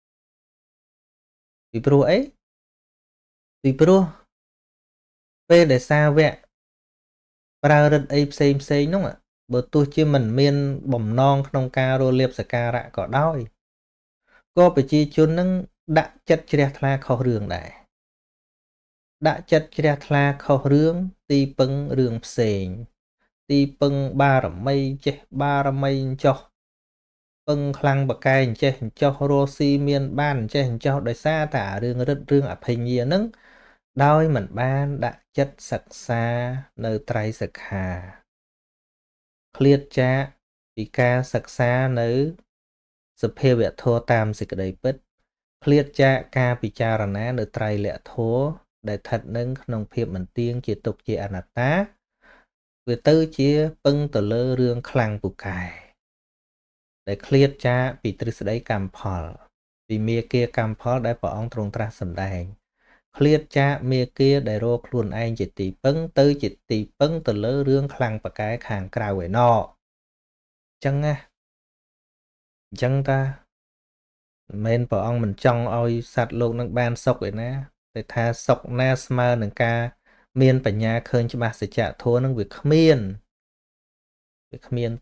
ពីព្រោះអីពីព្រោះពេលដែលសាវកប្រើឫទ្ធិអីផ្សេងនោះបើទោះជាមិនមានបំណងក្នុងការរលាបសការៈក៏ដោយក៏ប្រជាជននឹងដាក់ចិត្តជ្រះថ្លាខុសរឿងដែរដាក់ចិត្តជ្រះថ្លាខុសរឿងទីពឹងរឿងផ្សេងទីពឹងបារមីចេះបារមីចោះពឹងខ្លាំងបកែចេះចោះរស់ស៊ីមានបានចេះចោះដោយសារតែរឿងរិទ្ធរឿងអភិញ្ញានឹងដោយមិនបានដាក់ចិត្តសិក្សានៅត្រៃសិក្ខាឃ្លាតចាកពីការសិក្សានៅសភាវធម៌តាមសេចក្តីពិតឃ្លាតចាកការពិចារណានៅត្រៃលក្ខធម៌ដែលស្ថិតនឹងក្នុងភាពមិនទៀងជាទុក្ខជាអនត្តាវាទៅជាពឹងទៅលើរឿងខ្លាំងពូកែដែលឃ្លាតចាកពីទ្រឹស្ដីកម្មផលពីមាគាកម្មផលដែលព្រះអង្គទ្រង់ត្រាស់សម្ដែងឃ្លាតចាកមាគាដែលរកខ្លួនឯងជាទីពឹងទៅជាទីពឹងទៅលើរឿងខ្លាំងបកែខាងក្រៅឯណោអញ្ចឹងណាអញ្ចឹងតាមិនមែនព្រះអង្គមិនចង់ឲ្យសត្វលោកនឹងបានសុខឯណាតែថាសុខណាស្មើនឹងការមានបញ្ញាឃើញច្បាស់សច្ចធម៌នឹងវាគ្មានទេ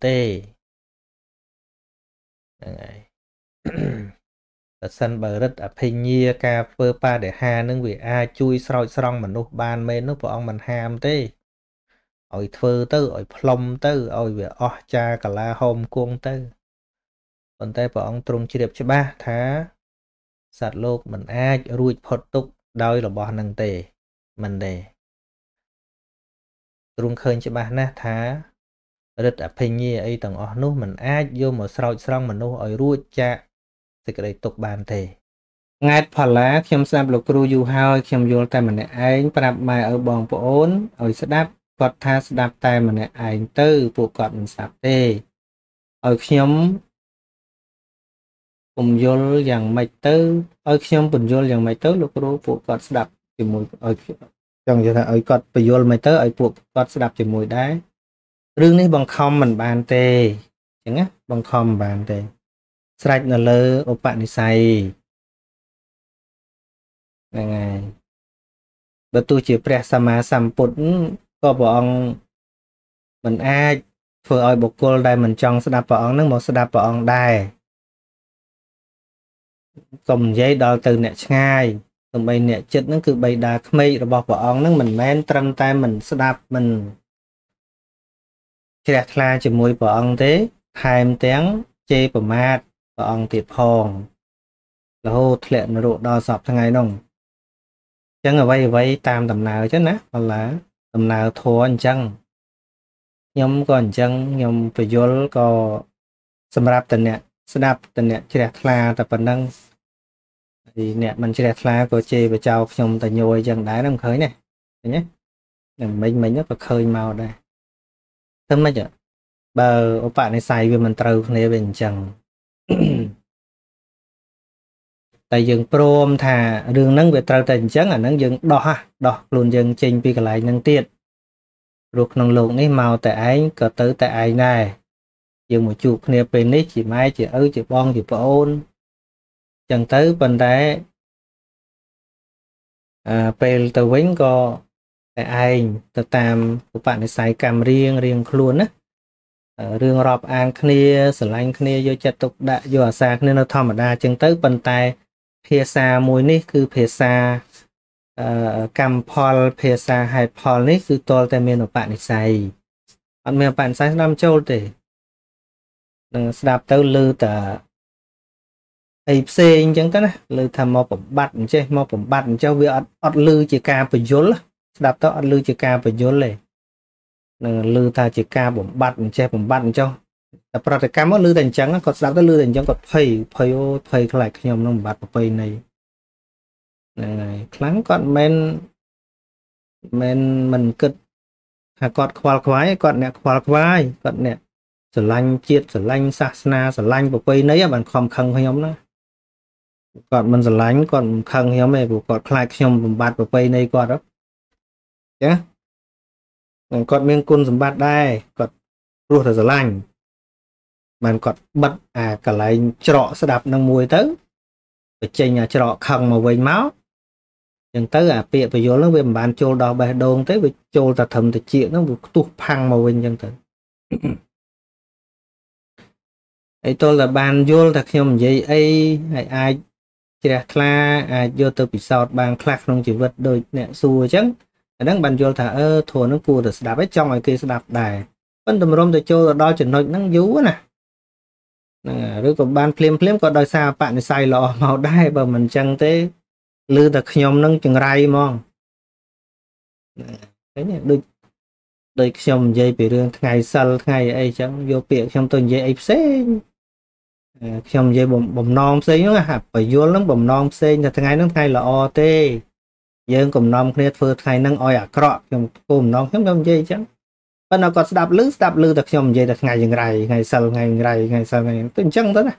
ហ្នឹងហើយបើសិនបើរិទ្ធអភិញ្ញាការធ្វើបដិហានឹងវាអាចជួយស្រោចស្រង់មនុស្សបានមែននោះព្រះអង្គមិនហាមទេឲ្យធ្វើទៅឲ្យផ្លុំទៅឲ្យវាអស់ចាកលាហោមគង់ទៅប៉ុន្តែព្រះអង្គទ្រង់ជ្រាបច្បាស់ថាសត្វលោកមិនអាចរួចផុតទុក្ខដោយរបស់នឹងទេមិនទេទ្រង់ឃើញច្បាស់ណាស់ថារិទ្ធអភិញ្ញាអីទាំងអស់នោះមិនអាចយកមកស្រោចស្រង់មនុស្សឲ្យរួចចាកសេចក្តីទុក្ខបានទេង៉ែតផល្លាខ្ញុំស្ដាប់លោកគ្រូយូរហើយខ្ញុំយល់តែម្នាក់ឯងប្រាប់ម៉ែឪបងប្អូនឲ្យស្ដាប់គាត់ថាស្ដាប់តែម្នាក់ឯងទៅពួកគាត់មិនស្ដាប់ទេឲ្យខ្ញុំពំយល់យ៉ាងម៉េចទៅឲ្យខ្ញុំពំយល់យ៉ាងម៉េចទៅលោកគ្រូពួកគាត់ស្ដាប់ជាមួយឲ្យចង់និយាយថាឲ្យគាត់ពយល់មិនទៅឲ្យពួកគាត់ស្ដាប់ជាមួយដែរ Rương này bằng không mình bàn tê chẳng á bằng không bàn tê sạch là lơ ô bạn đi xay ngày bữa tôi chỉ pre sama samput có bọn mình ai vừa ơi bộ cô đây mình chọn sẽ đạp bọn nước một sẽ đạp bọn đây cùng giấy đo từ nè ngay tụi bay nè chết nó cứ bay đà khmei rồi bỏ bọn nước mình men trâm tay mình sẽ đạp mình chẹt la chỉ mùi bọn thế hai tiếng chê của mát bọn tiệp hòn là hô thiện độ đo sọc thằng ngày nông chẳng ở vay vay tam tầm nào chứ nè hoặc là tầm nào thua anh chăng nhóm còn chăng nhóm phải vô có xâm rạp tình nè sẽ đạp tình nè chẹt la tập bản năng thì nè mình chẹt la có chê và chào nhóm tại nhồi chẳng đá nằm khơi nè nhé mình rất là khơi màu đây thơm mấy chứ bờ ở bạn này xài vì mình trâu này bên chẳng tại dừng prom thà đường nâng về trâu tình chẳng là nâng dừng đỏ ha đỏ luôn dừng trình vì cái lại nâng tiết ruột nông lục này màu tại anh có tới tại ai này dừng một chục này bên này chỉ mai chỉ chỉ bon chỉ ôn chẳng tới bên đấy pel từ vĩnh có tại anh từ tam của bạn này xài cam riêng luôn á rương rọp an kia sờ lanh kia vô chặt tục đã vô xa nên nó thòm đa chân tới bên tay phía xa mùi ní cứ phía xa cam pol phía xa hai pol ní cứ to tại miền của bạn xài bạn miền bạn xài năm châu để đạp tới lư tờ ấy xe chẳng tới lư tham mò bấm bát chứ mò bấm bát cho việc ọt lư chỉ ca phải dối đạp tới ọt lư chỉ ca phải dối lệ lư ta chỉ ca bấm bát che bấm bát cho tập ra cái cam lư thành trắng còn đạp tới lư thành trắng còn phơi lại nhom nó bát phơi này kháng còn mình cực còn khoái còn nè khoái còn nè sờ lanh chiết sờ lanh sasna sờ lanh của phơi nấy bạn không khăng hay nhóm đó còn mình sờ lanh còn khăng nhóm này của còn khai nhom bấm bát của phơi này còn đó nhé còn miếng côn sầm bát đây còn ruột là sờ lanh bạn còn bật cả lại trọ sẽ đạp năng mùi tới ở trên nhà trọ khăng mà vây máu chẳng tới bịa phải vô nó về bạn trôi đào bài đồn tới bị trôi ta thầm thì chuyện nó tuột phăng màu vinh chân tử ấy tôi là bàn vô thật không vậy ấy ai chè kla vô từ bị sọt bàn khạc trong chỉ vật đôi nè xua chứ đang bàn vô thả thua nó cua được đạp ấy trong ngoài kia sẽ đạp đài vẫn tầm rôm từ trôi là đo chuyển nội năng dú nè rồi còn bàn phim có đòi xa bạn xài lọ màu đai bờ mình chân thế lư thật nhom nâng chừng rai mong cái này đôi nhom dây bị đường ngày sau ngày ấy chẳng vô việc trong tuần dây ấy xế nhom dây bầm non xế nó hạt phải vô lắm bầm non xế là ngày nó ngày là o tê dương cùng non kia phơi ngày nâng oi cọ cùng non nhom dây chẳng bên nào còn đạp lư thật nhom dây thật ngày chừng rai ngày sau ngày tuần chẳng đó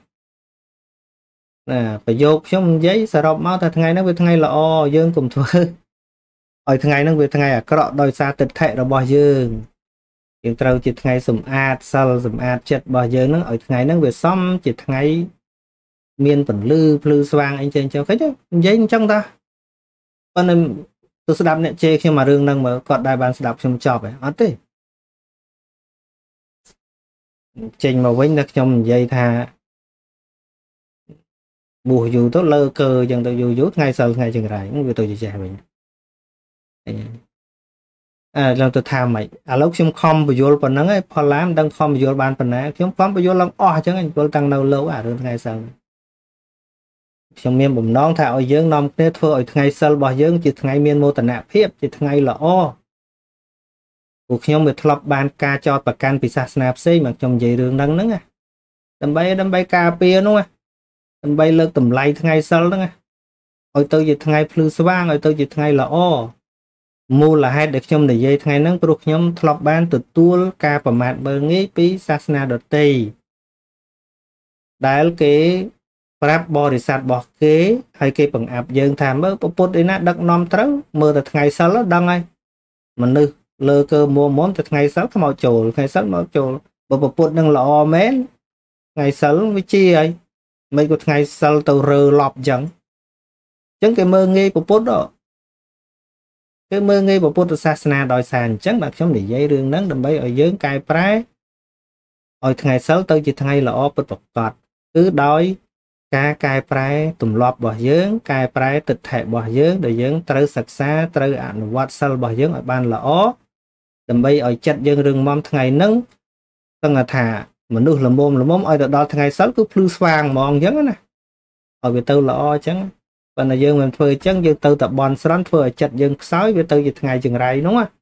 nè phải vô trong giấy xà rộng máu thật ngày nó về ngày là o dương cùng thua ở ngày nó về ngày có đôi xa tịch thệ rồi bỏ dương hiện trâu chỉ ngày sum ad chết bỏ dương nó ở ngày nó về xong chỉ ngày miền phần lư xoang anh trên cho cái giấy trong ta con em tôi sẽ đạp nè chê khi mà rương nâng mà còn đại bàn sẽ đạp trong chọc ấy hết đi trình mà vinh được trong dây tha bùa dù tốt lơ cơ chẳng tôi dù ngay sau ngày chừng rải cũng vì tôi chỉ trẻ mình lần tôi tham mày lúc chúng không bị vô phần nắng ấy phò làm đang không bị vô bàn phần này chúng không bị vô lòng chẳng anh tôi tăng đâu lâu rồi ngày sau trong miền bùm non thảo ở dương non thế thôi ngày sau bỏ dương chỉ ngày miền mô tả nạp hiếp chỉ ngày là cuộc nhóm được lọc bàn ca cho bà can bị sạt nạp xí mà trong dây đường đăng nắng đâm bay ca pia đúng không bay lên tầm lay ngày sau đó nghe ở tôi dịch ngày phư vang ở tôi dịch ngày là mua là hai được trong để dây ngày nắng product nhóm lọc ban từ tua ca và mặt bờ nghĩ pi sasna đợt tây đái cái prap body sạt bỏ kế hay cái bằng áp dương tham mơ popot đấy nát đắc nom trắng mơ là ngày sau đó đăng ai mà nữ lơ cơ mua món từ ngày sáu mau trồi ngày sáu mau trồi bộ bột đang lọ mến ngày sáu với chi ấy mấy cái ngày sáu tàu rơ lọp chẳng cái mơ nghe của bột đó cái mơ nghe của bột sa na đòi sàn chẳng đặt trong để dây đường nắng đầm bay ở dưới cài trái ở ngày sáu tới chỉ ngày lọ bột bột cọt cứ đói cá cài trái tùm lọp bỏ dưỡng cài trái tịch thẻ bỏ dưỡng để dưỡng trừ sạch xa trừ ảnh vót sal bỏ dưỡng ở ban lọ đầm bay ở chặt dương rừng mom ngày nắng tăng là thả mà nước là mồm ở đó ngày sáu cứ plus vàng mòn giống nè ở việt tư lọ chẳng còn là dương mình phơi chẳng dương tư tập bòn sắn phơi chặt dương sói việt tư dịch ngày chừng rày đúng không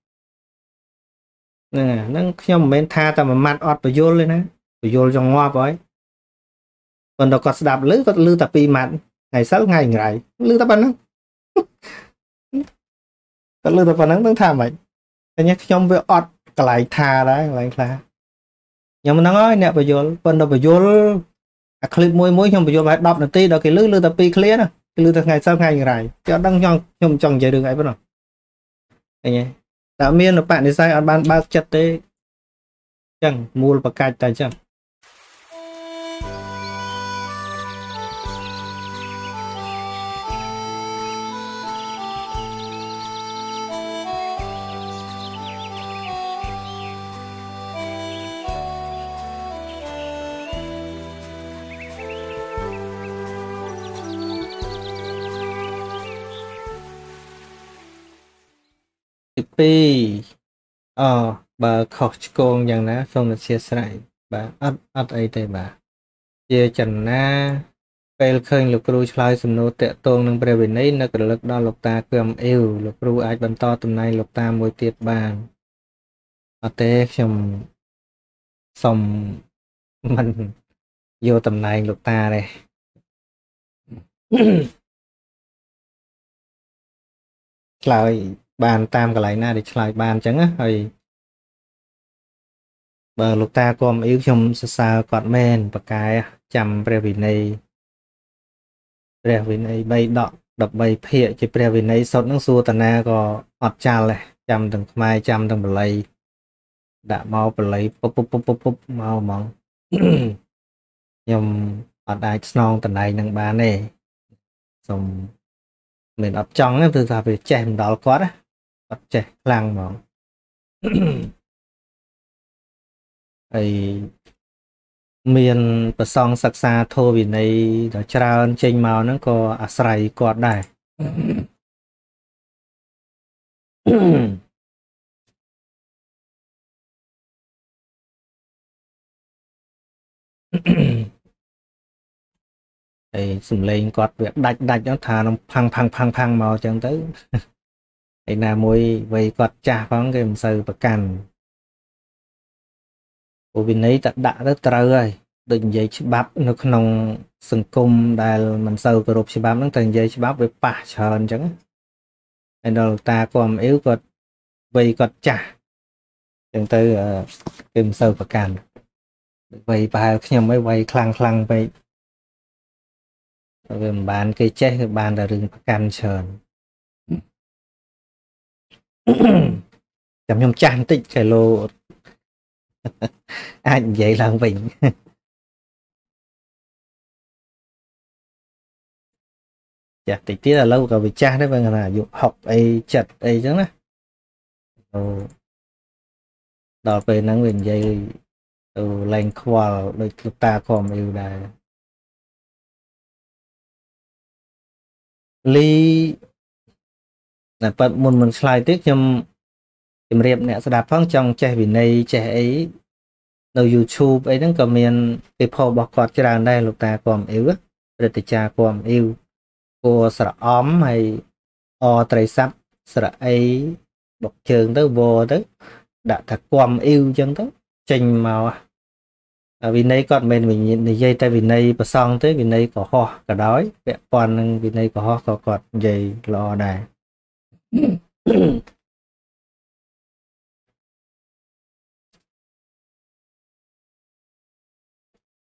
nè nó nhưng mà tha ta mà mặt ọt và vô lên nè vô trong ngoa với còn đó có đạp lưới có lư tập pi mặn ngày sáu ngày rày lư tập bắn có lư tập bắn nó tham vậy anh nhắc trong với ọt cái lại tha đấy lại là nhưng mà nó nói nè bây giờ còn đâu bây giờ clip môi nhưng bây giờ phải đọc là tí đó cái lư tập pi clear nè lưu từ ngày sau ngày rày cho đăng trong trong dây đường ấy bắt đầu anh nhé tạo miên là bạn design ở ban bao chất tế chẳng mua và cài tài chẳng pi bà khóc conอย่างណាសូមអធិស្ឋានបាទអត់អីទេបាទជាចនាពេលឃើញលោកគ្រូឆ្លើយសំណួរតាក់ទងនឹងព្រះវិន័យនឹករលឹកដល់លោកតាគឹមអ៊ីវលោកគ្រូអាចបន្តតំណែងលោកតាមួយទៀតបានអត់ទេខ្ញុំសូមមិនយកតំណែងលោកតាទេឆ្លើយបានតាមកន្លែងណាដែលឆ្លើយបានអញ្ចឹងណាហើយបើលោកតាគំអ៊ីវខ្ញុំសរសើរគាត់មែនបកកែចាំព្រះវិន័យ3ដក13ភាគជាព្រះវិន័យសុទ្ធនឹងសួរតាណាក៏អត់ចាល់ដែរចាំទាំងខ្មែរចាំទាំងបល័យដាក់មកបល័យពុបមកហ្មងខ្ញុំអត់អាចស្នងតំណែងនឹងបានទេសូមមិនអត់ចង់ទេព្រោះថាវាចេះមិនដល់គាត់អត់ចេះខ្លាំងហ្មងហើយមានប្រសងសិក្សាធម៌វិន័យដ៏ច្រើនចេញមកហ្នឹងក៏អាស្រ័យគាត់ដែរហើយសំឡេងគាត់វាដាច់ហ្នឹងថានឹងផាំងមកអញ្ចឹងទៅឯណាមួយវ័យគាត់ចាស់ផងគេមិនសូវប្រកាន់ព្រោះវិន័យតែដាក់ទៅត្រូវហើយដូចនិយាយច្បាប់នៅក្នុងសង្គមដែលមិនសូវគោរពច្បាប់ហ្នឹងតែនិយាយច្បាប់វាប៉ះច្រើនអញ្ចឹងហើយដល់តាគំអ៊ីវគាត់វ័យគាត់ចាស់អញ្ចឹងទៅគេមិនសូវប្រកាន់វ័យប្រហែលខ្ញុំឯងវ័យខ្លាំងពេកវាមិនបានគេចេះគឺបានតែរឿងប្រកាន់ច្រើនចាំខ្ញុំចាស់បន្តិចគីឡូអាចនិយាយឡើងវិញចាស់តិចទៀតឥឡូវក៏វាចាស់ដែរបើថាអាយុ60អី70អីចឹងណាដល់ពេលហ្នឹងវានិយាយទៅលែងខ្វល់ដូចលោកតាគំអ៊ីវដែរលីតែប៉ាត់មុនឆ្លើយទៀតខ្ញុំជម្រាបអ្នកស្ដាប់ផងចង់ចេះវិន័យចេះអីនៅ YouTube អីហ្នឹងក៏មានគេផុសរបស់គាត់ច្រើនដែរលោកតាគំអ៊ីវព្រឹទ្ធាចារ្យគំអ៊ីវគួរស្រអំហើយអត្រីស័ព្ទស្រអីបុកជើងទៅវទៅដាក់ថាគំអ៊ីវអញ្ចឹងទៅចេញមកវិន័យគាត់មិនមែននិយាយតែវិន័យប្រសងទេវិន័យកុហកក៏ដោយពាក់ព័ន្ធនឹងវិន័យកុហកក៏គាត់និយាយល្អដែរ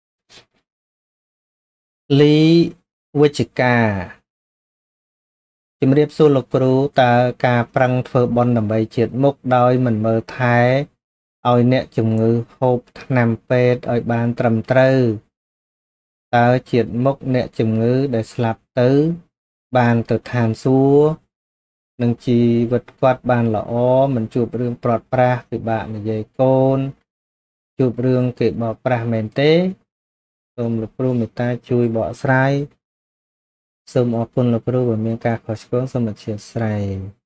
លីវិជ្ជការជំរាបសួរលោកគ្រូតើការប្រឹងធ្វើបុណ្យដើម្បីជាតិមុខដោយមិនមើលថែឲ្យអ្នកជំងឺហូបថ្នាំពេទ្យឲ្យបានត្រឹមត្រូវតើជាតិមុខអ្នកជំងឺដែលស្លាប់ទៅបានទៅឋានសួគ៌នឹងជីវិតគាត់បានល្អមិនជួបរឿងប្រត់ប្រាស់ពិបាកនិយាយកូនជួបរឿងគេបោកប្រាស់មែនទេសូមលោកគ្រូមេត្តាជួយបកស្រាយសូមអរគុណលោកគ្រូបើមានការខុសឆ្គងសូមអធិស្ឋាន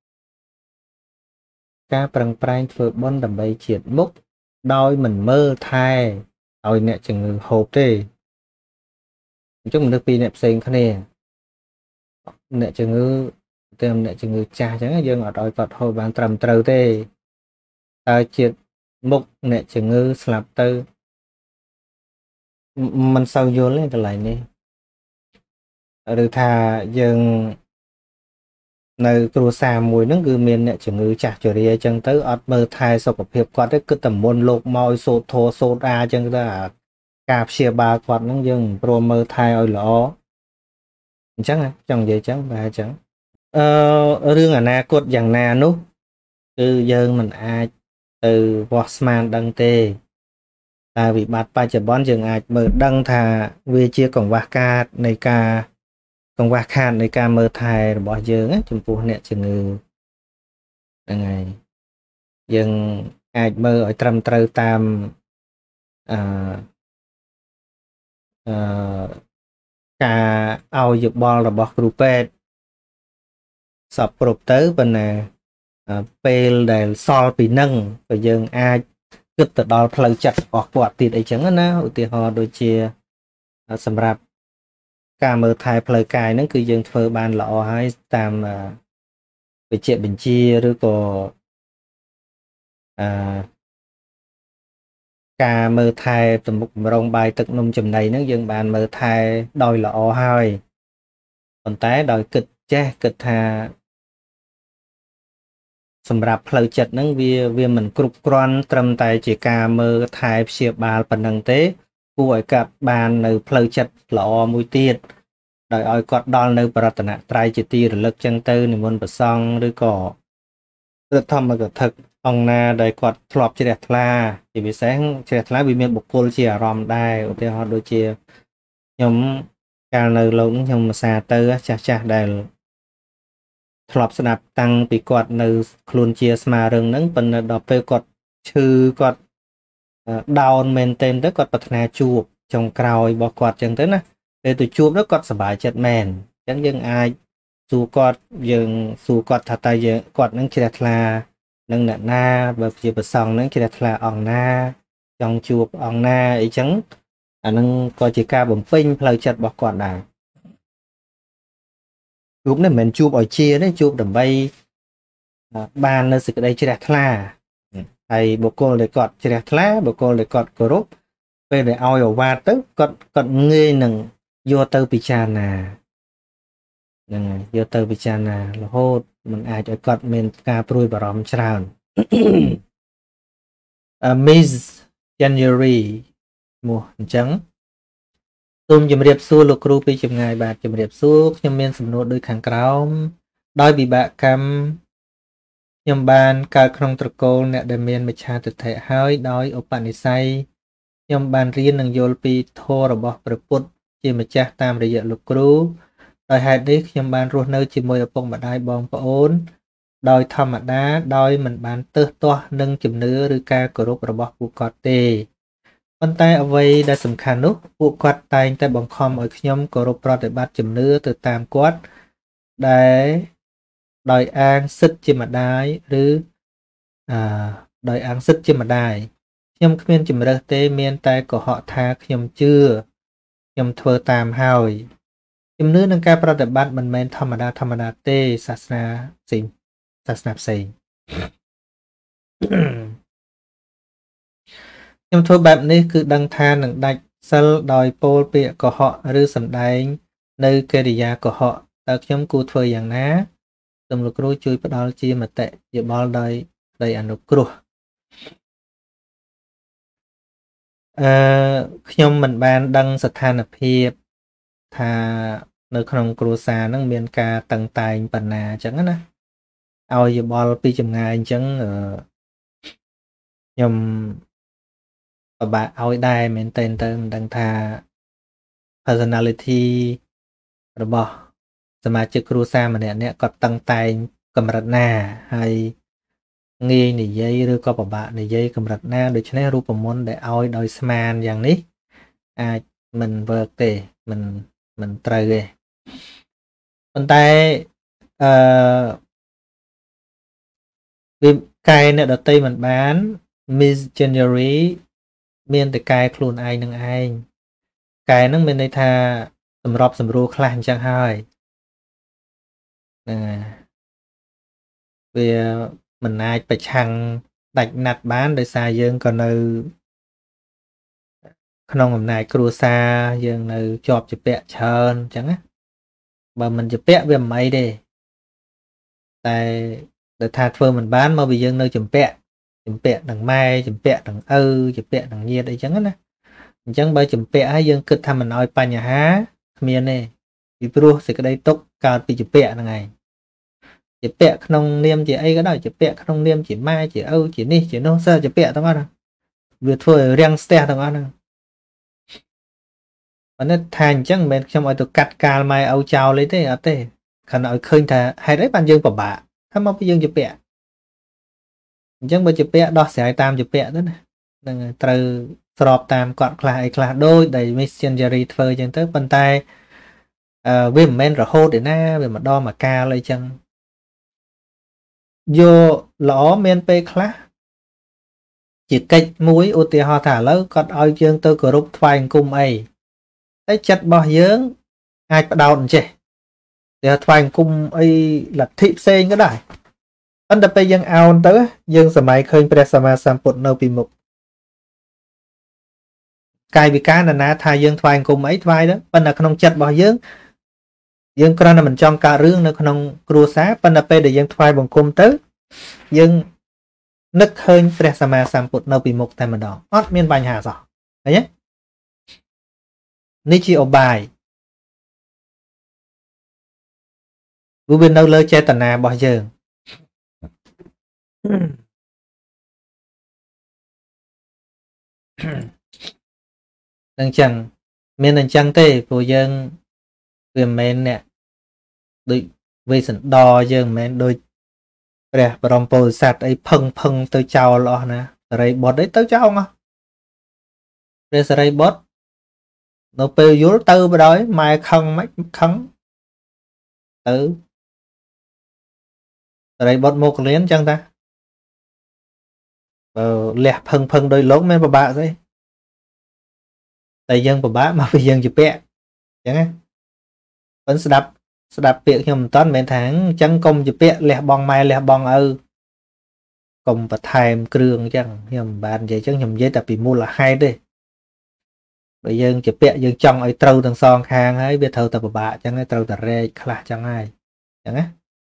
ការប្រឹងប្រែងធ្វើបុណ្យដើម្បីជាតិមុខដោយមិនមើលថែឲ្យអ្នកជំងឺហូបទេអញ្ចឹងមនុស្សពីរអ្នកផ្សេងគ្នាអ្នកជំងឺតែអ្នកជំងឺចាស់អញ្ចឹងយើងអត់ឲ្យគាត់ហូបបានត្រឹមត្រូវទេតើជាតិមុខអ្នកជំងឺស្លាប់ទៅមិនសូវយល់ទេកន្លែងនេះឬថាយើងនៅគ្រួសារមួយហ្នឹងគឺមានអ្នកជំងឺចាស់ជរាអញ្ចឹងទៅអត់មើលថែសុខភាពគាត់ទេគិតតែមុនលោកមកឲ្យសូត្រធម៌សូត្រអាអញ្ចឹងទៅអាការព្យាបាលគាត់ហ្នឹងយើងព្រមមើលថែឲ្យល្អអញ្ចឹងចង់និយាយអញ្ចឹងបែរអញ្ចឹងរឿងអនាគតយ៉ាងណានោះគឺយើងមិនអាចទៅវាស់ស្មានដឹងទេតែវិបត្តិបច្ចុប្បន្នយើងអាចមើលដឹងថាវាជាកង្វះខាតនៃការមើលថែរបស់យើងចំពោះអ្នកជំងឺហ្នឹងហើយយើងអាចមើលឲ្យត្រឹមត្រូវតាមអឺការឲ្យយោបល់របស់គ្រូពេទ្យសពគ្រប់ទៅប៉ុន្តែពេលដែលសល់ពីនឹងក៏យើងអាចគិតទៅដល់ផ្លូវចិត្តរបស់គាត់ទៀតអីចឹងណាឧទាហរណ៍ដូចជាសម្រាប់ការមើលថែផ្លូវកាយហ្នឹងគឺយើងធ្វើបានល្អហើយតាមវិជ្ជាបញ្ជាឬក៏ការមើលថែទំនុកបំរុងបាយទឹកនំចំណីហ្នឹងយើងបានមើលថែដោយល្អហើយប៉ុន្តែដោយគិតចេះគិតថាសម្រាប់ផ្លូវចិត្តហ្នឹងវាមិនគ្រប់គ្រាន់ត្រឹមតែជាការមើលថែព្យាបាលប៉ុណ្ណឹងទេគួរឲ្យកាត់បាននៅផ្លូវចិត្តល្អមួយទៀតដោយឲ្យគាត់ដល់នៅបរតនត្រ័យជាទីរលឹកចឹងទៅនិមន្តព្រះសង្ឃឬក៏ព្រះធម្មកថាអង្គណាដែលគាត់ធ្លាប់ជ្រះថ្លាជាពិសេសជ្រះថ្លាវាមានបុគ្គលជាអារម្មណ៍ដែរឧទាហរណ៍ដូចជាខ្ញុំកាលនៅលោកខ្ញុំភាសាទៅចាស់ដែលធ្លាប់ស្ដាប់តាំងពីគាត់នៅខ្លួនជាស្មារឹងហ្នឹងប៉ុន្តែដល់ពេលគាត់ឈឺគាត់ដោនមែនទែនទៅគាត់ប្រាថ្នាជួបចុងក្រោយរបស់គាត់ចឹងទៅណាពេលទៅជួបទៅគាត់សប្បាយចិត្តមែនអញ្ចឹងយើងអាចសួរគាត់ថាតើគាត់នឹងជ្រះថ្លានឹងអ្នកណាបើជាប្រសងនឹងជ្រះថ្លាអង្គណាចង់ជួបអង្គណាអីចឹងអានឹងក៏ជាការបំពេញផ្លូវចិត្តរបស់គាត់ដែរជួបនេះមិនមែនជួបឲ្យជាទេជួបដើម្បីបាននៅសេចក្តីជ្រះថ្លាហើយបុគ្គលដែលគាត់ជ្រះថ្លាបុគ្គលដែលគាត់គោរពពេលដែលឲ្យអាវាតទៅគាត់ងាយនឹងយកទៅពិចារណាហ្នឹងហើយយកទៅពិចារណារហូតមិនអាចឲ្យគាត់មានការព្រួយបារម្ភច្រើន Miss January មកអញ្ចឹងសូមជម្រាបសួរលោកគ្រូពីចម្ងាយបាទជម្រាបសួរខ្ញុំមានសំណួរដូចខាងក្រោមដោយវិបាកកម្មខ្ញុំបានកើតក្នុងត្រកូលអ្នកដែលមានមិច្ឆាទិដ្ឋិហើយដោយឧបនិស្ស័យខ្ញុំបានរៀននិងយល់ពីធម៌របស់ព្រះពុទ្ធជាម្ចាស់តាមរយៈលោកគ្រូដោយហេតុនេះខ្ញុំបានរស់នៅជាមួយឪពុកម្ដាយបងប្អូនដោយធម្មតាដោយមិនបានទើសទាស់នឹងជំនឿឬការគោរពរបស់ពួកគាត់ទេប៉ុន្តែអ្វីដែលសំខាន់នោះពួកគាត់តែងតែបង្ខំឲ្យខ្ញុំគោរពប្រតិបត្តិជំនឿទៅតាមគាត់ដែលដោយអាងសិទ្ធិជាម្ដាយឬដោយអាងសិទ្ធិជាម្ដាយខ្ញុំគ្មានជំរើសទេមានតែកុហកថាខ្ញុំជឿខ្ញុំធ្វើតាមហើយជំនឿនឹងការប្រតិបត្តិមិនមែនធម្មតាទេសាសនាផ្សេងខ្ញុំធ្វើបែបនេះគឺដឹងថានឹងដាច់សិលដោយពោលពាក្យកុហកឬសម្ដែងនៅកិរិយាកុហកតើខ្ញុំគួរធ្វើយ៉ាងណាសូមលោកគ្រូជួយផ្ដល់ជាមតិយោបល់ដោយក្តីអនុគ្រោះខ្ញុំមិនបានដឹងស្ថានភាពថានៅក្នុងគ្រួសារហ្នឹងមានការតឹងតែងបណ្ណាអញ្ចឹងណាឲ្យយោបល់ពីចម្ងាយអញ្ចឹងខ្ញុំពិបាកឲ្យដែរមែនតើមិនដឹងថា personality របស់សមាជិកគ្រួសារម្នាក់ៗគាត់តឹងតែងកម្រិតណាហើយងាយនិយាយឬក៏ពិបាកនិយាយកម្រិតណាដូច្នេះរូបមន្តដែលឲ្យដោយស្មានយ៉ាងនេះអាចមិន work ទេមិនត្រូវទេប៉ុន្តែវាកែអ្នកដតីមិនបាន Miss January មានតែកែខ្លួនឯងនឹងឯងកែហ្នឹងមានន័យថាសម្របសម្រួលខ្លះអញ្ចឹងហើយវាមិនអាចប្រឆាំងដាច់ណាត់បានដោយសារយើងក៏នៅក្នុងអំណាចគ្រួសារយើងនៅជាប់ជាពាក់ច្រើនអញ្ចឹងណាបើមិនជាពាក់វាមិនអីទេតែដែលថាធ្វើមិនបានមកពីយើងនៅចំពាក់នឹងម៉ែចំពាក់នឹងឪចំពាក់នឹងញាតិអីចឹងណាអញ្ចឹងបើចំពាក់ហើយយើងគិតថាមិនឲ្យបញ្ហាគ្មានទេពីព្រោះសេចក្តីទុកកើតពីចំពាក់ហ្នឹងឯងជាពាក់ក្នុងនាមជាអីក៏ដោយជាពាក់ក្នុងនាមជាម៉ែជាឪជានេះជានោះសើជាពាក់ទាំងអស់វាធ្វើឲ្យរាំងស្ទះទាំងអស់ហ្នឹងប៉ុន្តែថាអញ្ចឹងមិនមែនខ្ញុំឲ្យទៅកាត់កាលម៉ែឪចោលទេអត់ទេគ្រាន់តែឲ្យឃើញថាហេតុអីបានយើងពិបាកថាមកពីយើងជាពាក់អញ្ចឹងបើជាពាក់ដោះស្រាយតាមជាពាក់ទៅណានឹងត្រូវស្របតាមគាត់ខ្លះអីខ្លះដូចដែល Miss January ធ្វើអញ្ចឹងទៅប៉ុន្តែវាមិនមែនរហូតទេណាវាម្ដងមកកាលអីចឹងយកល្អមានពេលខ្លះជាកិច្ចមួយឧទាហរណ៍ថាឥឡូវគាត់ឲ្យយើងទៅគោរពថ្វាយអង្គមអីតែចិត្តរបស់យើងអាចបដោតអញ្ចេះតែថ្វាយអង្គមអីលទ្ធិផ្សេងក៏ដែរប៉ុន្តែពេលយើងអោនទៅយើងសម័យឃើញព្រះសម្មាសម្ពុទ្ធនៅពីមុខកាយវិការណាថាយើងថ្វាយអង្គមអីថ្វាយទៅប៉ុន្តែក្នុងចិត្តរបស់យើងគ្រាន់តែមិនចង់កើតរឿងនៅក្នុងគ្រួសារប៉ុន្តែពេលដែលយើងថ្វាយបង្គំទៅយើងនឹកឃើញព្រះសម្មាសម្ពុទ្ធនៅពីមុខតែម្ដងអត់មានបញ្ហាសោះឃើញទេនេះជាឧបាយវានៅលើចេតនារបស់យើងអញ្ចឹងមានអញ្ចឹងទេព្រោះយើងវាមិនមែនអ្នកដូចវេសន្តរយើងមិនមែនដូចព្រះបរមពុទ្ធសាសនាអីផឹងទៅចោលអស់ណាសរីបុត្រអីទៅចោលអស់ព្រះសរីបុត្រនៅពេលយល់ទៅបដ ாய் ម៉ែខឹងមិនខឹងទៅសរីបុត្រមកលៀនអញ្ចឹងតាបើលះផឹងដោយលោកមានពិបាកស្អីតែយើងពិបាកមកពីយើងជាពាក់អញ្ចឹងណាប៉ុន្តែស្ដាប់ពាក្យខ្ញុំមិនតាន់មែនថាអញ្ចឹងកុំជាពាក់លះបងម៉ែលះបងឪកុំបន្ថែមគ្រឿងអញ្ចឹងខ្ញុំមិនបាននិយាយអញ្ចឹងខ្ញុំនិយាយតែពីមូលហេតុទេបើយើងជាពាក់យើងចង់ឲ្យត្រូវទាំងសងខាងហើយវាត្រូវតែពិបាកអញ្ចឹងត្រូវតែរែកខ្លះអញ្ចឹងហើយអញ្ចឹងណា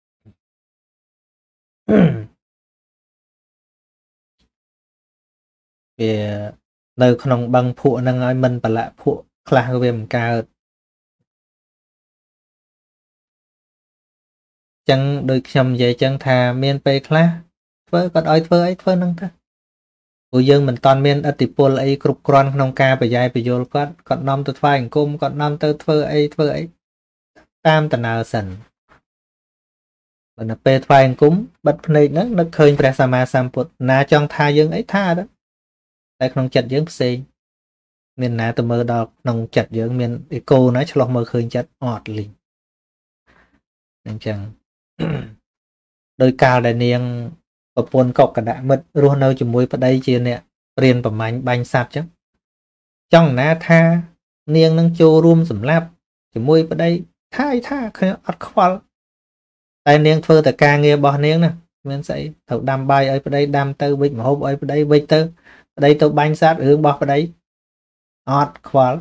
វានៅក្នុងបឹងភក់ហ្នឹងឲ្យមិនប្រឡាក់ភក់ខ្លះវាមិនកើតចឹងដូចខ្ញុំនិយាយចឹងថាមានពេលខ្លះធ្វើគាត់ឲ្យធ្វើអីធ្វើហ្នឹងទៅព្រោះយើងមិនតាន់មានឥទ្ធិពលអីគ្រប់គ្រាន់ក្នុងការប្រយ័យបញ្យល់គាត់នាំទៅថ្វាយអង្គមគាត់នាំទៅធ្វើអីតាមដំណើរសិនបើនៅពេលថ្វាយអង្គមបិទភ្នែកហ្នឹងនឹកឃើញព្រះសម្មាសម្ពុទ្ធណាចង់ថាយើងអីថាទៅតែក្នុងចិត្តយើងផ្សេងមានណាទៅមើលដល់ក្នុងចិត្តយើងមានអេកូណាឆ្លោះមើលឃើញចិត្តអត់លីងអញ្ចឹងដោយកាលដែលនាងប្រពន្ធកុកកដមិត្តរស់នៅជាមួយប្តីជាអ្នករៀនប្រមាញ់បាញ់សត្វចឹងចង់ណាថានាងនឹងចូលរួមសម្លាប់ជាមួយប្តីថាខ្ញុំអត់ខ្វល់តែនាងធ្វើតែការងាររបស់នាងណាមានស្អីត្រូវដាំបាយឲ្យប្តីដាំទៅវិចម្ហូបឲ្យប្តីវិចទៅប្តីទៅបាញ់សត្វរឿងរបស់ប្តីអត់ខ្វល់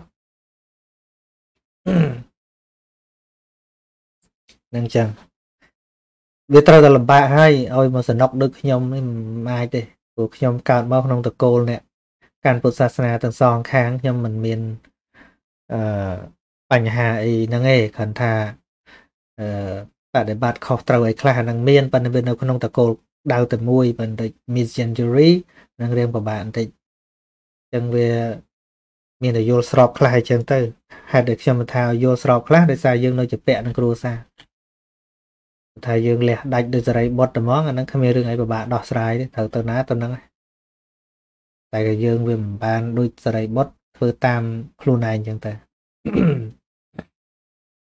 នឹងចឹងវាត្រូវតែលំបាកហើយឲ្យមកសនុកដូចខ្ញុំនេះមិនអាចទេព្រោះខ្ញុំកើតមកក្នុងតកូលនេះកាន់ពុទ្ធសាសនាទាំងសងខាងខ្ញុំមិនមានបញ្ហាអីហ្នឹងឯងគ្រាន់ថាអឺបដិបត្តិខុសត្រូវអីខ្លះហ្នឹងមានប៉ុន្តែវានៅក្នុងតកូលដៅតែមួយបន្តិច miss injury នឹងរៀងពិបាកបន្តិចអញ្ចឹងវាមានតែយល់ស្របខ្លះអញ្ចឹងទៅហេតុដែលខ្ញុំថាយល់ស្របខ្លះដោយសារយើងនៅជាពាក់នឹងគ្រួសារថាយើងលះដាច់ដោយសេរីបុត្រហ្មងអាហ្នឹងគ្មានរឿងអីពិបាកដោះស្រាយទេត្រូវទៅណាទៅហ្នឹងតែយើងវាមិនបានដូចសេរីបុត្រធ្វើតាមខ្លួនឯងអញ្ចឹងទៅ